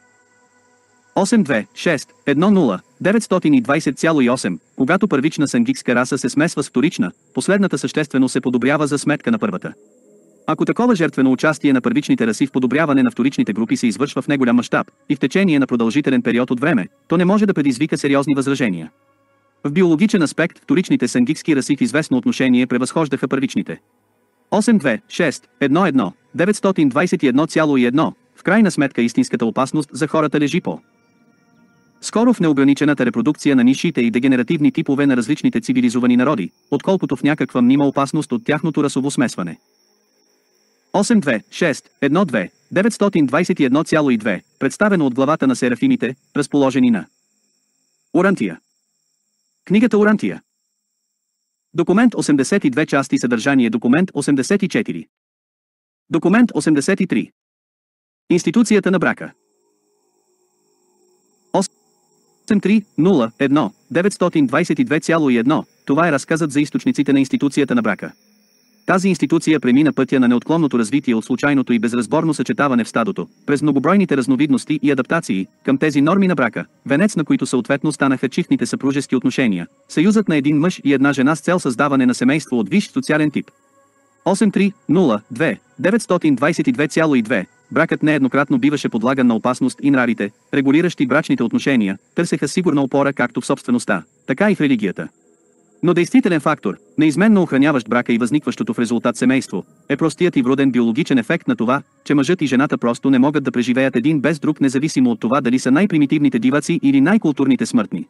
8.2.6.1.0 920,8 Когато първична сангикска раса се смесва с вторична, последната съществено се подобрява за сметка на първата. Ако такова жертвено участие на първичните раси в подобряване на вторичните групи се извършва в неголям мащаб и в течение на продължителен период от време, то не може да предизвика сериозни възражения. В биологичен аспект вторичните сангикски раси в известно отношение превъзхождаха първичните. 8.2.6.1.1 921,1 В крайна сметка истинската опасност за хората лежи по скоро в неограничената репродукция на нисшите и дегенеративни типове на различните цивилизовани народи, отколкото в някаква мнима опасност от тяхното расово смесване. 8.2.6.1.2 921,2 Представено от главата на серафимите, разположени на Урантия. Книгата Урантия. Документ 82 части съдържание Документ 84. Документ 83. Институцията на брака. 8.3.0.1 922,1 Това е разказът за източниците на институцията на брака. Тази институция премина пътя на неотклонното развитие от случайното и безразборно съчетаване в стадото, през многобройните разновидности и адаптации, към тези норми на брака, венец на които съответно станаха чифтните съпружески отношения, съюзът на един мъж и една жена с цел създаване на семейство от висш социален тип. 8302922,2 Бракът нееднократно биваше подлаган на опасност и нравите, регулиращи брачните отношения, търсеха сигурна опора както в собствеността, така и в религията. Но действителен фактор, неизменно охраняващ брака и възникващото в резултат семейство, е простият и вроден биологичен ефект на това, че мъжът и жената просто не могат да преживеят един без друг, независимо от това дали са най-примитивните диваци или най-културните смъртни.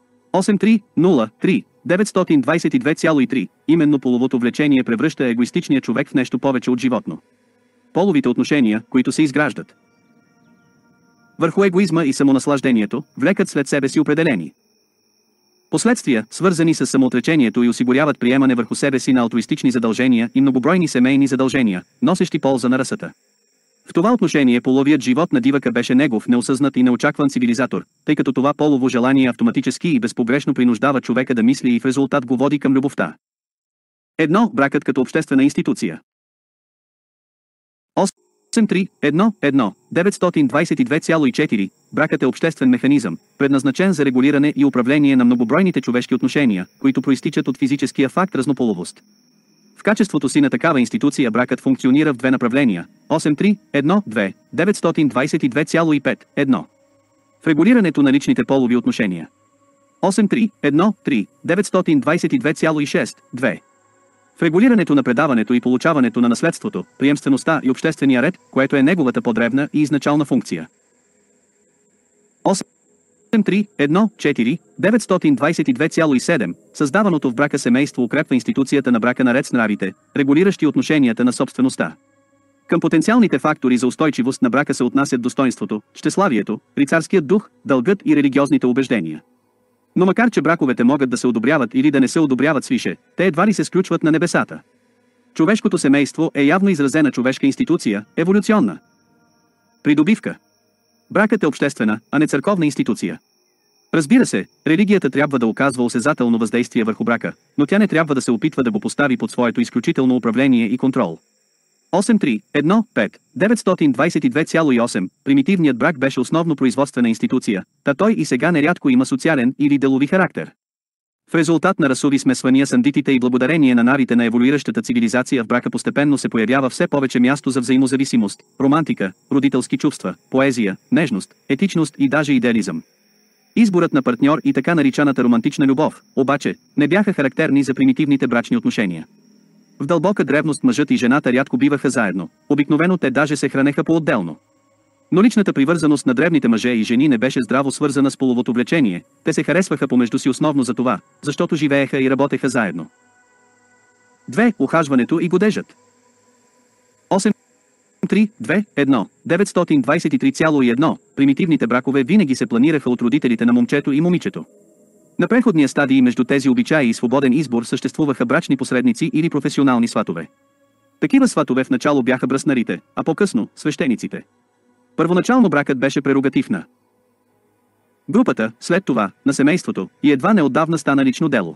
8303922,3 Именно половото влечение превръща егоистичния човек в нещо повече от животно. Половите отношения, които се изграждат върху егоизма и самонаслаждението, влекат след себе си определени последствия, свързани с самоотречението и осигуряват приемане върху себе си на алтруистични задължения и многобройни семейни задължения, носещи полза на расата. В това отношение половият живот на дивака беше негов, неосъзнат и неочакван цивилизатор, тъй като това полово желание автоматически и безпогрешно принуждава човека да мисли и в резултат го води към любовта. Едно, бракът като обществена институция. 8311922,4 Бракът е обществен механизъм, предназначен за регулиране и управление на многобройните човешки отношения, които проистичат от физическия факт разнополовост. В качеството си на такава институция бракът функционира в две направления. 8312922,5 В регулирането на личните полови отношения. 8313922,6 В регулирането на предаването и получаването на наследството, приемствеността и обществения ред, което е неговата по-древна и изначална функция. 8314922,7 Създаваното в брака семейство укрепва институцията на брака наред с нравите, регулиращи отношенията на собствеността. Към потенциалните фактори за устойчивост на брака се отнасят достоинството, щеславието, рицарският дух, дългът и религиозните убеждения. Но макар че браковете могат да се одобряват или да не се одобряват свише, те едва ли се сключват на небесата. Човешкото семейство е явно изразена човешка институция, еволюционна придобивка. Бракът е обществена, а не църковна институция. Разбира се, религията трябва да оказва осезателно въздействие върху брака, но тя не трябва да се опитва да го постави под своето изключително управление и контрол. 8315922,8 Примитивният брак беше основно производствена институция, та той и сега нерядко има социален или делови характер. В резултат на расови смесвания с андитите и благодарение на навите на еволюиращата цивилизация в брака постепенно се появява все повече място за взаимозависимост, романтика, родителски чувства, поезия, нежност, етичност и даже идеализъм. Изборът на партньор и така наричаната романтична любов, обаче, не бяха характерни за примитивните брачни отношения. В дълбока древност мъжът и жената рядко биваха заедно, обикновено те даже се хранеха по-отделно. Но личната привързаност на древните мъже и жени не беше здраво свързана с половото влечение, те се харесваха помежду си основно за това, защото живееха и работеха заедно. 2. Ухажването и годежът. 8321923,1 Примитивните бракове винаги се планираха от родителите на момчето и момичето. На преходния стадий между тези обичаи и свободен избор съществуваха брачни посредници или професионални сватове. Такива сватове в начало бяха бръснарите, а по-късно – свещениците. Първоначално бракът беше прерогатив на групата, след това – на семейството, и едва неотдавна стана лично дело.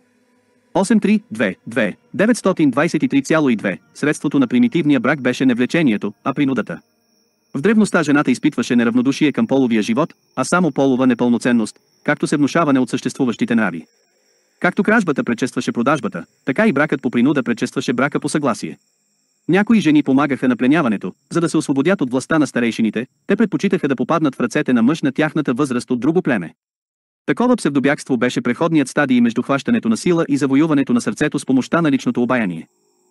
8322923,2 Средството на примитивния брак беше не влечението, а принудата. В древността жената изпитваше неравнодушие към половия живот, а само полова непълноценност, както се внушаване от съществуващите нрави. Както кражбата предшестваше продажбата, така и бракът по принуда предшестваше брака по съгласие. Някои жени помагаха на пленяването, за да се освободят от властта на старейшините, те предпочитаха да попаднат в ръцете на мъж на тяхната възраст от друго племе. Такова псевдобягство беше преходният стадий между хващането на сила и завоюването на сърцето с помощта на личното обаяние.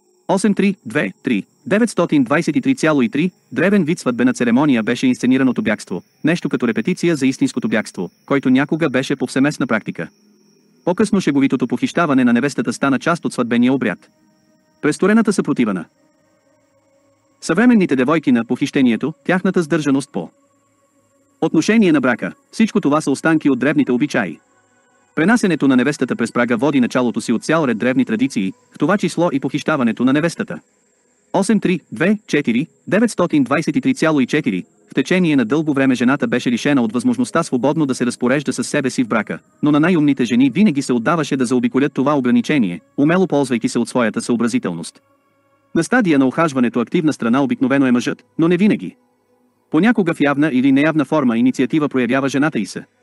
8323923,3 Древен вид сватбена церемония беше инсценираното бягство, нещо като репетиция за истинското бягство, който някога беше повсеместна практика. По-късно шеговитото похищаване на невестата стана част от сватбения обряд. Престорената съпротивана. Съвременните девойки на похищението, тяхната сдържаност по отношение на брака, всичко това са останки от древните обичаи. Пренасенето на невестата през прага води началото си от цял ред древни традиции, в това число и похищаването на невестата. 8324923,4 В течение на дълго време жената беше лишена от възможността свободно да се разпорежда със себе си в брака, но на най-умните жени винаги се отдаваше да заобиколят това ограничение, умело ползвайки се от своята съобразителност. На стадия на ухажването активна страна обикновено е мъжът, но не винаги. Понякога в явна или неявна форма инициатива проявява жената и се.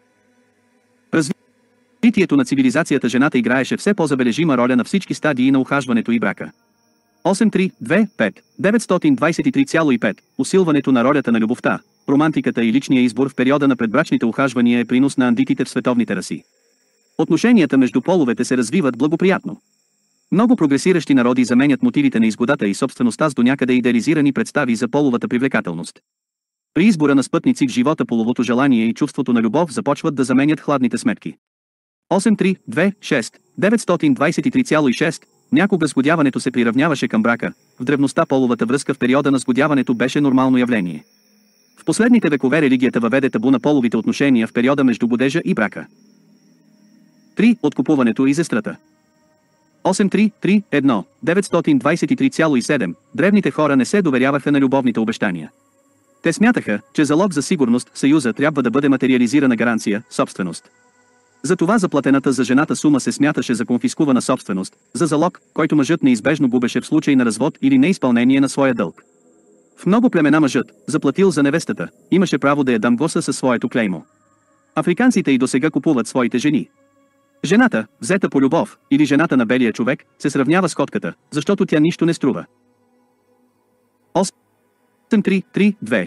Развитието на цивилизацията жената играеше все по-забележима роля на всички стадии на ухажването и брака. 8.3.2.5 923,5 Усилването на ролята на любовта, романтиката и личния избор в периода на предбрачните ухажвания е принос на андитите в световните раси. Отношенията между половете се развиват благоприятно. Много прогресиращи народи заменят мотивите на изгодата и собствеността с донякъде идеализирани представи за половата привлекателност. При избора на спътници в живота половото желание и чувството на любов започват да заменят хладните сметки. 8.3.2.6 923,6 Някога сгодяването се приравняваше към брака, в древността половата връзка в периода на сгодяването беше нормално явление. В последните векове религията въведе табу на половите отношения в периода между годежа и брака. 3. Откупуването и зестрата. 8.3.3.1 923,7 Древните хора не се доверяваха на любовните обещания. Те смятаха, че залог за сигурност в съюза трябва да бъде материализирана гаранция, собственост. Затова заплатената за жената сума се смяташе за конфискувана собственост, за залог, който мъжът неизбежно губеше в случай на развод или неизпълнение на своя дълг. В много племена мъжът, заплатил за невестата, имаше право да я дамгоса със своето клеймо. Африканците и досега купуват своите жени. Жената, взета по любов, или жената на белия човек, се сравнява с котката, защото тя нищо не струва. 8.3.3.2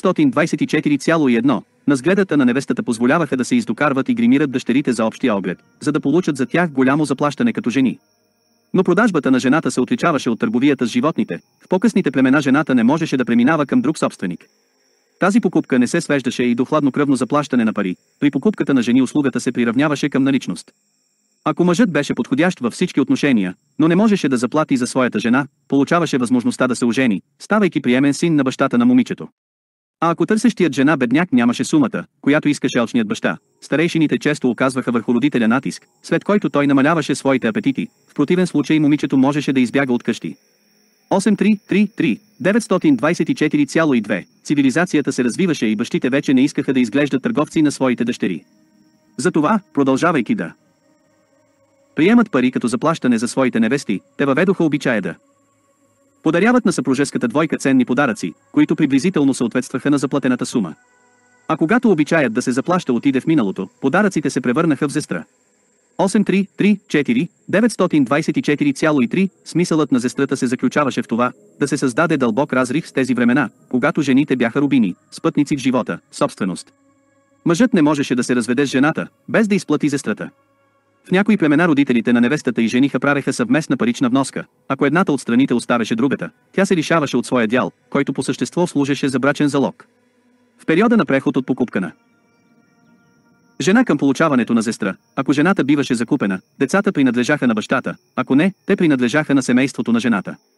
924,1 На сгледата на невестата позволяваха да се издокарват и гримират дъщерите за общия оглед, за да получат за тях голямо заплащане като жени. Но продажбата на жената се отличаваше от търговията с животните, в по-късните племена жената не можеше да преминава към друг собственик. Тази покупка не се свеждаше и до хладнокръвно заплащане на пари, при покупката на жени услугата се приравняваше към наличност. Ако мъжът беше подходящ във всички отношения, но не можеше да заплати за своята жена, получаваше възможността да се ожени, ставайки приемен син на бащата на момичето. А ако търсещият жена бедняк нямаше сумата, която искаше алчният баща, старейшините често оказваха върху родителя натиск, след който той намаляваше своите апетити, в противен случай момичето можеше да избяга от къщи. 8.3.3.3 924,2 Цивилизацията се развиваше и бащите вече не искаха да изглеждат търговци на своите дъщери. Затова, продължавайки да приемат пари като заплащане за своите невести, те въведоха обичая да подаряват на съпружеската двойка ценни подаръци, които приблизително съответстваха на заплатената сума. А когато обичаят да се заплаща отиде в миналото, подаръците се превърнаха в зестра. 8.3.3.4 924,3 Смисълът на зестрата се заключаваше в това, да се създаде дълбок разрив с тези времена, когато жените бяха рубини, спътници в живота, собственост. Мъжът не можеше да се разведе с жената, без да изплати зестрата. В някои племена родителите на невестата и жениха правеха съвместна парична вноска. Ако едната от страните оставяше другата, тя се лишаваше от своя дял, който по същество служеше за брачен залог. В периода на преход от покупка на жена към получаването на зестра, ако жената биваше закупена, децата принадлежаха на бащата, ако не, те принадлежаха на семейството на жената.